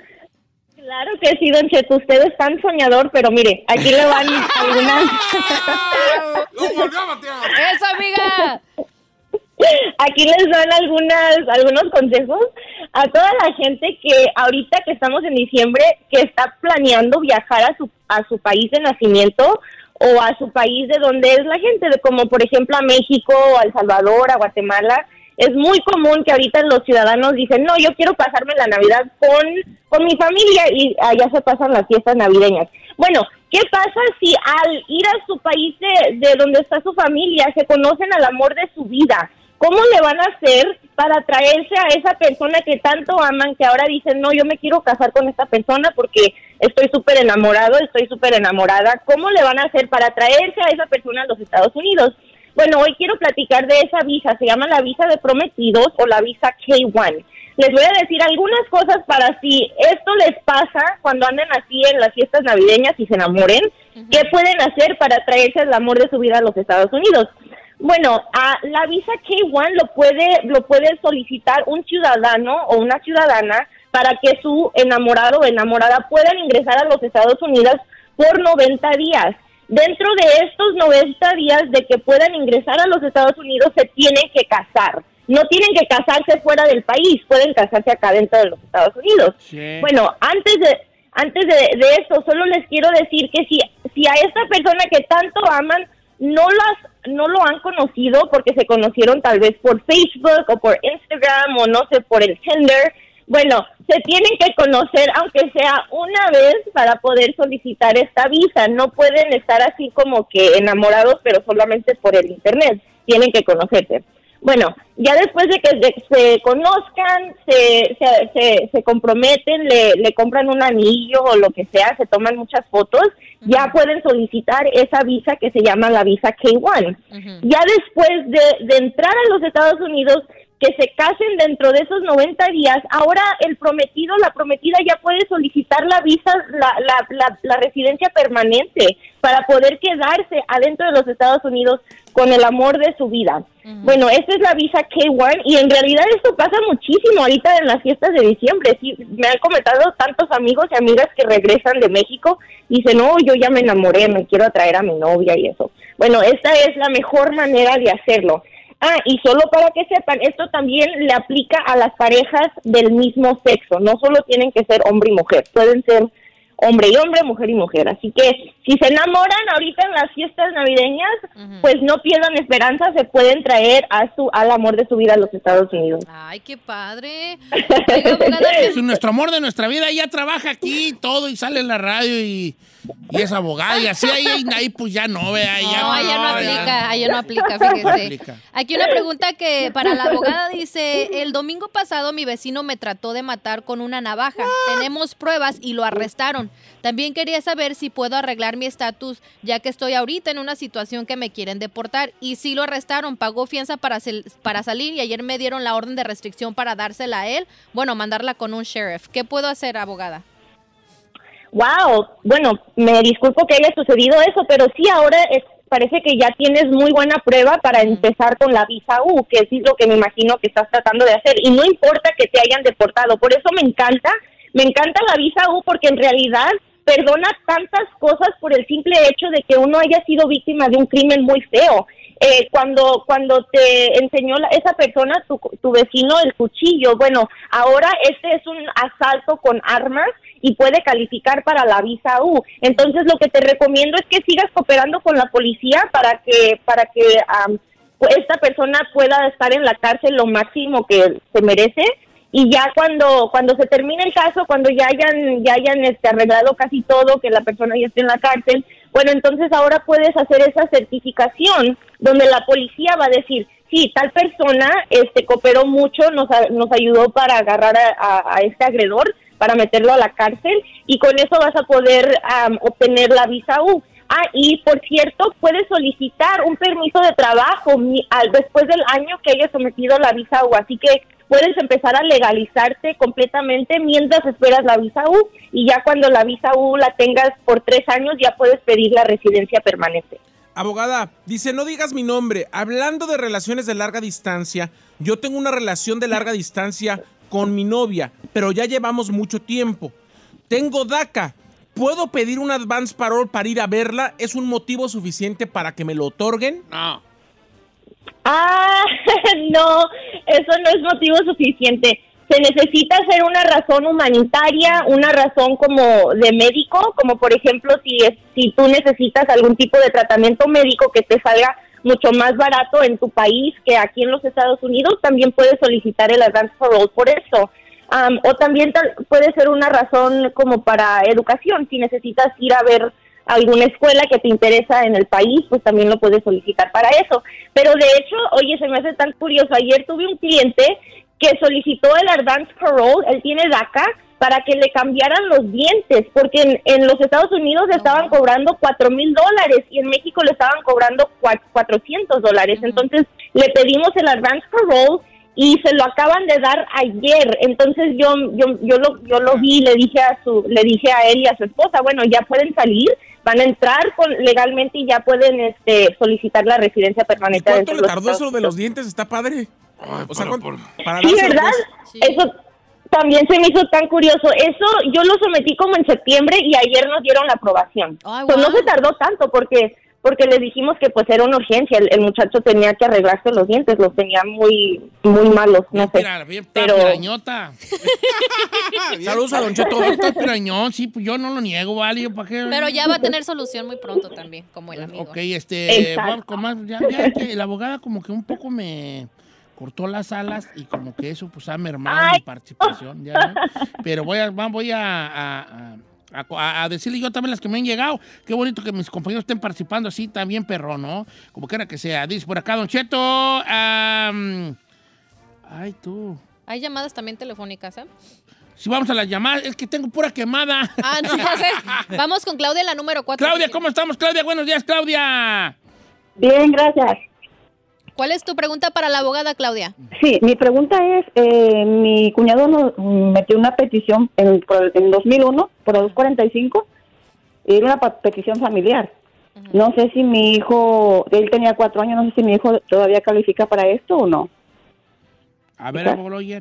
Claro que sí, Don Cheto, usted es tan soñador, pero mire, aquí le van algunas... Lo volvió a batear. ¡Eso, amiga! Aquí les dan algunas, algunos consejos a toda la gente que ahorita que estamos en diciembre, que está planeando viajar a su, a su país de nacimiento o a su país de donde es la gente, de como por ejemplo a México, a El Salvador, a Guatemala. Es muy común que ahorita los ciudadanos dicen, no, yo quiero pasarme la Navidad con, con mi familia y allá se pasan las fiestas navideñas. Bueno, ¿qué pasa si al ir a su país de, de donde está su familia se conocen al amor de su vida? ¿Cómo le van a hacer para traerse a esa persona que tanto aman, que ahora dicen, no, yo me quiero casar con esta persona porque estoy súper enamorado, estoy súper enamorada? ¿Cómo le van a hacer para traerse a esa persona a los Estados Unidos? Bueno, hoy quiero platicar de esa visa, se llama la visa de prometidos o la visa K uno. Les voy a decir algunas cosas para si esto les pasa cuando anden así en las fiestas navideñas y se enamoren, ¿qué pueden hacer para traerse el amor de su vida a los Estados Unidos? Bueno, a la visa K uno lo puede, lo puede solicitar un ciudadano o una ciudadana para que su enamorado o enamorada puedan ingresar a los Estados Unidos por noventa días. Dentro de estos noventa días de que puedan ingresar a los Estados Unidos se tienen que casar. No tienen que casarse fuera del país, pueden casarse acá dentro de los Estados Unidos. Sí. Bueno, antes de antes de, de eso, solo les quiero decir que si, si a esta persona que tanto aman no las no lo han conocido porque se conocieron tal vez por Facebook o por Instagram o no sé, por el Tinder, bueno, se tienen que conocer aunque sea una vez para poder solicitar esta visa. No pueden estar así como que enamorados, pero solamente por el internet. Tienen que conocerse. Bueno, ya después de que de, se conozcan, se, se, se, se comprometen, le, le compran un anillo o lo que sea, se toman muchas fotos, uh-huh. ya pueden solicitar esa visa que se llama la visa K uno. Uh-huh. Ya después de, de entrar a los Estados Unidos, que se casen dentro de esos noventa días, ahora el prometido, la prometida ya puede solicitar la visa, la, la, la, la residencia permanente para poder quedarse adentro de los Estados Unidos con el amor de su vida. Uh-huh. Bueno, esta es la visa K uno y en realidad esto pasa muchísimo ahorita en las fiestas de diciembre. Sí, me han comentado tantos amigos y amigas que regresan de México y dicen, no, yo ya me enamoré, me quiero atraer a mi novia y eso. Bueno, esta es la mejor manera de hacerlo. Ah, y solo para que sepan, esto también le aplica a las parejas del mismo sexo. No solo tienen que ser hombre y mujer, pueden ser hombre y hombre, mujer y mujer. Así que si se enamoran ahorita en las fiestas navideñas, uh-huh. pues no pierdan esperanza, se pueden traer a su al amor de su vida a los Estados Unidos. Ay, qué padre. Es nuestro amor de nuestra vida, ella trabaja aquí todo y sale en la radio y, y es abogada y así ahí, ahí, ahí pues ya no, vea. No, ya no, ella no aplica, ella no aplica, fíjese. Aplica. Aquí una pregunta que para la abogada dice, el domingo pasado mi vecino me trató de matar con una navaja. Tenemos pruebas y lo arrestaron. También quería saber si puedo arreglar mi estatus, ya que estoy ahorita en una situación que me quieren deportar. Y sí lo arrestaron, pagó fianza para, para salir y ayer me dieron la orden de restricción para dársela a él. Bueno, mandarla con un sheriff. ¿Qué puedo hacer, abogada? Wow, bueno, me disculpo que haya sucedido eso, pero sí ahora es, parece que ya tienes muy buena prueba para empezar con la visa U, que es lo que me imagino que estás tratando de hacer. Y no importa que te hayan deportado, por eso me encanta, me encanta la visa U porque en realidad perdona tantas cosas por el simple hecho de que uno haya sido víctima de un crimen muy feo. Eh, cuando cuando te enseñó la, esa persona, tu, tu vecino, el cuchillo, bueno, ahora este es un asalto con armas y puede calificar para la visa U. Entonces lo que te recomiendo es que sigas cooperando con la policía para que para que um, esta persona pueda estar en la cárcel lo máximo que se merece. Y ya cuando cuando se termine el caso, cuando ya hayan ya hayan este, arreglado casi todo, que la persona ya esté en la cárcel, bueno, entonces ahora puedes hacer esa certificación donde la policía va a decir, sí, tal persona este cooperó mucho, nos, nos ayudó para agarrar a, a, a este agredor, para meterlo a la cárcel, y con eso vas a poder um, obtener la visa U. Ah, y por cierto, puedes solicitar un permiso de trabajo mi, al, después del año que hayas sometido la visa U, así que puedes empezar a legalizarte completamente mientras esperas la visa U, y ya cuando la visa U la tengas por tres años ya puedes pedir la residencia permanente. Abogada, dice, no digas mi nombre. Hablando de relaciones de larga distancia, yo tengo una relación de larga distancia con mi novia, pero ya llevamos mucho tiempo. Tengo DACA. ¿Puedo pedir un advance parole para ir a verla? ¿Es un motivo suficiente para que me lo otorguen? No. Ah, no, eso no es motivo suficiente. Se necesita hacer una razón humanitaria, una razón como de médico, como por ejemplo si es, si tú necesitas algún tipo de tratamiento médico que te salga mucho más barato en tu país que aquí en los Estados Unidos, también puedes solicitar el advance parole por eso. Um, o también tal, puede ser una razón como para educación, si necesitas ir a ver alguna escuela que te interesa en el país, pues también lo puedes solicitar para eso. Pero de hecho, oye, se me hace tan curioso, ayer tuve un cliente que solicitó el advance parole, él tiene DACA, para que le cambiaran los dientes, porque en, en los Estados Unidos le estaban cobrando cuatro mil dólares y en México le estaban cobrando cuatrocientos dólares. Entonces le pedimos el advance parole y se lo acaban de dar ayer. Entonces yo yo yo lo yo lo vi y le dije a su le dije a él y a su esposa, bueno, ya pueden salir, van a entrar con, legalmente y ya pueden este solicitar la residencia permanente. ¿Cuánto le tardó eso de los dientes? Está padre. Ay, o sea, para, ¿cuánto- para. para Sí, dárselo, ¿verdad? pues? Eso también se me hizo tan curioso. Eso yo lo sometí como en septiembre y ayer nos dieron la aprobación. Ay, Pues wow. no se tardó tanto porque porque les dijimos que pues era una urgencia. El, el muchacho tenía que arreglarse los dientes, los tenía muy muy malos, no sé. Mira, bien Pero pirañota. Saludos a Don Cheto. Está pirañón, sí, pues yo no lo niego, ¿vale? ¿Yo para qué? Pero ya va a tener solución muy pronto también, como el amigo. Ok, este, Exacto. vamos con más, ya, ya que la abogada como que un poco me cortó las alas y como que eso pues ha mermado Ay. mi participación, ya, ¿no? Pero voy a, va- voy a, a, a- a- a decirle yo también las que me han llegado. Qué bonito que mis compañeros estén participando así, también perro, ¿no? Como quiera que sea. Dice por acá, Don Cheto, am, ay tú. Hay llamadas también telefónicas, ¿eh? Si vamos a las llamadas, es que tengo pura quemada. Ah, no, ya sé. Vamos con Claudia, la número cuatro. Claudia, ¿cómo estamos, Claudia? Buenos días, Claudia. Bien, gracias. ¿Cuál es tu pregunta para la abogada, Claudia? Sí, mi pregunta es, eh, mi cuñado nos metió una petición en, por- en dos mil uno por la dos cuarenta y cinco y era una pa- petición familiar. No sé si mi hijo, él tenía cuatro años, no sé si mi hijo todavía califica para esto o no. A ver, abogado Lawyer.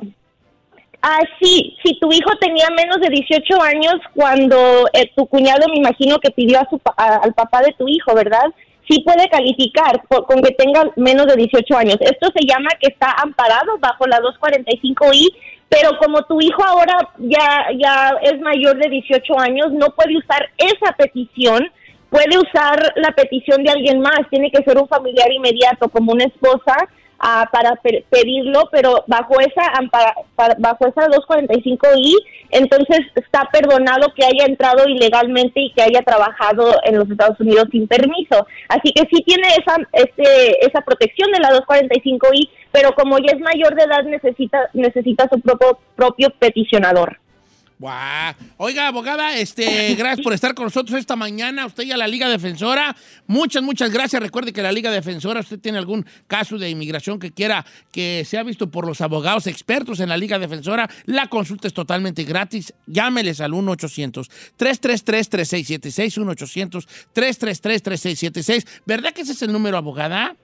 Ah, sí, si tu hijo tenía menos de dieciocho años cuando eh, tu cuñado, me imagino que pidió a su pa- a- al papá de tu hijo, ¿verdad? Sí puede calificar por- con que tenga menos de dieciocho años. Esto se llama que está amparado bajo la dos cuarenta y cinco I, pero como tu hijo ahora ya, ya es mayor de dieciocho años, no puede usar esa petición, puede usar la petición de alguien más, tiene que ser un familiar inmediato, como una esposa, ah, para pe- pedirlo, pero bajo esa ampara- para- bajo esa dos cuarenta y cinco I, entonces está perdonado que haya entrado ilegalmente y que haya trabajado en los Estados Unidos sin permiso. Así que sí tiene esa este, esa protección de la dos cuarenta y cinco I, pero como ya es mayor de edad necesita necesita su propio propio peticionador. Guau. Oiga, abogada, este, gracias por estar con nosotros esta mañana. Usted y a la Liga Defensora. Muchas, muchas gracias. Recuerde que la Liga Defensora, usted tiene algún caso de inmigración que quiera que sea visto por los abogados expertos en la Liga Defensora, la consulta es totalmente gratis. Llámeles al uno ochocientos, tres tres tres, tres seis siete seis, uno ochocientos, tres tres tres, tres seis siete seis. ¿Verdad que ese es el número, abogada?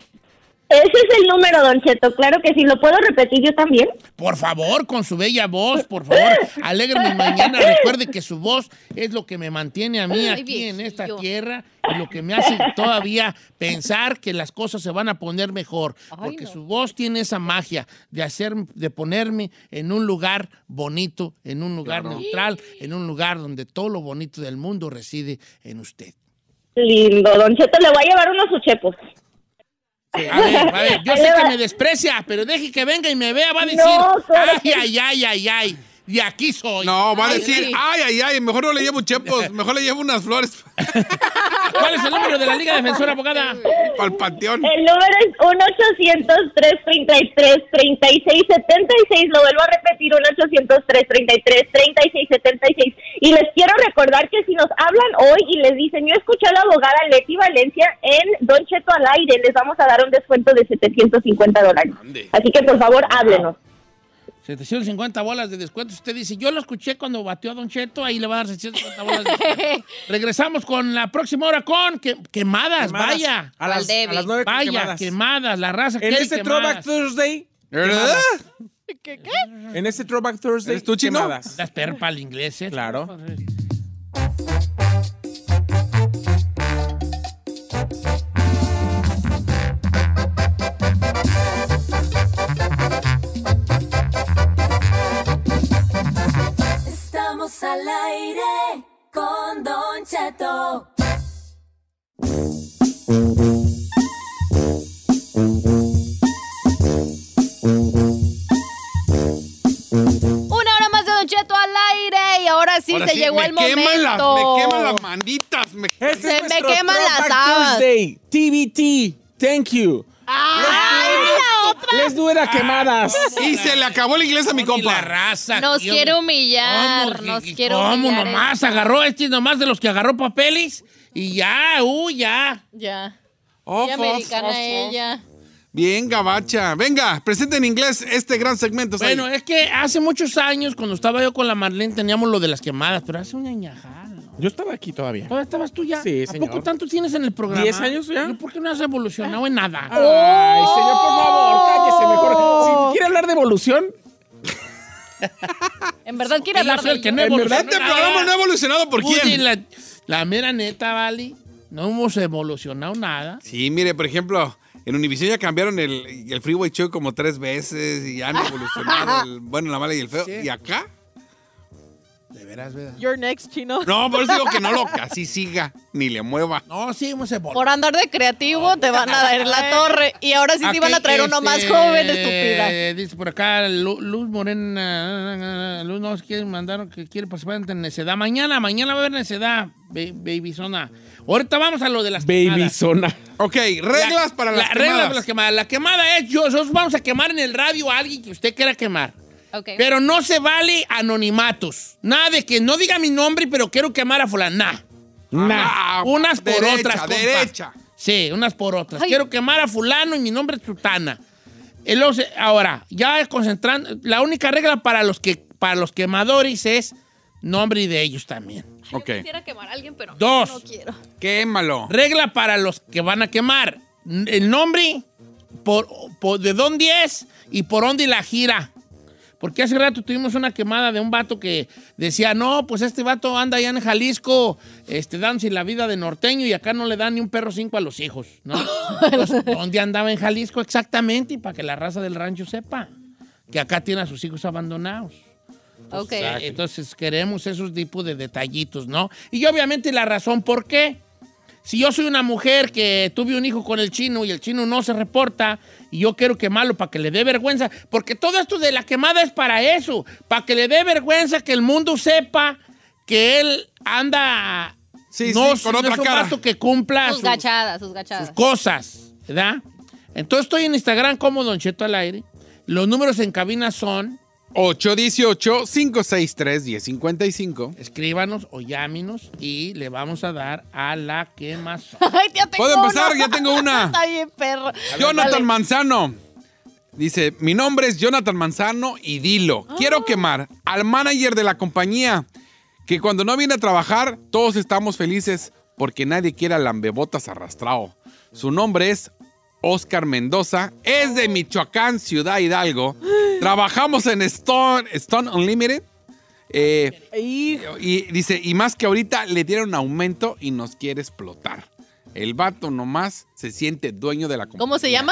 Ese es el número, Don Cheto, claro que sí. ¿Lo puedo repetir yo también? Por favor, con su bella voz, por favor, alegre mi mañana. Recuerde que su voz es lo que me mantiene a mí Ay, aquí en esta viejillo. tierra y lo que me hace todavía pensar que las cosas se van a poner mejor. Ay, Porque no. su voz tiene esa magia de hacer, de ponerme en un lugar bonito, en un lugar Claro. neutral, en un lugar donde todo lo bonito del mundo reside en usted. Lindo, Don Cheto, le voy a llevar unos uchepos. A ver, a ver, yo Ahí sé le que va. me desprecia, pero deje que venga y me vea, va a decir, No, claro ay, que- ay, ay, ay, ay, de aquí soy. No, va a Ay, decir, sí. ay, ay, ay, mejor no le llevo chepos, mejor le llevo unas flores ¿Cuál es el número de la Liga Defensora, abogada? para el panteón. El número es uno ochocientos, tres treinta y tres, treinta y seis setenta y seis. Lo vuelvo a repetir, uno ochocientos, tres treinta y tres, treinta y seis setenta y seis. Y les quiero recordar que si nos hablan hoy y les dicen, yo escuché a la abogada Leti Valencia en Don Cheto al aire, les vamos a dar un descuento de setecientos cincuenta dólares. Ande. Así que por favor, háblenos. setecientos cincuenta bolas de descuento. Usted dice, yo lo escuché cuando batió a Don Cheto, ahí le va a dar setecientos cincuenta bolas de descuento. Regresamos con la próxima hora con que- quemadas, Quemadas. vaya. A las, Valdevi. a las nueve con Vaya, quemadas. quemadas. La raza En quiere este quemadas. Throwback Thursday. ¿Verdad? ¿Qué, qué? En este Throwback Thursday. ¿Eres tú, chino? quemadas. Das perpa al inglés, ¿eh? Claro. Estamos al aire con Don Cheto. Una hora más de Don Cheto al aire y ahora sí Ahora se sí, llegó me el queman las- momento. me queman las manitas. me- Este Se es me nuestro queman las Throwback habas. Thursday. T B T. Thank you. ¡Ay, la otra! Les duela quemadas. Y se le acabó el inglés a mi Y la compa. raza. Nos tío. quiere humillar, ¿Cómo? nos ¿Qué- quiere ¿Cómo humillar. nomás agarró? Este es nomás de los que agarró papeles y ya, uh, ya. Ya. Off, Muy off, americana off, off. ella. Bien, gabacha. Venga, presenta en inglés este gran segmento. Say. Bueno, es que hace muchos años, cuando estaba yo con la Marlene, teníamos lo de las quemadas, pero hace una añajada. Yo estaba aquí todavía. ¿Todavía estabas tú ya? Sí, ¿A señor. poco tanto tienes en el programa? ¿Diez años ya? ¿Y por qué no has evolucionado en nada? Ay, señor, por favor, cállese mejor. Si quiere hablar de evolución... En verdad quiere Sí, yo hablar soy de el que ello. no ¿En verdad evolucionó este nada. programa no ha evolucionado por Oye, quién? La, la mera neta, Vali, no hemos evolucionado nada. Sí, mire, por ejemplo, en Univision ya cambiaron el, el Freeway Show como tres veces y ya han evolucionado el bueno, la mala y el feo. Sí. ¿Y acá? De veras, ¿verdad? You're next, Chino. No, por eso digo que no lo así siga, ni le mueva. No, sí hemos evolucionado. Por andar de creativo te van a dar la torre. Y ahora sí te van a traer uno más joven, estúpida. Eh, dice por acá Lu- Luz Morena. Luz nos quiere mandar que quiere participar en necedad. Mañana, mañana va a haber necedad, ba- baby zona. Ahorita vamos a lo de las Baby quemadas. zona. Ok, reglas para las la, quemadas. Reglas para las quemadas. La quemada es yo. Nosotros vamos a quemar en el radio a alguien que usted quiera quemar. Ok. Pero no se vale anonimatos. Nada de que no diga mi nombre, pero quiero quemar a fulana. Nah. Ah, Unas por derecha, otras, compa. derecha. Sí, unas por otras. Ay. Quiero quemar a fulano y mi nombre es Sutana. Y luego se- Ahora, ya concentrando, la única regla para los, que, para los quemadores es nombre de ellos también. Ok, Quisiera quemar a alguien, pero Dos. no quiero. quémalo. Regla para los que van a quemar. El nombre, por, por- de dónde es y por dónde la gira. Porque hace rato tuvimos una quemada de un vato que decía, no, pues este vato anda allá en Jalisco, este, dándose la vida de norteño y acá no le dan ni un perro cinco a los hijos, ¿no? Entonces, ¿dónde andaba en Jalisco exactamente? Y para que la raza del rancho sepa que acá tiene a sus hijos abandonados. Ok. Eh, Entonces queremos esos tipos de detallitos, ¿no? Y obviamente la razón por qué. Si yo soy una mujer que tuve un hijo con el chino y el chino no se reporta y yo quiero quemarlo para que le dé vergüenza, porque todo esto de la quemada es para eso, para que le dé vergüenza que el mundo sepa que él anda Sí, no, sí, con no otra es un cara. vato que cumpla Sus sus, gachadas, sus gachadas. sus cosas, ¿verdad? Entonces estoy en Instagram como Don Cheto al aire. Los números en cabina son ocho uno ocho, cinco seis tres, uno cero cinco cinco. escríbanos o llámenos y le vamos a dar a la quemazón. Ay, ya tengo ¿Puedo empezar? uno. Ya tengo una. Está bien, perro. Jonathan Dale. Manzano. Dice, mi nombre es Jonathan Manzano y dilo, quiero quemar al manager de la compañía, que cuando no viene a trabajar, todos estamos felices porque nadie quiere al lambebotas arrastrado. Su nombre es Oscar Mendoza, es de Michoacán, Ciudad Hidalgo. Trabajamos en Stone, Stone Unlimited. Eh, y dice, y más que ahorita le dieron aumento y nos quiere explotar. El vato nomás se siente dueño de la compañía. ¿Cómo se llama?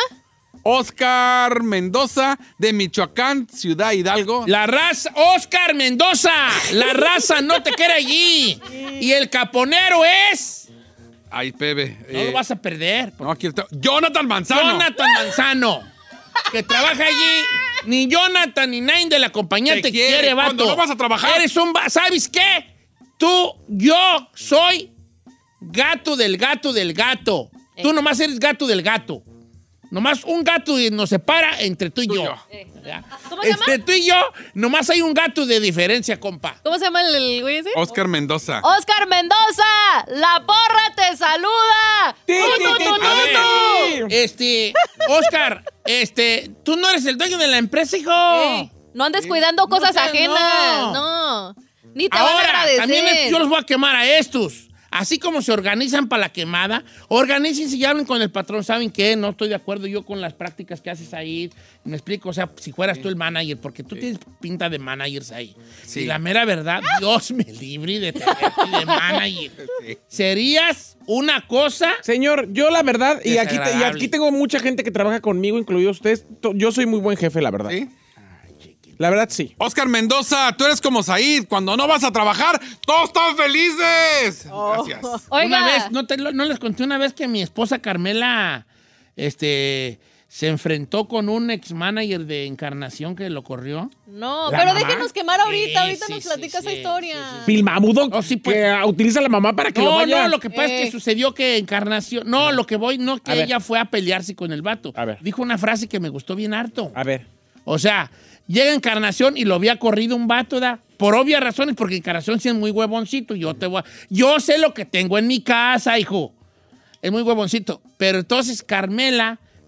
Oscar Mendoza, de Michoacán, Ciudad Hidalgo. La raza, Oscar Mendoza, la raza no te quiere allí. Y el caponero es... Ay, Pepe. No eh, lo vas a perder. no, aquí está. Jonathan Manzano. Jonathan Manzano, que trabaja allí. Ni Jonathan ni nadie de la compañía te, Te quiere, quiere, vato. cuando no vas a trabajar. Eres un... va- ¿Sabes qué? Tú, yo soy gato del gato del gato. Tú nomás eres gato del gato. Nomás un gato nos separa entre tú y Tú y yo. yo. ¿Ya? ¿Cómo se llama? Entre tú y yo, nomás hay un gato de diferencia, compa. ¿Cómo se llama el, el güey ese? Oscar Mendoza. Oscar Mendoza, la porra te saluda. Ti, ¡Tu, tu, ti, tu, ti, tu, ti. tu! Este, Oscar, este, tú no eres el dueño de la empresa, hijo. Ey, no andes cuidando cosas te- ajenas. No. Ni te van a Ahora, agradecer. también es- yo los voy a quemar a estos. Así como se organizan para la quemada, organícense y hablen con el patrón. ¿Saben qué? No estoy de acuerdo yo con las prácticas que haces ahí. Me explico, o sea, si fueras tú el manager, porque tú tienes pinta de managers ahí. Sí. Y la mera verdad, Dios me libre de tenerte de manager. Sí. Serías una cosa... Señor, yo la verdad, y aquí, te- y Desagradable. aquí tengo mucha gente que trabaja conmigo, incluido ustedes. to- Yo soy muy buen jefe, la verdad. ¿Sí? La verdad, sí. Oscar Mendoza, tú eres como Said. Cuando no vas a trabajar, todos están felices. Gracias. Oiga. Una vez, no, te lo- no les conté una vez que mi esposa Carmela este, se enfrentó con un ex manager de Encarnación que lo corrió. No, ¿La pero mamá? déjenos quemar ahorita. Sí, ahorita sí, nos sí, platica sí, esa historia. Filmamudo, Oh, sí, pues. que ah, utiliza a la mamá para que lo No, vaya. no, lo que pasa es Eh. que sucedió que Encarnación... No, lo que voy, no, que A ver. ella fue a pelearse con el vato. A ver. Dijo una frase que me gustó bien harto. A ver. O sea, llega Encarnación y lo había corrido un vato, ¿da? Por obvias razones, porque Encarnación sí es muy huevoncito. Yo te voy a- Yo sé lo que tengo en mi casa, hijo. Es muy huevoncito. Pero entonces Carmela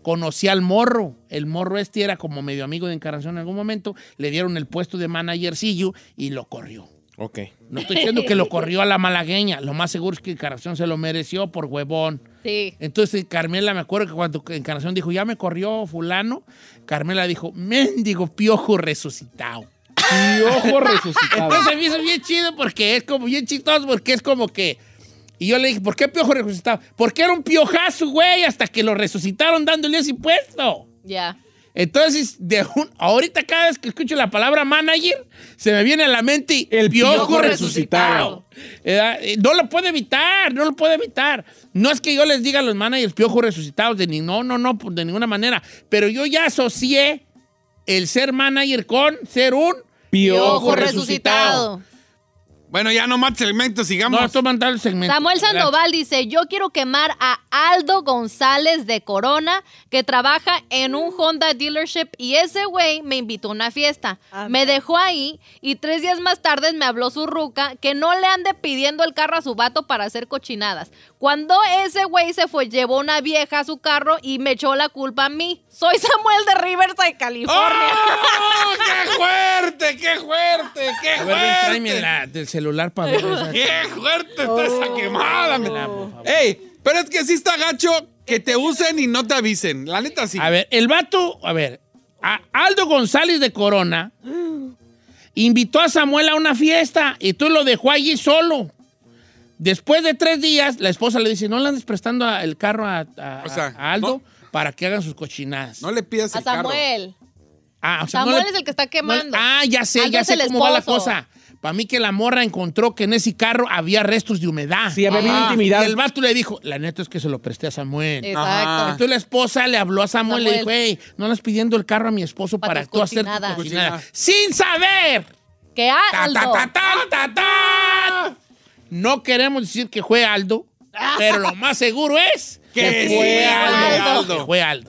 conocí al morro. El morro este era como medio amigo de Encarnación en algún momento. Le dieron el puesto de managercillo y lo corrió. Ok. No estoy diciendo que lo corrió a la malagueña. Lo más seguro es que Encarnación se lo mereció por huevón. Sí. Entonces Carmela, me acuerdo que cuando Encarnación dijo, ya me corrió fulano, Carmela dijo, mendigo piojo resucitado. Piojo resucitado. Entonces me hizo bien chido porque es como bien chistoso, porque es como que... Y yo le dije, ¿por qué piojo resucitado? Porque era un piojazo, güey, hasta que lo resucitaron dándole ese puesto. Ya. Entonces, de un, ahorita cada vez que escucho la palabra manager, se me viene a la mente el piojo, piojo resucitado. resucitado. No lo puede evitar, no lo puede evitar. No es que yo les diga a los managers piojo resucitados, de ni, no, no, no, de ninguna manera. Pero yo ya asocié el ser manager con ser un piojo, piojo resucitado. resucitado. Bueno, ya no más segmentos, sigamos. No, estoy mandando el segmento. Samuel Sandoval dice, yo quiero quemar a Aldo González de Corona, que trabaja en un Honda dealership, y ese güey me invitó a una fiesta. Ah, me dejó ahí, y tres días más tarde me habló su ruca que no le ande pidiendo el carro a su vato para hacer cochinadas. Cuando ese güey se fue, llevó una vieja a su carro y me echó la culpa a mí. Soy Samuel de Riverside, California. ¡Oh, qué fuerte, qué fuerte, qué a ver, fuerte! tráeme la del celular para ver esa. ¡Qué fuerte está esa Oh. quemada! Oh. ¡Ey! Pero es que sí está gacho que te usen y no te avisen. La neta sí. A ver, el vato, a ver, a Aldo González de Corona invitó a Samuel a una fiesta y tú lo dejó allí solo. Después de tres días, la esposa le dice, no le andes prestando a- el carro a, a- O sea, a Aldo no. para que hagan sus cochinadas. No le pidas A el carro. Samuel. Ah, o sea, no Samuel le- es el que está quemando. no- ah, ya sé, Aldo ya es sé el cómo va la esposo. cosa. Para mí que la morra encontró que en ese carro había restos de humedad. Sí, había Ah, intimidad. Y el vato le dijo, la neta es que se lo presté a Samuel. Exacto. Entonces la esposa le habló a Samuel, y le dijo, Samuel. hey, no andas pidiendo el carro a mi esposo Pa' para tus tú hacer tu cochinadas. cochinada. Sin saber. Que Ta, Aldo. ta, ta, ta, ta, ta. No queremos decir que fue Aldo, pero lo más seguro es Que que sí, fue fue Aldo. Aldo. Que fue Aldo.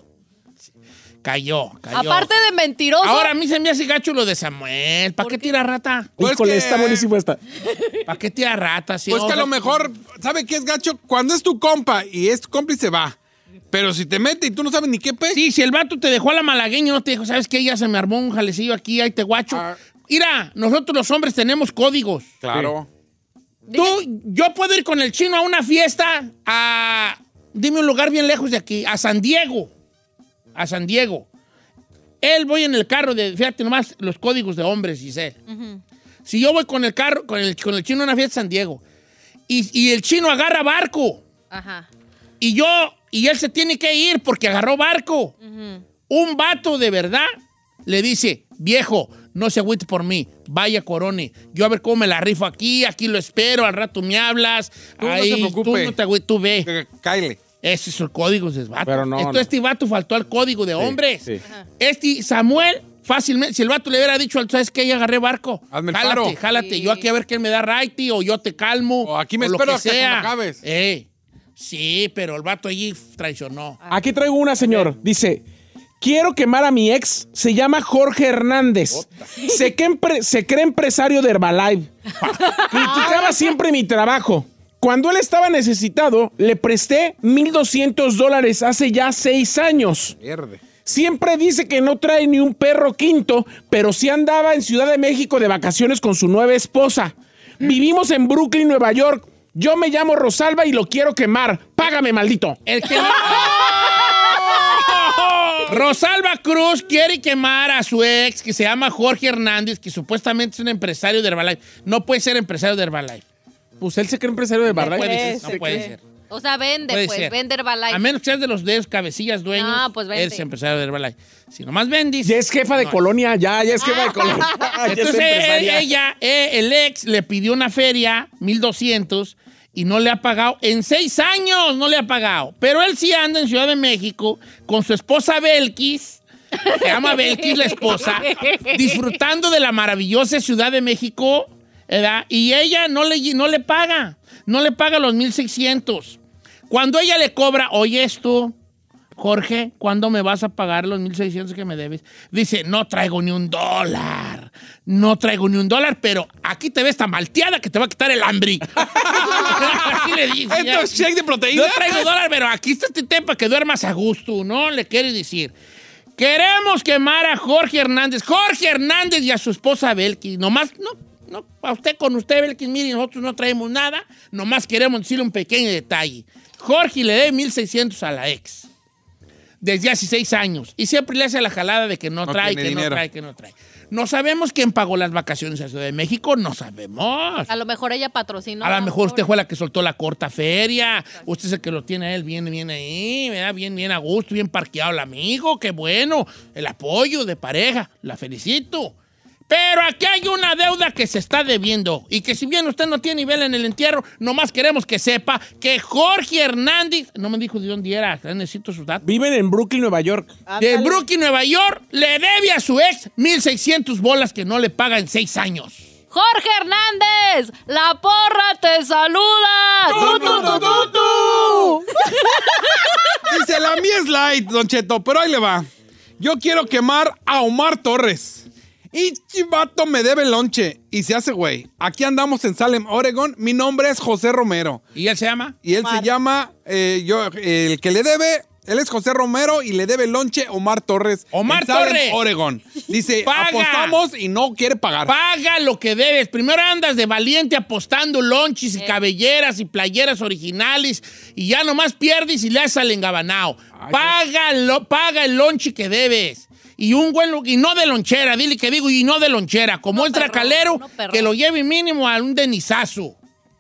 Cayó, cayó. Aparte de mentiroso. Ahora a mí se me hace gacho lo de Samuel. ¿Para qué tira rata? Pues Híjole, que- está buenísimo esta. ¿Para qué tira rata? Sí, Pues que a ojalá- lo mejor, ¿sabe qué es gacho? Cuando es tu compa y es tu cómplice, va. Pero si te mete y tú no sabes ni qué pe... Sí, si el vato te dejó a la malagueña, no te dijo, ¿sabes qué? Ya se me armó un jalecillo aquí, ahí te guacho. Ah. Mira, nosotros los hombres tenemos códigos. Claro. Tú, yo puedo ir con el chino a una fiesta a... Dime un lugar bien lejos de aquí, a San Diego. A San Diego. Él voy en el carro de... Fíjate nomás los códigos de hombres, Giselle. Ujú. Si yo voy con el carro, con el, con el chino a una fiesta a San Diego, y, y el chino agarra barco, Ajá. y yo... Y él se tiene que ir porque agarró barco. Ujú. Un vato de verdad le dice, viejo, no se agüite por mí, vaya Corone, yo a ver cómo me la rifo aquí, aquí lo espero, al rato me hablas, Tú no ahí, te preocupes. tú no te agüites, tú ve. Que- Cáele. Ese es el código de vato. Pero no, Entonces no. este vato faltó al código de hombres. sí. Este Samuel, fácilmente, si el vato le hubiera dicho, ¿sabes qué? Ya agarré barco. Hazme el jálate, paro. jálate, Sí. yo aquí a ver quién me da righty, o yo te calmo. O aquí me lo espero que hasta sea. cuando acabes. Eh, sí, pero el vato allí traicionó. Aquí traigo una, señor. Dice, quiero quemar a mi ex. Se llama Jorge Hernández. Se, que empre- se cree empresario de Herbalife. Criticaba siempre mi trabajo. Cuando él estaba necesitado, le presté mil doscientos dólares hace ya seis años. Verde. Siempre dice que no trae ni un perro quinto, pero sí andaba en Ciudad de México de vacaciones con su nueva esposa. Vivimos en Brooklyn, Nueva York. Yo me llamo Rosalba y lo quiero quemar. Págame, maldito. El que... Rosalba Cruz quiere quemar a su ex, que se llama Jorge Hernández, que supuestamente es un empresario de Herbalife. No puede ser empresario de Herbalife. Pues él se cree empresario de No Herbalife. puede, Se ser, no puede cree. ser. O sea, vende, Puede pues, ser. vende Herbalife. A menos que seas de los de los cabecillas dueños, Ah, pues vende. eres empresario de Herbalife. Si nomás vendis... Ya es jefa de no. colonia, ya, ya es jefa de colonia. Ya es Entonces empresaria. eh, ella, eh, el ex, le pidió una feria, mil doscientos, y no le ha pagado. En seis años no le ha pagado. Pero él sí anda en Ciudad de México con su esposa Belkis, se llama Belkis la esposa, disfrutando de la maravillosa Ciudad de México, ¿verdad? Y ella no le, no le paga, no le paga los mil seiscientos. Cuando ella le cobra, oye esto, Jorge, ¿cuándo me vas a pagar los mil seiscientos que me debes? Dice, no traigo ni un dólar. No traigo ni un dólar, pero aquí te ves tan malteada que te va a quitar el hambre. Así le dije. ¿Esto es cheque de proteína? No traigo dólar, pero aquí está este tema para que duermas a gusto, ¿no? Le quiere decir. Queremos quemar a Jorge Hernández. Jorge Hernández y a su esposa Belkis. Nomás, no, no, a usted con usted, Belkis, mire, nosotros no traemos nada. Nomás queremos decirle un pequeño detalle. Jorge le debe mil seiscientos a la ex. Desde hace seis años. Y siempre le hace la jalada de que no, no trae, que dinero. no trae, que no trae. No sabemos quién pagó las vacaciones a Ciudad de México. No sabemos. A lo mejor ella patrocinó. A lo mejor usted fue la que soltó la corta feria. Exacto. Usted es el que lo tiene a él bien, bien ahí, ¿verdad? Bien, bien a gusto, bien parqueado el amigo. Qué bueno. El apoyo de pareja. La felicito. Pero aquí hay una deuda que se está debiendo y que si bien usted no tiene nivel en el entierro, nomás queremos que sepa que Jorge Hernández, no me dijo de dónde era, necesito sus datos. Viven en Brooklyn, Nueva York. De Brooklyn, Nueva York, le debe a su ex mil seiscientos bolas que no le paga en seis años. Jorge Hernández, la porra te saluda. ¡Tú, tú, tú, tú, tú! Dice, la mía es light, Don Cheto, pero ahí le va. Yo quiero quemar a Omar Torres. Y chivato me debe lonche. Y se hace güey. Aquí andamos en Salem, Oregon. Mi nombre es José Romero. ¿Y él se llama? Y él Omar. se llama, eh, yo, el que le debe, él es José Romero y le debe lonche Omar Torres. Omar en Salem, Torres. Oregon. Dice, Paga. apostamos y no quiere pagar. Paga lo que debes. Primero andas de valiente apostando lonches y Eh. cabelleras y playeras originales y ya nomás pierdes y le haces al engabanao. Paga, lo, paga el lonche que debes. Y un buen y no de lonchera, dile que digo, y no de lonchera. Como no el perro, tracalero, no perro. que lo lleve mínimo a un denizazo.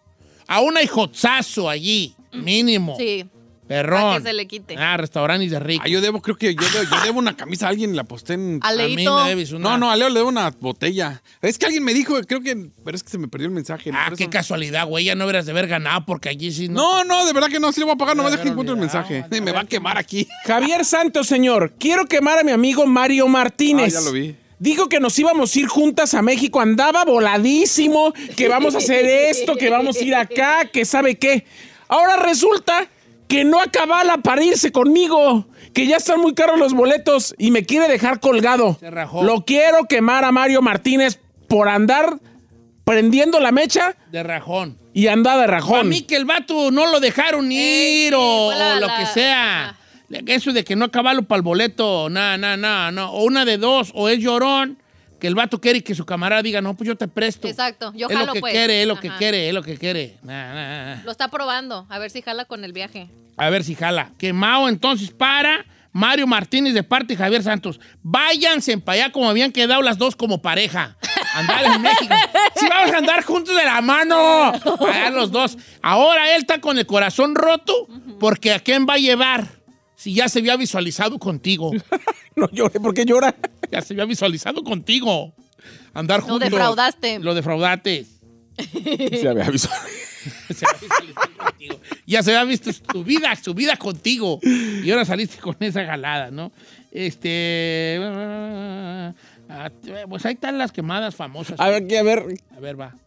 A un hijozazo allí, mínimo. Sí. Perrón. Para que se le quite. Ah, restaurantes de rico. Ah, yo debo, creo que yo debo, yo debo una camisa a alguien y la aposté en... A A mí Leito. me debes una. No, no, a Leo le debo una botella. Es que alguien me dijo, creo que... Pero es que se me perdió el mensaje. Ah, por qué eso- casualidad, güey. Ya no hubieras de haber ganado porque allí sí no. No, no, de verdad que no, sí le voy a pagar, nomás Ya deja que encuentre el olvidado, mensaje. ya Me va a quemar aquí. Javier Santos, señor. Quiero quemar a mi amigo Mario Martínez. Ah, ya lo vi. Dijo que nos íbamos a ir juntas a México. Andaba voladísimo, que vamos a hacer esto, que vamos a ir acá, que sabe qué. Ahora resulta que no acabala para irse conmigo, que ya están muy caros los boletos y me quiere dejar colgado. Se rajó. Lo quiero quemar a Mario Martínez por andar prendiendo la mecha De rajón. y anda de A rajón. mí que el vato no lo dejaron ir Eh, sí, o, fue la- o lo la- que sea. ah. Eso de que no acabarlo para el boleto, no, no, no, no. O una de dos, o es llorón, que el vato quiere que su camarada diga, no, pues yo te presto. Exacto, yo es lo jalo, que pues. quiere, es lo que Ajá. quiere, es lo que quiere. Nah, nah, nah. Lo está probando, a ver si jala con el viaje. A ver si jala. Quemado entonces para Mario Martínez de parte de Javier Santos. Váyanse para allá como habían quedado las dos como pareja. Andar en México. Sí, vamos a andar juntos de la mano. Allá los dos. Ahora él está con el corazón roto porque ¿a quién va a llevar? Si ya se había visualizado contigo. No llore, ¿por qué llora? Ya se había visualizado contigo. Andar Lo juntos. defraudaste. Lo defraudaste. Se había avisado. Se había visualizado contigo. Ya se había visto tu vida, su vida contigo. Y ahora saliste con esa jalada, ¿no? Este. ah, Pues ahí están las quemadas famosas. A ver, que a ver. A ver, va.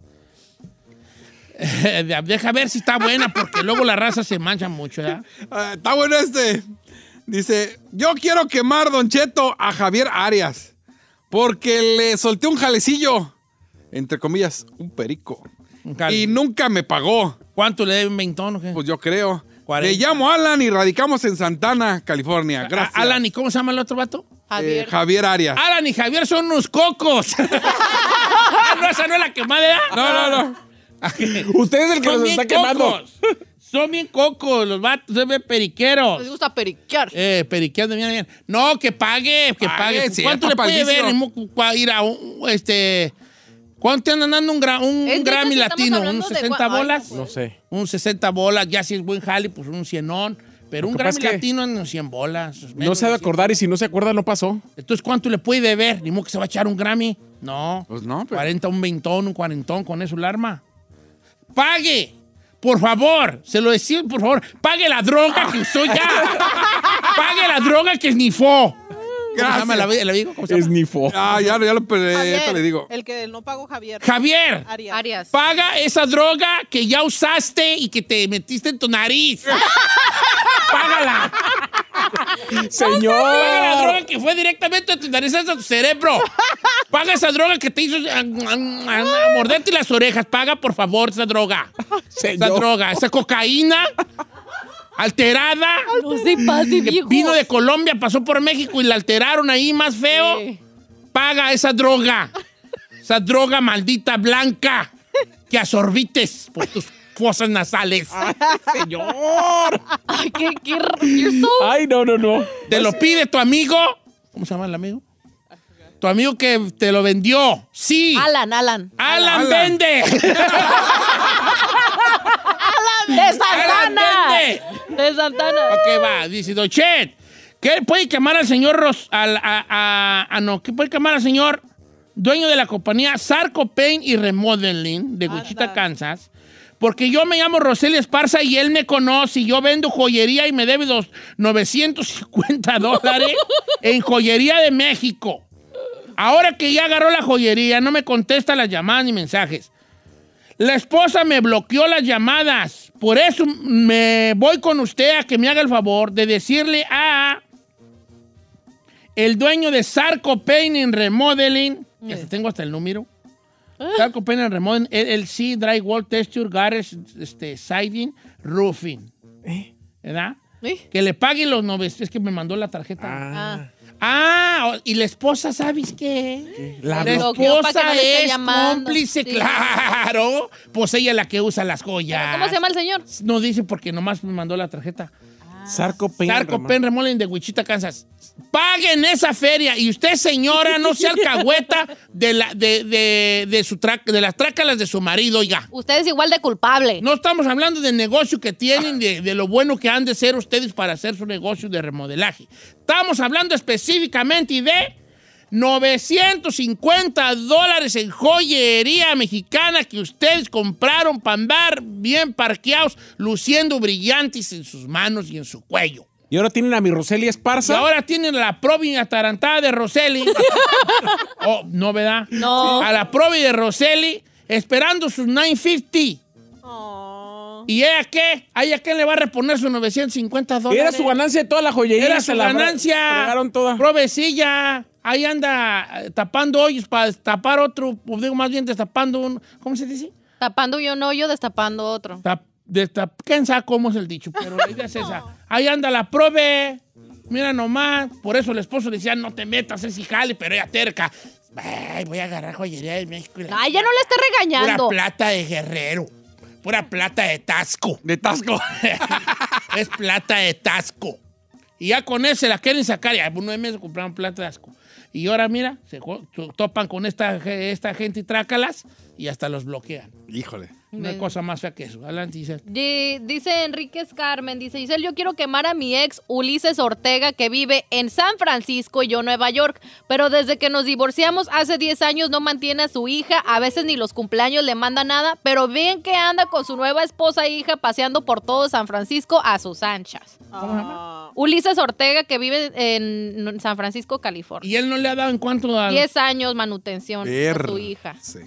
Deja ver si está buena, porque luego la raza se mancha mucho, ¿verdad? Ah, está bueno este. Dice, yo quiero quemar, Don Cheto, a Javier Arias. Porque le solté un jalecillo. Entre comillas, un perico. Un jale. Y nunca me pagó. ¿Cuánto le deben veintón o qué? Pues yo creo. cuarenta. Le llamo Alan y radicamos en Santana, California. Gracias. A- Alan, ¿y cómo se llama el otro vato? Eh, Javier Arias. Alan y Javier son unos cocos. Ah, no, esa no es la quemada, ¿verdad? No, no, no. Usted es el que Son nos bien está quemando. cocos. Son bien cocos los vatos, son bien periqueros. Me gusta periquear. Eh, periqueando bien, bien. No, que pague, que Pague, pague. sí, ¿Cuánto le está puede ver palísimo. para ir a un, este... ¿Cuánto te andan dando un, gra- un Es neta Grammy que estamos latino? hablando ¿Un de sesenta cua- ay, bolas? No sé. Un sesenta bolas, ya si es buen jale, pues un cienón. Pero Lo un que Grammy pasa es que latino en cien bolas. No menos se ha de de cien. acordar y si no se acuerda no pasó. Entonces, ¿cuánto le puede ver? Ni modo que se va a echar un Grammy. No. Pues no, pero... cuarenta, un veintón, un cuarentón, con eso el arma. ¡Pague! Por favor, se lo decía, por favor, pague la droga que usó ya. Pague la droga que esnifó. ¿Cómo se llama el amigo? ¿El amigo? ¿Cómo se llama? Es nifo. Ah, ya, ya lo peleé, Javier, ahorita le digo. El que no pagó Javier. Javier, Arias. Arias. paga esa droga que ya usaste y que te metiste en tu nariz. Págala. Señor. Paga la droga que fue directamente a tu nariz hasta tu cerebro. Paga esa droga que te hizo a, a, a, a morderte las orejas. Paga, por favor, esa droga. Señor. Esa droga, esa cocaína alterada. No se pase, viejo. Vino de Colombia, pasó por México y la alteraron ahí más feo. Sí. Paga esa droga. Esa droga maldita blanca que absorbites por tus fosas nasales. Ay, señor. Ay, qué, qué, you're so... Ay, no, no, no. Te lo pide tu amigo. ¿Cómo se llama el amigo? Tu amigo que te lo vendió. Sí. Alan, Alan. Alan, Alan. vende. Alan de Santana. Alan vende. De Santana. Ok, va. Dice, Don Chet, ¿qué puede llamar al señor Ros... Al, a, a, a, no, ¿qué puede llamar al señor dueño de la compañía Sarco Paint y Remodeling de Wichita, Kansas? Porque yo me llamo Roselio Esparza y él me conoce y yo vendo joyería y me debe los novecientos cincuenta dólares en Joyería de México. Ahora que ya agarró la joyería, no me contesta las llamadas ni mensajes. La esposa me bloqueó las llamadas. Por eso me voy con usted a que me haga el favor de decirle a el dueño de Sarco Paint and Remodeling, que hasta tengo hasta el número, Sarco Paint and Remodeling, L L C, Drywall, Texture, Garage, este, Siding, Roofing. ¿Verdad? ¿Eh? Que le pague los novecientos. Es que me mandó la tarjeta. Ah. Ah, y la esposa, ¿sabes qué? La, la esposa no es cómplice, sí. Claro. Pues ella es la que usa las joyas. ¿Pero cómo se llama el señor? No dice porque nomás me mandó la tarjeta. Ah. Sarco Paint. Sarco Paint Remodeling de Wichita, Kansas. Paguen esa feria. Y usted, señora, no sea alcahueta de, la, de, de, de, su tra de las trácalas de su marido, oiga. Usted es igual de culpable. No estamos hablando del negocio que tienen, de, de lo bueno que han de ser ustedes para hacer su negocio de remodelaje. Estamos hablando específicamente de novecientos cincuenta dólares en joyería mexicana que ustedes compraron para andar bien parqueados, luciendo brillantes en sus manos y en su cuello. Y ahora tienen a mi Roselio Esparza. Y ahora tienen a la probi atarantada de Roseli. Oh, ¿no, verdad? No. A la probi de Roseli esperando sus nueve cincuenta. Oh. ¿Y ella qué? ¿A ella quién le va a reponer sus novecientos cincuenta dólares? Era su ganancia de toda la joyería. Era su ganancia. Toda. Provecilla. Ahí anda eh, tapando hoyos para destapar otro. Pues digo, más bien destapando un... ¿Cómo se dice? Tapando yo un hoyo, destapando otro. Tap, destap, ¿Quién sabe cómo es el dicho? Pero la idea es esa. Ahí anda la prove. Mira nomás. Por eso el esposo le decía, no te metas ese jale, pero ella terca. Ay, voy a agarrar joyería de México. Ay, ya no le esté regañando. Pura plata de Guerrero. Pura plata de Tasco. De Tasco. Es plata de Tasco. Y ya con eso se la quieren sacar. Y nueve meses compraron plata de Tasco. Y ahora, mira, se topan con esta, esta gente y trácalas y hasta los bloquean. Híjole. Una Bien. cosa más fea que eso. Adelante, Giselle. D dice Enríquez Carmen, dice Giselle, yo quiero quemar a mi ex Ulises Ortega que vive en San Francisco y yo Nueva York, pero desde que nos divorciamos hace diez años no mantiene a su hija, a veces ni los cumpleaños le manda nada, pero ven que anda con su nueva esposa e hija paseando por todo San Francisco a sus anchas. ¿Cómo se llama? Ulises Ortega que vive en San Francisco, California. ¿Y él no le ha dado en cuanto a...? diez años manutención Ver. a su hija. Sí.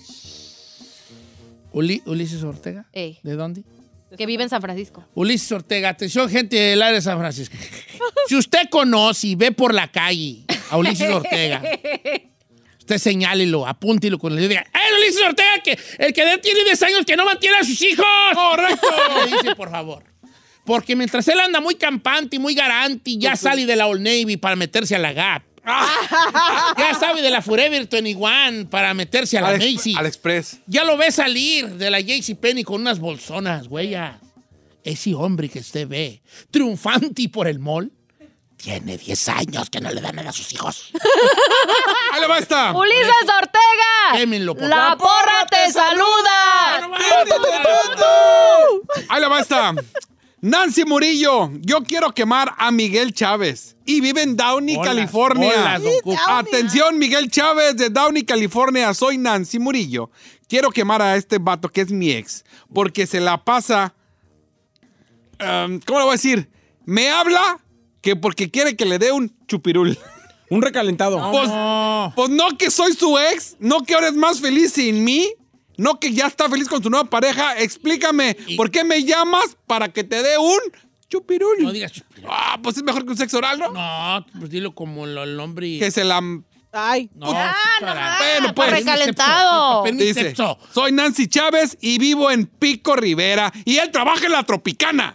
Uli, Ulises Ortega. Ey. ¿De dónde? Que vive en San Francisco. Ulises Ortega, atención, gente del área de San Francisco. Si usted conoce y ve por la calle a Ulises Ortega, usted señálelo, apúntelo con el dedo y diga, ¡eh, Ulises Ortega, que el que tiene diez años que no mantiene a sus hijos! ¡Correcto! Le dice, por favor. Porque mientras él anda muy campante y muy garante, ya sale de la Old Navy para meterse a la Gap. Ya sabe de la Forever veintiuno para meterse a la Al, Macy's. al Express. Ya lo ve salir de la JCPenney con unas bolsonas, güey. Ese hombre que usted ve triunfante por el mall tiene diez años que no le da nada a sus hijos. ¡Ahí le va esta! ¡Ulises Ortega! Quémenlo, por ¡La favor. porra te saluda! Ahí le va esta. Nancy Murillo, yo quiero quemar a Miguel Chávez y vive en Downey, Hola, California. hola, don Cuco. Atención, Miguel Chávez de Downey, California. Soy Nancy Murillo. Quiero quemar a este vato que es mi ex porque se la pasa... Um, ¿Cómo lo voy a decir? Me habla que porque quiere que le dé un chupirul. Un recalentado. Pues no. pues no que soy su ex, no que ahora es más feliz sin mí. No que ya está feliz con su nueva pareja. Explícame, ¿por qué me llamas para que te dé un Chupirul. No digas chupirul. Ah, pues es mejor que un sexo oral, ¿no? No, pues dilo como lo- el nombre. y- Que se la... Ay. No, Ah, sexo no oral. más, Bueno, pues. recalentado. Permite Dice, sexo. soy Nancy Chávez y vivo en Pico Rivera y él trabaja en la Tropicana.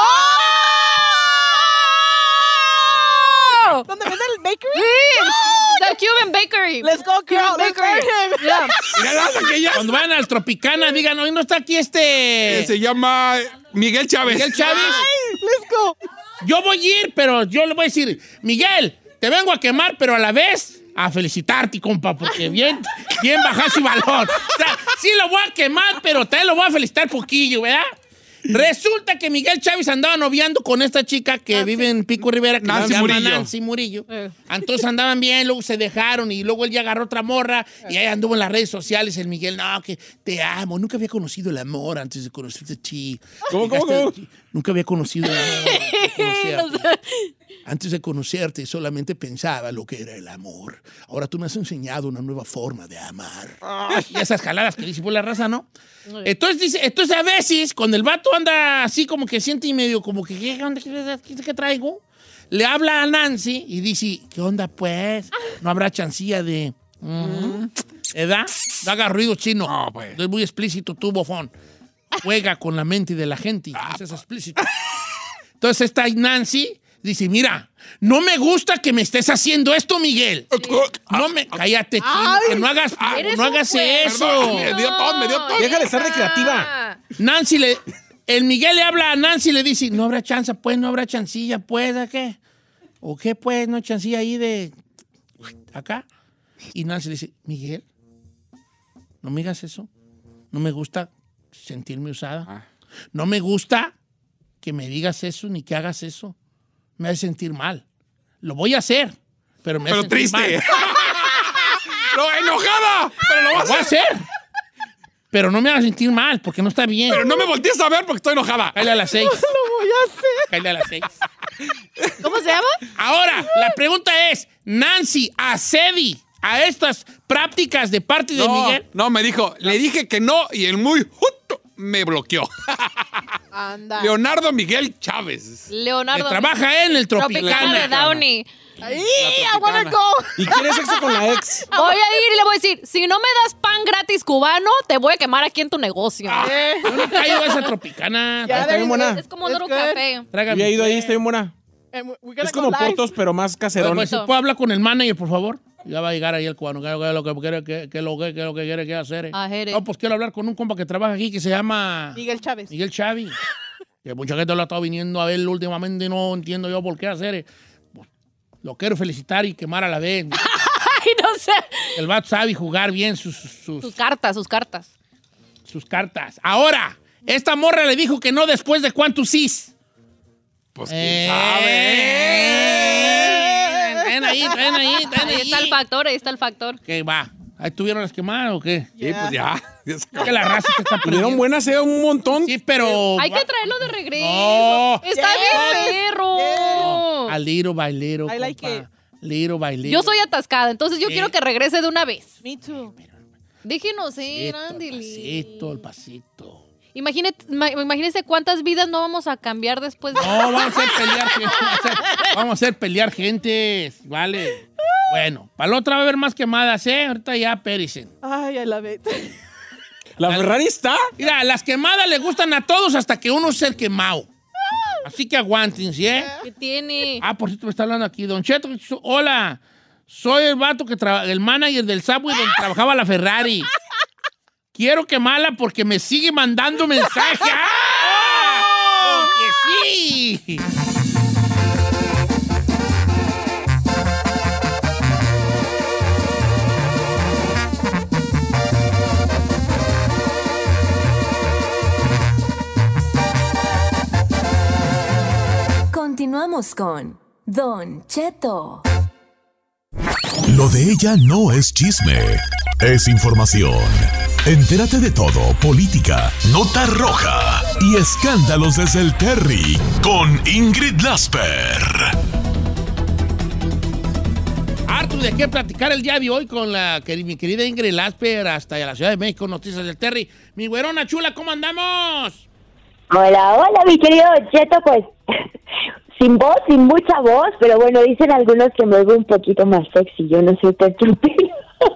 ¿Dónde venden el bakery? Sí, the Cuban Bakery. Let's go, girl. Let's go. Yeah. Mira, la que ya- Cuando vayan al Tropicana, digan, hoy no está aquí este... Se llama Miguel Chávez. Miguel Chávez. Let's go. Yo voy a ir, pero yo le voy a decir, Miguel, te vengo a quemar, pero a la vez a felicitarte, compa, porque bien, bien bajas y valor. O sea, sí lo voy a quemar, pero también lo voy a felicitar poquillo, ¿verdad? Resulta que Miguel Chávez andaba noviando con esta chica que vive en Pico Rivera, que Nancy se llama Murillo. Nancy Murillo. Entonces andaban bien, luego se dejaron y luego él ya agarró otra morra y ahí anduvo en las redes sociales el Miguel, no, que te amo, nunca había conocido el amor antes de conocerte a ti. ¿Cómo, cómo, Llegaste- cómo? Nunca había conocido el amor antes de conocerte. Antes de conocerte solamente pensaba lo que era el amor. Ahora tú me has enseñado una nueva forma de amar. Y esas jaladas que dice por la raza, ¿no? Entonces dice, entonces a veces cuando el vato anda así como que siente y medio como que ¿qué onda? ¿Qué, qué- qué traigo? Le habla a Nancy y dice, ¿qué onda pues? No habrá chancilla de... Mm, ¿edad? No haga ruido chino. No, pues. Es muy explícito tu bofón. Juega con la mente de la gente. Ah, Eso es explícito. Entonces esta Nancy dice, mira, no me gusta que me estés haciendo esto, Miguel. No me... Cállate, chino, Ay, que no hagas, eres no un hagas juez. eso. Perdón, me dio tos, me dio tos. Deja de ser recreativa. Nancy le... El Miguel le habla a Nancy y le dice, no habrá chance, pues, no habrá chancilla, pues, ¿a qué? ¿O qué, pues? No hay chancilla ahí de... acá. Y Nancy le dice, Miguel, no me digas eso. No me gusta sentirme usada. No me gusta que me digas eso ni que hagas eso. Me hace sentir mal. Lo voy a hacer, pero me hace Pero sentir triste. mal. ¡No, enojada! Pero lo Lo vas voy a hacer. Pero no me haga sentir mal, porque no está bien. Pero no me voltees a ver porque estoy enojada. Cállate a las seis. Lo voy a hacer. Cállate a las seis. ¿Cómo se llama? Ahora, la pregunta es, Nancy, ¿accede a estas prácticas de parte de No, Miguel? no, me dijo, le dije que no y el muy justo me bloqueó. Anda. Leonardo Miguel Chávez. Leonardo. Que trabaja en el Tropicana Tropicana. de Downey. Ay, I wanna go. ¿Y quiere sexo con la ex? Voy a ir y le voy a decir, si no me das pan gratis cubano, te voy a quemar aquí en tu negocio. Eh, Yo nunca he ido a esa Tropicana. Ya, Está bien buena. Es como un It's little good. café. Tráigame. Había ido ahí, está bien buena. and we- we're gonna Es go como live. Portos, pero más caserón. Pues, ¿puedo hablar con el manager, por favor? Ya va a llegar ahí el cubano. ¿Qué es lo que quiere, qué, qué es lo que, qué es lo que quiere que hacer? eh? Ajere. No, pues quiero hablar con un compa que trabaja aquí que se llama Miguel Chávez. Miguel Chávez. Que mucha gente lo ha estado viniendo a ver últimamente y no entiendo yo por qué hacer. eh. Pues, lo quiero felicitar y quemar a la vez. Ay, no sé. El vato sabe jugar bien sus, sus, Sus cartas, sus cartas. sus cartas. Ahora, esta morra le dijo que no después de cuántos sís. Pues quién Eh, sabe. Ven ahí, ven ahí, ven Ahí ahí. está el factor, ahí está el factor. ¿Qué va? ¿Ahí tuvieron las quemadas o qué? Sí, pues ya. Ya se acabó. Que la raza que está Tuvieron perdiendo. buenas, eh, un montón. Sí, pero... Hay que traerlo de regreso. No. Está bien, perro. A little bailero, I like compa. it. Little bailero. Yo soy atascada, entonces yo Sí. quiero que regrese de una vez. Me too. Déjenos ir, Pasito, el ándele. pasito, el pasito. Imagínate, ma- imagínense cuántas vidas no vamos a cambiar después de... No, vamos a hacer pelear gente. Vamos a hacer, vamos a hacer pelear gente. Vale. Bueno, para la otra va a haber más quemadas, ¿eh? Ahorita ya pericen. Ay, I love it. La Ferrari está. Mira, las quemadas le gustan a todos hasta que uno es el quemado. Así que aguanten, ¿sí? eh? ¿Qué tiene? Ah, por cierto, me está hablando aquí. Don Cheto, so- hola. Soy el vato que trabaja, el manager del Subway donde trabajaba la Ferrari. Quiero quemarla porque me sigue mandando mensajes. ¡Ah! ¡Porque sí! Continuamos con Don Cheto. Lo de ella no es chisme, es información. Entérate de todo, política, nota roja y escándalos desde el Terry con Ingrid Lasper. Harto de qué platicar el día de hoy con la queri- mi querida Ingrid Lasper hasta la Ciudad de México, Noticias del Terry. Mi güerona chula, ¿cómo andamos? Hola, hola, mi querido Cheto, pues sin voz, sin mucha voz, pero bueno, dicen algunos que me veo un poquito más sexy. Yo no sé qué opina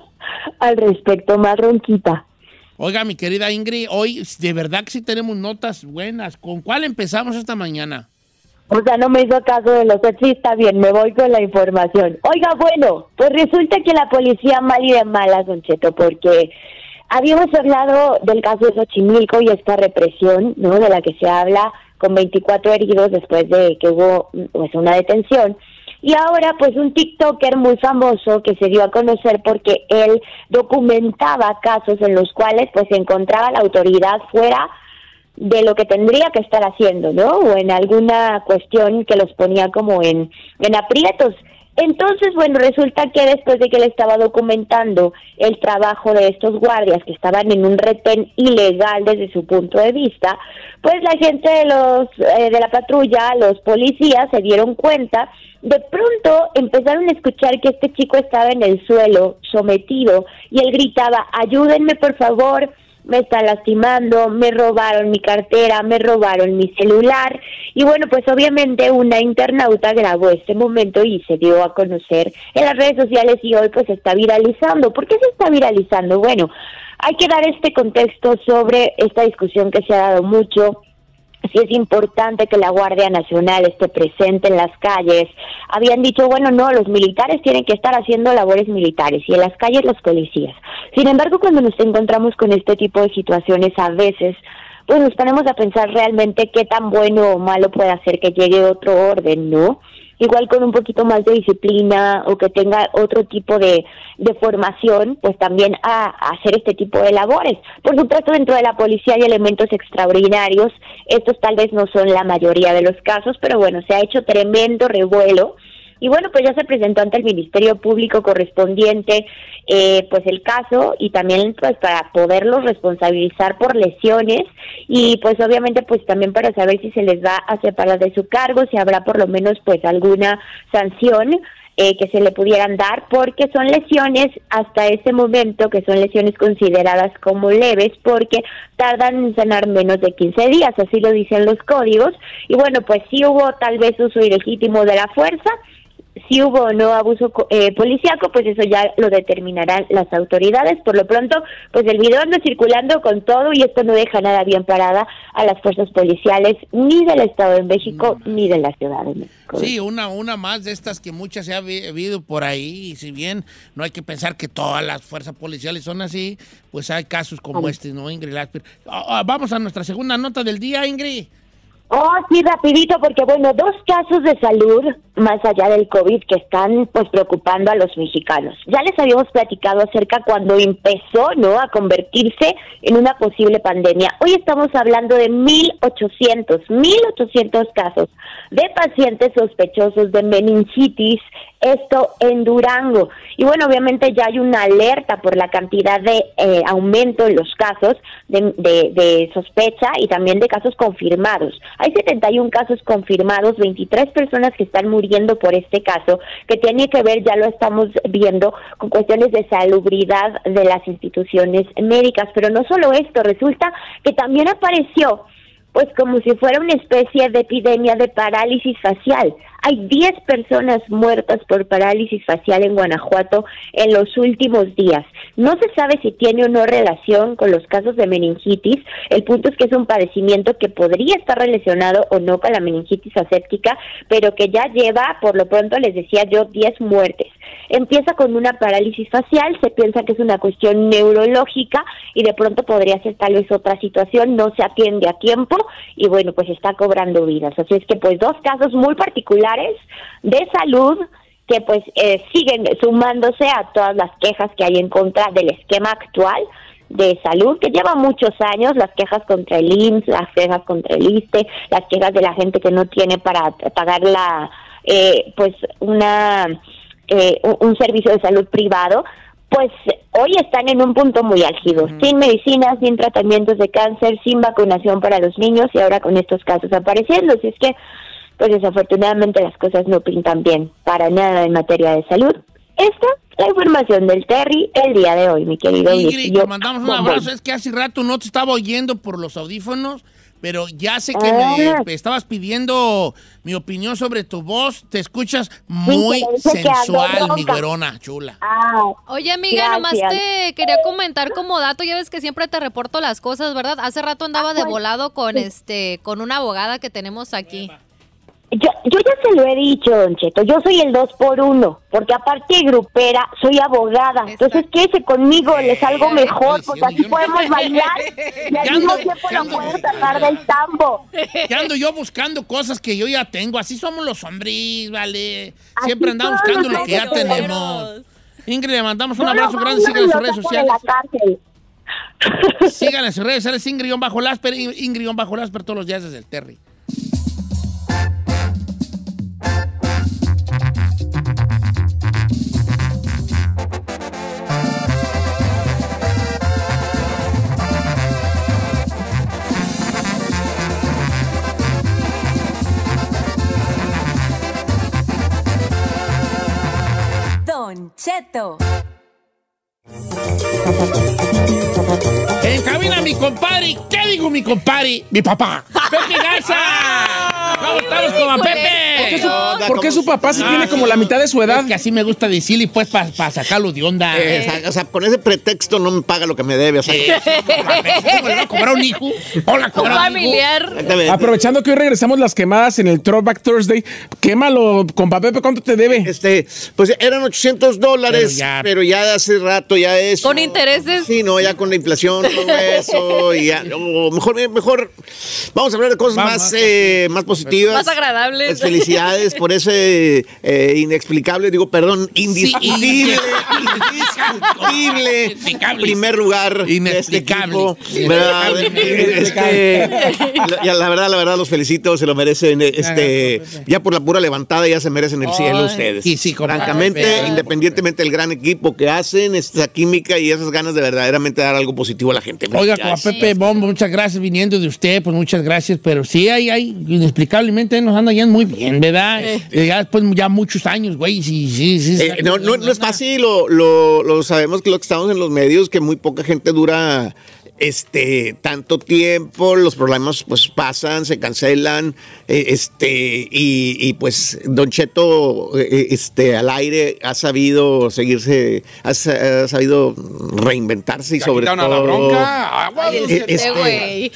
al respecto, más ronquita. Oiga, mi querida Ingrid, hoy de verdad que sí tenemos notas buenas. ¿Con cuál empezamos esta mañana? O sea, no me hizo caso de los sexy, está bien, me voy con la información. Oiga, bueno, pues resulta que la policía mal y de malas, Don Cheto, porque habíamos hablado del caso de Xochimilco y esta represión, ¿no?, de la que se habla, con veinticuatro heridos después de que hubo pues una detención. Y ahora, pues, un TikToker muy famoso que se dio a conocer porque él documentaba casos en los cuales, pues, se encontraba la autoridad fuera de lo que tendría que estar haciendo, ¿no? O en alguna cuestión que los ponía como en, en aprietos. Entonces, bueno, resulta que después de que él estaba documentando el trabajo de estos guardias que estaban en un retén ilegal desde su punto de vista, pues la gente de los eh, de la patrulla, los policías, se dieron cuenta. De pronto empezaron a escuchar que este chico estaba en el suelo, sometido, y él gritaba: ayúdenme por favor, me están lastimando, me robaron mi cartera, me robaron mi celular. Y bueno, pues obviamente una internauta grabó este momento y se dio a conocer en las redes sociales y hoy pues se está viralizando. ¿Por qué se está viralizando? Bueno, hay que dar este contexto sobre esta discusión que se ha dado mucho. Sí es importante que la Guardia Nacional esté presente en las calles. Habían dicho, bueno, no, los militares tienen que estar haciendo labores militares y en las calles los policías. Sin embargo, cuando nos encontramos con este tipo de situaciones, a veces, pues nos ponemos a pensar realmente qué tan bueno o malo puede hacer que llegue otro orden, ¿no? Igual con un poquito más de disciplina o que tenga otro tipo de, de formación, pues también a, a hacer este tipo de labores. Por supuesto, dentro de la policía hay elementos extraordinarios. Estos tal vez no son la mayoría de los casos, pero bueno, se ha hecho tremendo revuelo. Y bueno, pues ya se presentó ante el Ministerio Público correspondiente eh, pues el caso y también pues para poderlos responsabilizar por lesiones y pues obviamente pues también para saber si se les va a separar de su cargo, si habrá por lo menos pues alguna sanción eh, que se le pudieran dar, porque son lesiones hasta ese momento que son lesiones consideradas como leves porque tardan en sanar menos de quince días, así lo dicen los códigos. Y bueno, pues sí hubo tal vez uso ilegítimo de la fuerza. Si hubo o no abuso eh, policíaco, pues eso ya lo determinarán las autoridades. Por lo pronto, pues el video anda circulando con todo y esto no deja nada bien parada a las fuerzas policiales ni del Estado de México no. ni de la Ciudad de México. Sí, una, una más de estas que muchas se ha habido por ahí y si bien no hay que pensar que todas las fuerzas policiales son así, pues hay casos como este, ¿no, Ingrid? Oh, vamos a nuestra segunda nota del día, Ingrid. Oh, sí, rapidito, porque bueno, dos casos de salud más allá del COVID que están pues preocupando a los mexicanos. Ya les habíamos platicado acerca cuando empezó, ¿no?, a convertirse en una posible pandemia. Hoy estamos hablando de mil ochocientos casos de pacientes sospechosos de meningitis, esto en Durango. Y bueno, obviamente ya hay una alerta por la cantidad de eh, aumento en los casos de, de, de sospecha y también de casos confirmados. Hay setenta y un casos confirmados, veintitrés personas que están muriendo por este caso, que tiene que ver, ya lo estamos viendo, con cuestiones de salubridad de las instituciones médicas. Pero no solo esto, resulta que también apareció pues como si fuera una especie de epidemia de parálisis facial. Hay diez personas muertas por parálisis facial en Guanajuato en los últimos días. No se sabe si tiene o no relación con los casos de meningitis. El punto es que es un padecimiento que podría estar relacionado o no con la meningitis aséptica, pero que ya lleva, por lo pronto les decía yo, diez muertes. Empieza con una parálisis facial, se piensa que es una cuestión neurológica y de pronto podría ser tal vez otra situación, no se atiende a tiempo y bueno, pues está cobrando vidas. Así es que pues dos casos muy particulares de salud que pues eh, siguen sumándose a todas las quejas que hay en contra del esquema actual de salud, que lleva muchos años, las quejas contra el I M S S, las quejas contra el I S S S T E, las quejas de la gente que no tiene para pagar la eh, pues una eh, un servicio de salud privado. Pues hoy están en un punto muy álgido, mm. sin medicinas, sin tratamientos de cáncer, sin vacunación para los niños y ahora con estos casos apareciendo. Así es que pues desafortunadamente las cosas no pintan bien para nada en materia de salud. Esta la información del Terry el día de hoy, mi querido Ingrid, te mandamos un abrazo. Es que hace rato no te estaba oyendo por los audífonos, pero ya sé que Ah. me, me estabas pidiendo mi opinión sobre tu voz. Te escuchas muy te dice que ando sensual, mi ronca. güerona chula. Ah, Oye, amiga, nomás gracias. te quería comentar como dato, ya ves que siempre te reporto las cosas, ¿verdad? Hace rato andaba de volado con este, con una abogada que tenemos aquí. Yo, yo ya se lo he dicho, Don Cheto, yo soy el dos por uno, porque aparte de grupera, soy abogada. Entonces, quédese conmigo, les salgo mejor, porque así podemos bailar y al Ya mismo ando- tiempo ya lo ando- puedo sacar del tambo. Ya ando yo buscando cosas que yo ya tengo. Así somos los hombres, ¿vale? Así Siempre andamos todos buscando los lo que ya hombres. tenemos. Ingrid, le mandamos un Yo abrazo lo grande. mando Síganla en y sus lo redes saco de sociales. la cárcel. Síganla en sus redes sociales. Ingrid-Lasper, Ingrid-Lasper todos los días desde el Terry. Don Cheto. En cabina, mi compadre. ¿Qué digo, mi compadre? Mi papá. ¡Pepe Garza! ¿Cómo estamos con a Pepe? ¿Por qué su, por qué su papá si tiene como la mitad de su edad? Es que así me gusta decirle, pues, para pa sacarlo de onda. Eh, o sea, con ese pretexto no me paga lo que me debe. O sea, ¿Cómo le va a cobrar un hijo? Hola, Un cobrar un hijo. familiar. Aprovechando que hoy regresamos las quemadas en el Throwback Thursday, quémalo, compa Pepe, ¿cuánto te debe? Este, pues eran ochocientos dólares, Pero ya- pero ya de hace rato ya es. ¿Con intereses? Sí, no, ya con la inflación, todo eso, y ya, o mejor, mejor, vamos a hablar de cosas Vamos. más, eh, más positivas. Más agradables. Pues felicidades por ese eh, inexplicable, digo, perdón, indiscutible, indiscutible, Inexplicable. primer lugar de este Inexplicable. equipo. ¿Verdad? Este, la, ya, la verdad, la verdad, los felicito, se lo merecen. Este, ya por la pura levantada ya se merecen el cielo Ay, ustedes. sí, sí, compadre. Francamente, Pero- independientemente del gran equipo que hacen, esta química y esas ganas de verdaderamente dar algo positivo a la gente. Oiga, como a Felicidades. Pepe Bombo, muchas gracias viniendo de usted, pues muchas gracias, pero sí, hay, hay, inexplicablemente nos anda yendo muy bien, ¿verdad? Eh, ya después, ya muchos años, güey, sí, sí, sí. Eh, no, no, no es fácil, lo, lo, lo sabemos que lo que estamos en los medios, que muy poca gente dura este tanto tiempo, los problemas pues pasan, se cancelan, eh, este, y, y, pues Don Cheto eh, este, al aire ha sabido seguirse, ha, sa- ha sabido reinventarse y ¿Ya sobre quitaron a todo. la bronca? Agua. Ay, Eh, este este- güey.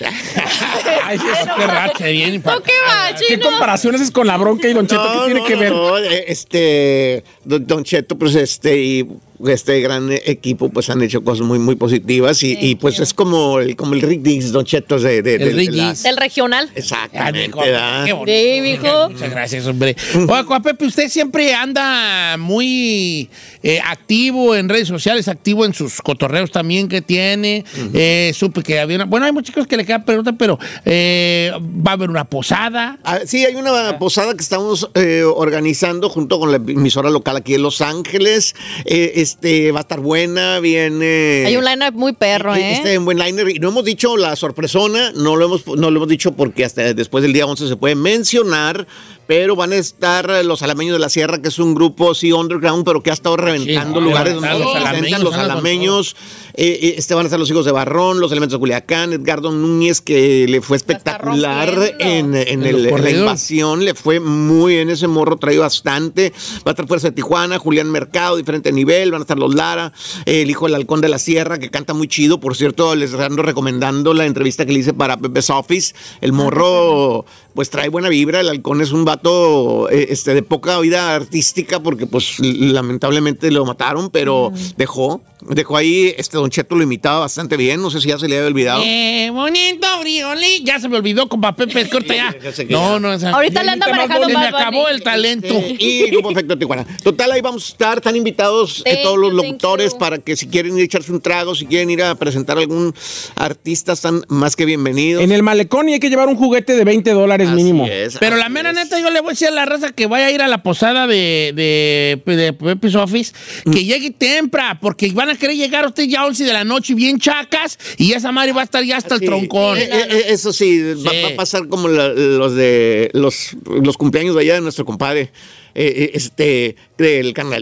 Ay, sí, qué racha, bien. ¿Tú qué va, ¿Qué chino? comparaciones es con la bronca y Don Cheto? ¿Qué No, tiene no, que no, ver? no, eh, este, Don, Don Cheto, pues este, y este gran equipo, pues han hecho cosas muy, muy positivas y, y, pues es como el, como el Rick Dix, Don Cheto, de, de, El de- Rick de la- Dix. El regional. Exactamente, Ay, mijo, ¿verdad? qué bonito. Sí, mijo. Muchas gracias, hombre. Oiga, Juan Pepe, usted siempre anda muy eh, activo en redes sociales, activo en sus cotorreos también que tiene. Eh, supe que había una... Bueno, hay muchos chicos que le quedan preguntas, pero eh, va a haber una posada. Ah, sí, hay una posada que estamos eh, organizando junto con la emisora local aquí en Los Ángeles. Eh, este va a estar buena, viene. Hay un line-up muy perro, ¿eh? Este en buen liner. Y no hemos dicho la sorpresona, no lo hemos, no lo hemos dicho porque hasta después del día once se puede mencionar. Pero van a estar los Alameños de la Sierra, que es un grupo, sí, underground, pero que ha estado reventando Sí, lugares no, donde los se presentan alameños los andan con alameños. Eh, eh, este van a estar los Hijos de Barrón, los Elementos de Culiacán, Edgardo Núñez, que le fue espectacular en, en, En el- los en la corridos. invasión, le fue muy en ese morro, trae bastante. Va a estar Fuerza de Tijuana, Julián Mercado, diferente nivel, van a estar los Lara, eh, el hijo del Halcón de la Sierra, que canta muy chido. Por cierto, les ando recomendando la entrevista que le hice para Pepe's Office. El morro, pues trae buena vibra. El Halcón es un vato eh, este, de poca vida artística, porque pues lamentablemente lo mataron, pero dejó, dejó ahí, este Don Cheto lo imitaba bastante bien. No sé si ya se le había olvidado. Eh, bonito, brioli. Ya se me olvidó, compa Pepe, es corta ya. Ya sé que No, ya. no, esa- Ahorita le anda Se me manejando acabó- Bad Se me acabó Bunny. el talento. Y Grupo Efecto Tijuana. Total, ahí vamos a estar, están invitados eh, Thank todos los you, thank locutores you. para que si quieren ir a echarse un trago, si quieren ir a presentar a algún artista, están más que bienvenidos. En el malecón y hay que llevar un juguete de veinte dólares mínimo. Así es, Pero así la mera es. neta, yo le voy a decir a la raza que vaya a ir a la posada de, de, de Pepe's Office, que llegue temprano, porque van a querer llegar ustedes ya a once de la noche bien chacas, y esa madre va a estar ya hasta el Sí, troncón. eh, eh, eso sí, Va, Sí. va a pasar como la- los de los, los cumpleaños de allá de nuestro compadre, eh, eh, este, del Canalillo.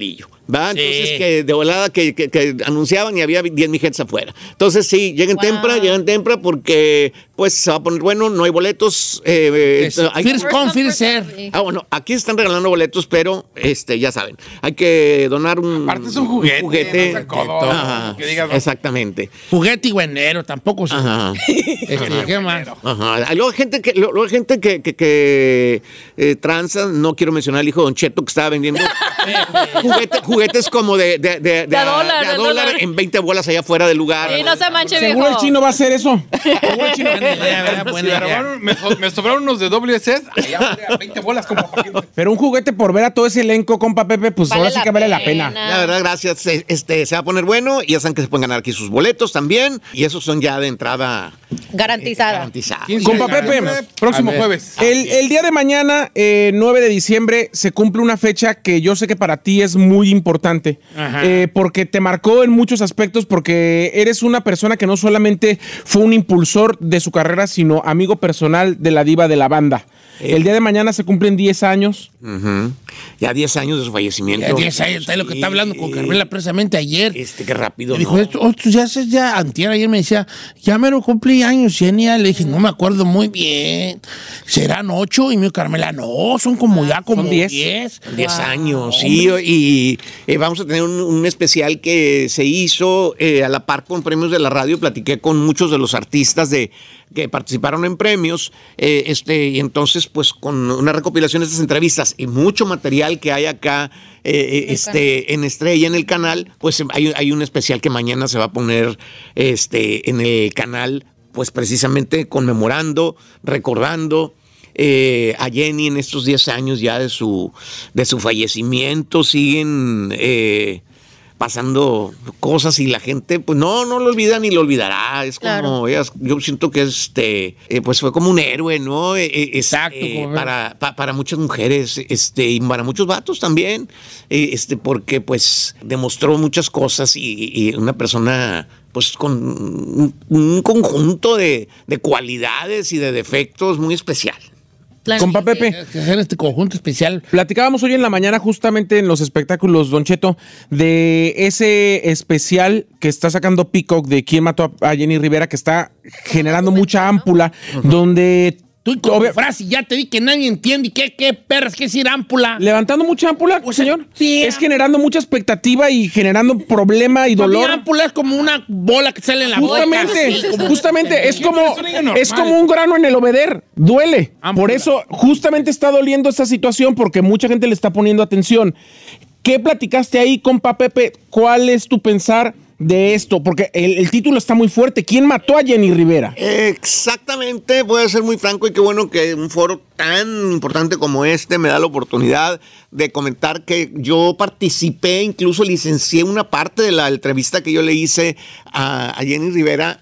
¿va? Entonces, que de volada que, que, que anunciaban y había diez mil gentes afuera. Entonces, sí, lleguen Wow. temprano, lleguen temprano porque pues se va a poner bueno, no hay boletos. Eh, Es eh, hay- first come, first serve. Ah, bueno, aquí están regalando boletos, pero este, ya saben, hay que donar un, Aparte es un juguete, no sean codos, Ajá, que digas, exactamente. Juguete y buenero, tampoco. se- Ajá. Este, ¿qué más? Ajá. Luego hay gente que, luego hay gente que, que, que eh, tranza, no quiero mencionar al hijo de Don Cheto que estaba vendiendo juguete- juguetes como de, de, de, De a dólar, de a de dólar dólar. en veinte bolas allá fuera del lugar. Sí, no se manche, Seguro viejo. el chino va a hacer eso. Seguro el chino- Buena idea, ¿verdad? Buena idea. Grabaron- me, so- me sobraron unos de W C S, allá a veinte bolas como paquete. Pero un juguete por ver a todo ese elenco, compa Pepe, pues Vale ahora sí la que vale la pena. pena. La verdad, gracias. Eh, Este, se va a poner bueno y ya saben que se pueden ganar aquí sus boletos también. Y esos son ya de entrada Garantizada. garantizados. Compa Pepe, Próximo A ver. jueves. El, el día de mañana, eh, nueve de diciembre, se cumple una fecha que yo sé que para ti es muy importante, Ajá. eh, porque te marcó en muchos aspectos, porque eres una persona que no solamente fue un impulsor de su carrera, sino amigo personal de la diva de la banda. El día de mañana se cumplen diez años. Ujú. Ya diez años de su fallecimiento. Ya diez años, está lo que está hablando con Carmela precisamente ayer. Este, qué rápido. Me dijo, ¿no? esto, esto ya es ya antier, ayer me decía, ya me lo cumplí años, Genia. Le dije, no me acuerdo muy bien. ¿Serán ocho? Y me dijo, Carmela, no, son como ya como Son diez. diez. diez años, sí, y eh, vamos a tener un, un especial que se hizo eh, a la par con premios de la radio. Platiqué con muchos de los artistas de que participaron en premios, eh, este, y entonces, pues, con una recopilación de estas entrevistas y mucho material que hay acá eh, este, en Estrella, en el canal, pues hay, hay un especial que mañana se va a poner este, en el canal, pues precisamente conmemorando, recordando eh, a Jenny en estos diez años ya de su, de su fallecimiento. Siguen eh, pasando cosas y la gente, pues no, no lo olvida ni lo olvidará. Es como, Claro. ellas- yo siento que este, eh, pues fue como un héroe, ¿no? Eh, eh, Exacto, este, como- para, pa- para muchas mujeres, este, y para muchos vatos también, eh, este, porque pues demostró muchas cosas y, y una persona pues con un, un conjunto de, de cualidades y de defectos muy especial. Compa Pepe, Que hacer este conjunto especial. platicábamos hoy en la mañana justamente en los espectáculos, Don Cheto, de ese especial que está sacando Peacock de quién mató a Jenny Rivera, que está generando mucha ámpula, donde Tú y con tu frase, ya te di que nadie entiende. ¿Y qué, qué perras, qué decir ámpula? levantando mucha ámpula, O sea, señor, sí. es generando mucha expectativa y generando problema y Para mí, dolor. ámpula es como una bola que sale en la boca. Justamente, así, como- justamente, es como, es un niño normal. es como un grano en el obeder, duele. Ámpula. Por eso, justamente está doliendo esta situación porque mucha gente le está poniendo atención. ¿Qué platicaste ahí, compa Pepe? ¿Cuál es tu pensar de esto? Porque el, el título está muy fuerte. ¿Quién mató a Jenny Rivera? Exactamente, voy a ser muy franco y qué bueno que un foro tan importante como este me da la oportunidad de comentar que yo participé, incluso licencié una parte de la entrevista que yo le hice a, a Jenny Rivera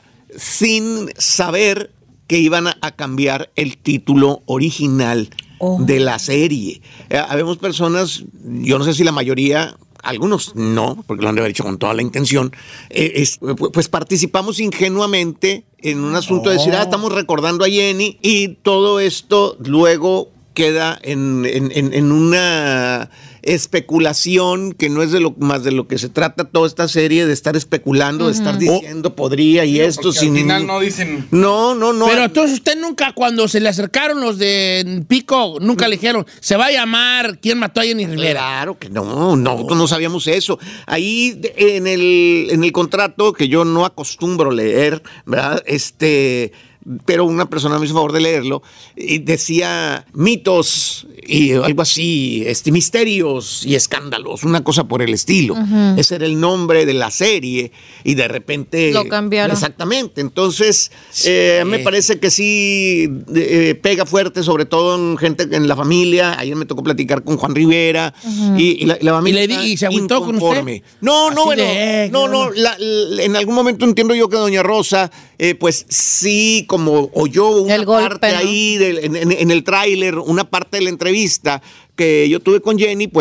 sin saber que iban a, a cambiar el título original de la serie. Eh, habemos personas, yo no sé si la mayoría, algunos no, porque lo han de haber hecho con toda la intención, eh, es- pues participamos ingenuamente en un asunto de decir, ah, estamos recordando a Jenny, y todo esto luego queda en, en- en- en una especulación que no es de lo más de lo que se trata toda esta serie, de estar especulando, de estar diciendo podría y esto Porque sin al final ningún- no dicen. no, no, no. Pero entonces usted nunca, cuando se le acercaron los de Pico, nunca le dijeron, se va a llamar ¿Quién mató a Jenny Rivera? Claro que no, no, no sabíamos eso. Ahí de- en el, en el contrato, que yo no acostumbro leer, ¿verdad? Este, pero una persona me hizo favor de leerlo, y decía mitos y algo así, este, misterios y escándalos, una cosa por el estilo. Ujú. Ese era el nombre de la serie y de repente... Lo cambiaron. Exactamente. Entonces, eh, me parece que sí eh, pega fuerte, sobre todo en gente en la familia. Ayer me tocó platicar con Juan Rivera Ujú. y, y la, la familia ¿Y le di- y se agüitó con usted? inconforme. No, no, Así bueno, de, no, no, no, no. la- la- en algún momento entiendo yo que doña Rosa, eh, pues sí, como oyó una El golpe, parte ¿no? ahí del- en, en- en el tráiler, una parte de la entrevista que yo tuve con Jenny, pues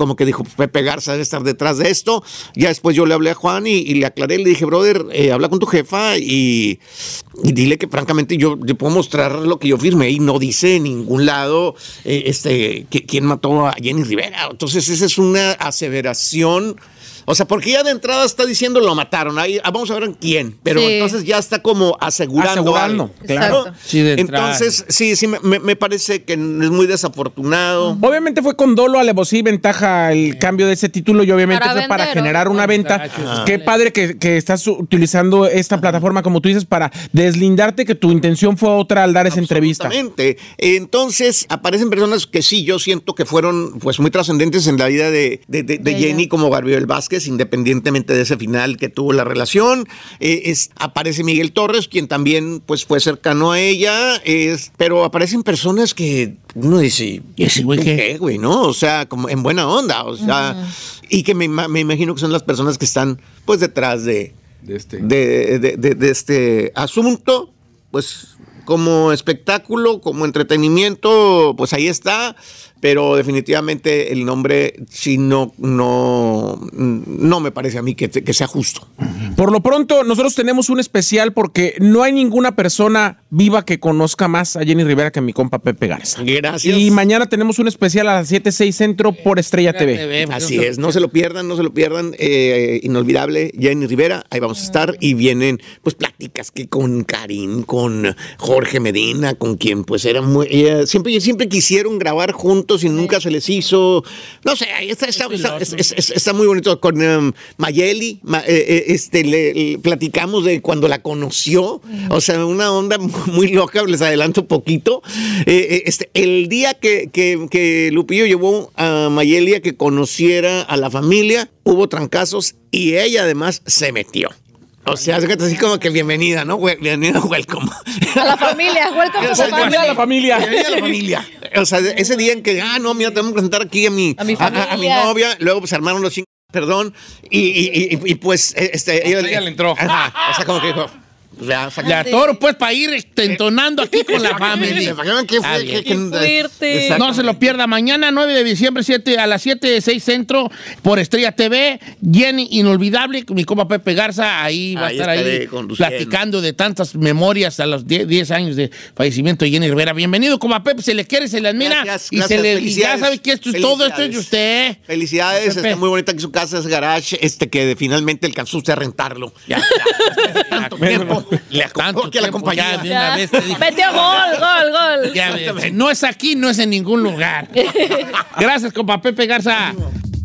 como que dijo, Pepe Garza debe estar detrás de esto. Ya después yo le hablé a Juan y, y le aclaré, le dije, brother, eh, habla con tu jefa y, y dile que francamente yo te puedo mostrar lo que yo firmé y no dice en ningún lado eh, este, que, quién mató a Jenny Rivera. Entonces esa es una aseveración. O sea, porque ya de entrada está diciendo lo mataron. Ahí vamos a ver quién. Pero sí. entonces ya está como asegurando. Asegurando, claro. Sí, de entonces, sí, sí, me, me parece que es muy desafortunado. Obviamente fue con dolo, alevosía y ventaja el cambio de ese título y obviamente para fue vender, para generar una venta. Ah. Qué padre que, que estás utilizando esta plataforma, como tú dices, para deslindarte que tu intención fue otra al dar esa entrevista. Exactamente. Entonces, aparecen personas que sí, yo siento que fueron pues muy trascendentes en la vida de, de, de, de Jenny, como Gabriel Vázquez, independientemente de ese final que tuvo la relación. Eh, es, aparece Miguel Torres, quien también pues fue cercano a ella, es, pero aparecen personas que uno dice, ¿y ese güey qué, güey, no? O sea, como en buena onda, o sea, uh-huh. y que me, me imagino que son las personas que están pues detrás de, de, este. De, de, de, de este asunto, pues como espectáculo, como entretenimiento, pues ahí está. Pero definitivamente el nombre sí no, no, no me parece a mí que, que sea justo. Por lo pronto, nosotros tenemos un especial porque no hay ninguna persona viva que conozca más a Jenny Rivera que mi compa Pepe Garza. Gracias. Y mañana tenemos un especial a las siete seis Centro por Estrella T V. Así es, no se lo pierdan, no se lo pierdan. Eh, inolvidable, Jenny Rivera, ahí vamos a estar. Y vienen pues pláticas que con Karim, con Jorge Medina, con quien pues era muy... Eh, siempre, siempre quisieron grabar juntos y nunca se les hizo, no sé, está, está, está, está, está, está muy bonito con um, Mayeli, ma, eh, este, le, le platicamos de cuando la conoció, o sea, una onda muy loca, les adelanto un poquito, eh, este, el día que, que, que Lupillo llevó a Mayeli a que conociera a la familia, hubo trancazos y ella además se metió. O sea, así como que bienvenida, ¿no? Bienvenida, welcome. A la familia, welcome to the family. A la familia. Bienvenida a la familia. O sea, ese día en que, ah, no, mira, tenemos que presentar aquí a mi, a mi, a, a, a mi novia. Luego pues armaron los cinco, perdón. Y, y, y, y pues, este... Ella, ella le entró. Ajá, o sea, como que dijo... Ya, ya toro, pues, para ir entonando aquí con la familia. ¿Qué fue? Qué, qué fuerte. No se lo pierda. Mañana, nueve de diciembre, siete, a las siete de seis Centro, por Estrella T V. Jenny, inolvidable. Mi compa Pepe Garza, ahí va ahí a estar ahí platicando de tantas memorias a los diez años de fallecimiento de Jenny Rivera. Bienvenido, compa Pepe. Se le quiere, se le admira. Gracias, y, gracias, se le, y ya sabe que esto es todo esto es de usted. Felicidades. Pepe. Está muy bonita aquí su casa, es garage, este que finalmente alcanzó usted a rentarlo. Ya, ya. Tanto tiempo. Le Tanto que la compañía de una vez te dijo, metió gol, gol, gol. Ya ves, no es aquí, no es en ningún lugar. Gracias, compa Pepe Garza.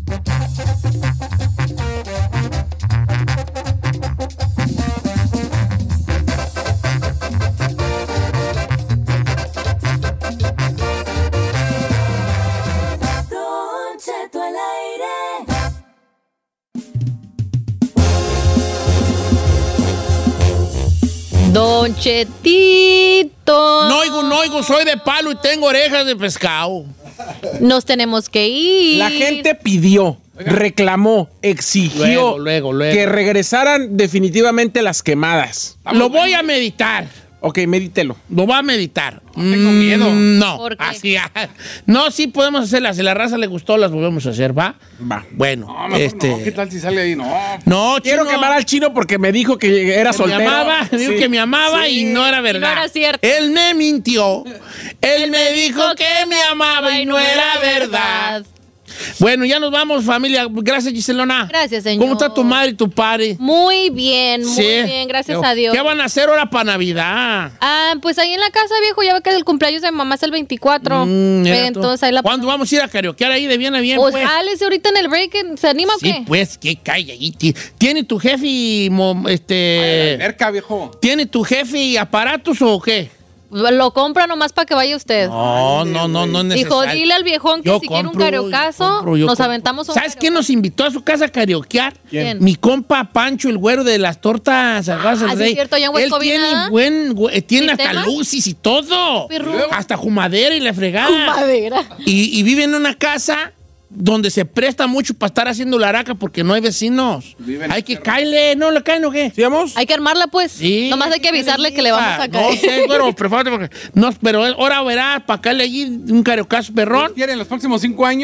Don Chetito. No oigo, no oigo, soy de palo y tengo orejas de pescado. Nos tenemos que ir. La gente pidió, reclamó, exigió luego, luego, luego. que regresaran definitivamente las quemadas. Lo voy a meditar. Ok, medítelo. Lo va a meditar. No tengo mm, miedo. No. Así, no, sí podemos hacerlas. Si la raza le gustó, las volvemos a hacer, ¿va? Va. Bueno, no, este... no, ¿qué tal si sale ahí? No. No, quiero chino. quemar al chino porque me dijo que era que soltero. Me amaba, me dijo sí. que me amaba sí. y no era verdad. Y no era cierto. Él me mintió. Él me dijo que me amaba y no era verdad. Bueno, ya nos vamos, familia. Gracias, Giselona. Gracias, señor. ¿Cómo está tu madre y tu padre? Muy bien, muy sí. bien, gracias a Dios. ¿Qué van a hacer ahora para Navidad? Ah, pues ahí en la casa, viejo, ya ve que el cumpleaños de mi mamá es el veinticuatro. Mm, Entonces ahí la... ¿Cuándo vamos a ir a karaokear ahí de bien a bien? Pues, pues? Alex, ahorita en el break, ¿se anima o sí, qué? Pues, que calla ahí. ¿Tiene tu jefe, este... Merca, viejo. ¿Tiene tu jefe aparatos o qué? Lo compra nomás para que vaya usted. No, no, no, no es necesario. Dijo, dile al viejón que yo si compro, quiere un karaokazo, nos compro. aventamos un ¿Sabes quién nos invitó a su casa a karaokear? ¿Quién? Mi compa Pancho, el güero de las tortas sagradas del Ah, sí, Rey. es cierto, allá en Él Huescovina. tiene buen, güey, tiene hasta ¿Sistemas? luces y todo. Hasta jumadera y la fregada. Jumadera. Y, y vive en una casa donde se presta mucho para estar haciendo la araca porque no hay vecinos. Viven hay que caerle, ¿no le caen o qué? ¿Sí vamos? Hay que armarla, pues. Sí. Nomás hay que avisarle que le vamos a caer. No sé, pero prepárate porque... No, pero ahora verá, para caerle allí un karaokazo perrón. ¿Quieren los próximos cinco años?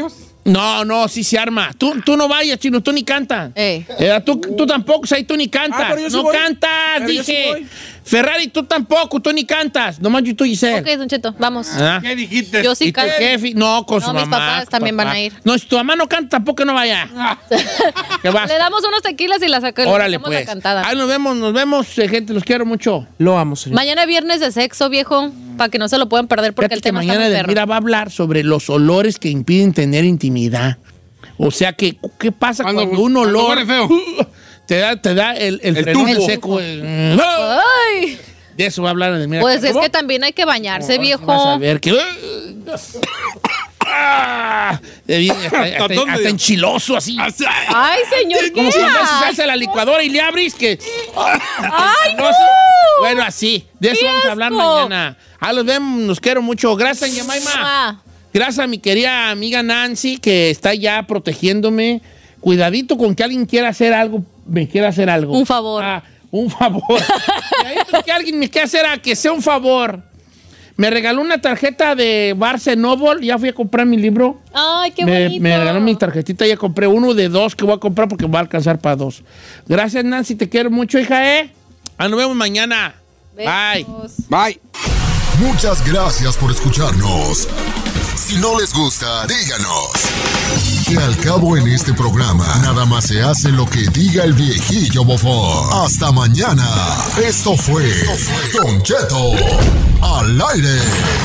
No, no, sí se arma. Tú, tú no vayas, Chino, tú ni cantas. Eh, tú, tú tampoco, Say, tú ni cantas. Ah, sí no voy. cantas, pero dije. Sí Ferrari, tú tampoco, tú ni cantas. Nomás yo y tú, Giselle. Ok, Don Cheto, vamos. ¿Ah? ¿Qué dijiste? Yo sí ¿Y canto. tu jefe? No, con no, su mis mamá. Mis papás también papá. van a ir. No, si tu mamá no canta, tampoco no vaya. ¿Qué vas? Le damos unos tequilas y la sacamos. Órale, pues. La cantada. Ahí nos vemos, nos vemos, eh, gente, los quiero mucho. Lo amo, señor. Mañana viernes de sexo, viejo, para que no se lo puedan perder porque Fíjate el tema que mañana está muy Mira va a hablar sobre los olores que impiden tener intimidad. O sea, que, ¿qué pasa cuando, cuando un olor feo? te da, te da el, el, el frenón tufo. seco? El... Ay. De eso va a hablar. Mira, pues ¿cómo? es que también hay que bañarse, viejo. Vas a ver que... Ah, hasta, hasta, hasta enchiloso así. Ay, señor, como cuando se hace la licuadora y le abrís que... Ay, no. Bueno, así. De eso vamos a hablar mañana. Ah, los vemos, nos quiero mucho. Gracias, Yamaima. Ah. Gracias a mi querida amiga Nancy, que está ya protegiéndome. Cuidadito con que alguien quiera hacer algo, me quiera hacer algo. Un favor. Ah, un favor. Cuidadito que alguien me quiera hacer a que sea un favor. Me regaló una tarjeta de Barnes Noble, ya fui a comprar mi libro. Ay, qué me, bonito. Me regaló mi tarjetita, ya compré uno de dos que voy a comprar porque va a alcanzar para dos. Gracias, Nancy, te quiero mucho, hija, ¿eh? Ah, nos vemos mañana. Besos. Bye. Bye. Muchas gracias por escucharnos. Si no les gusta, díganos. Que al cabo en este programa, nada más se hace lo que diga el viejillo bofón. Hasta mañana. Esto fue Don Cheto al aire.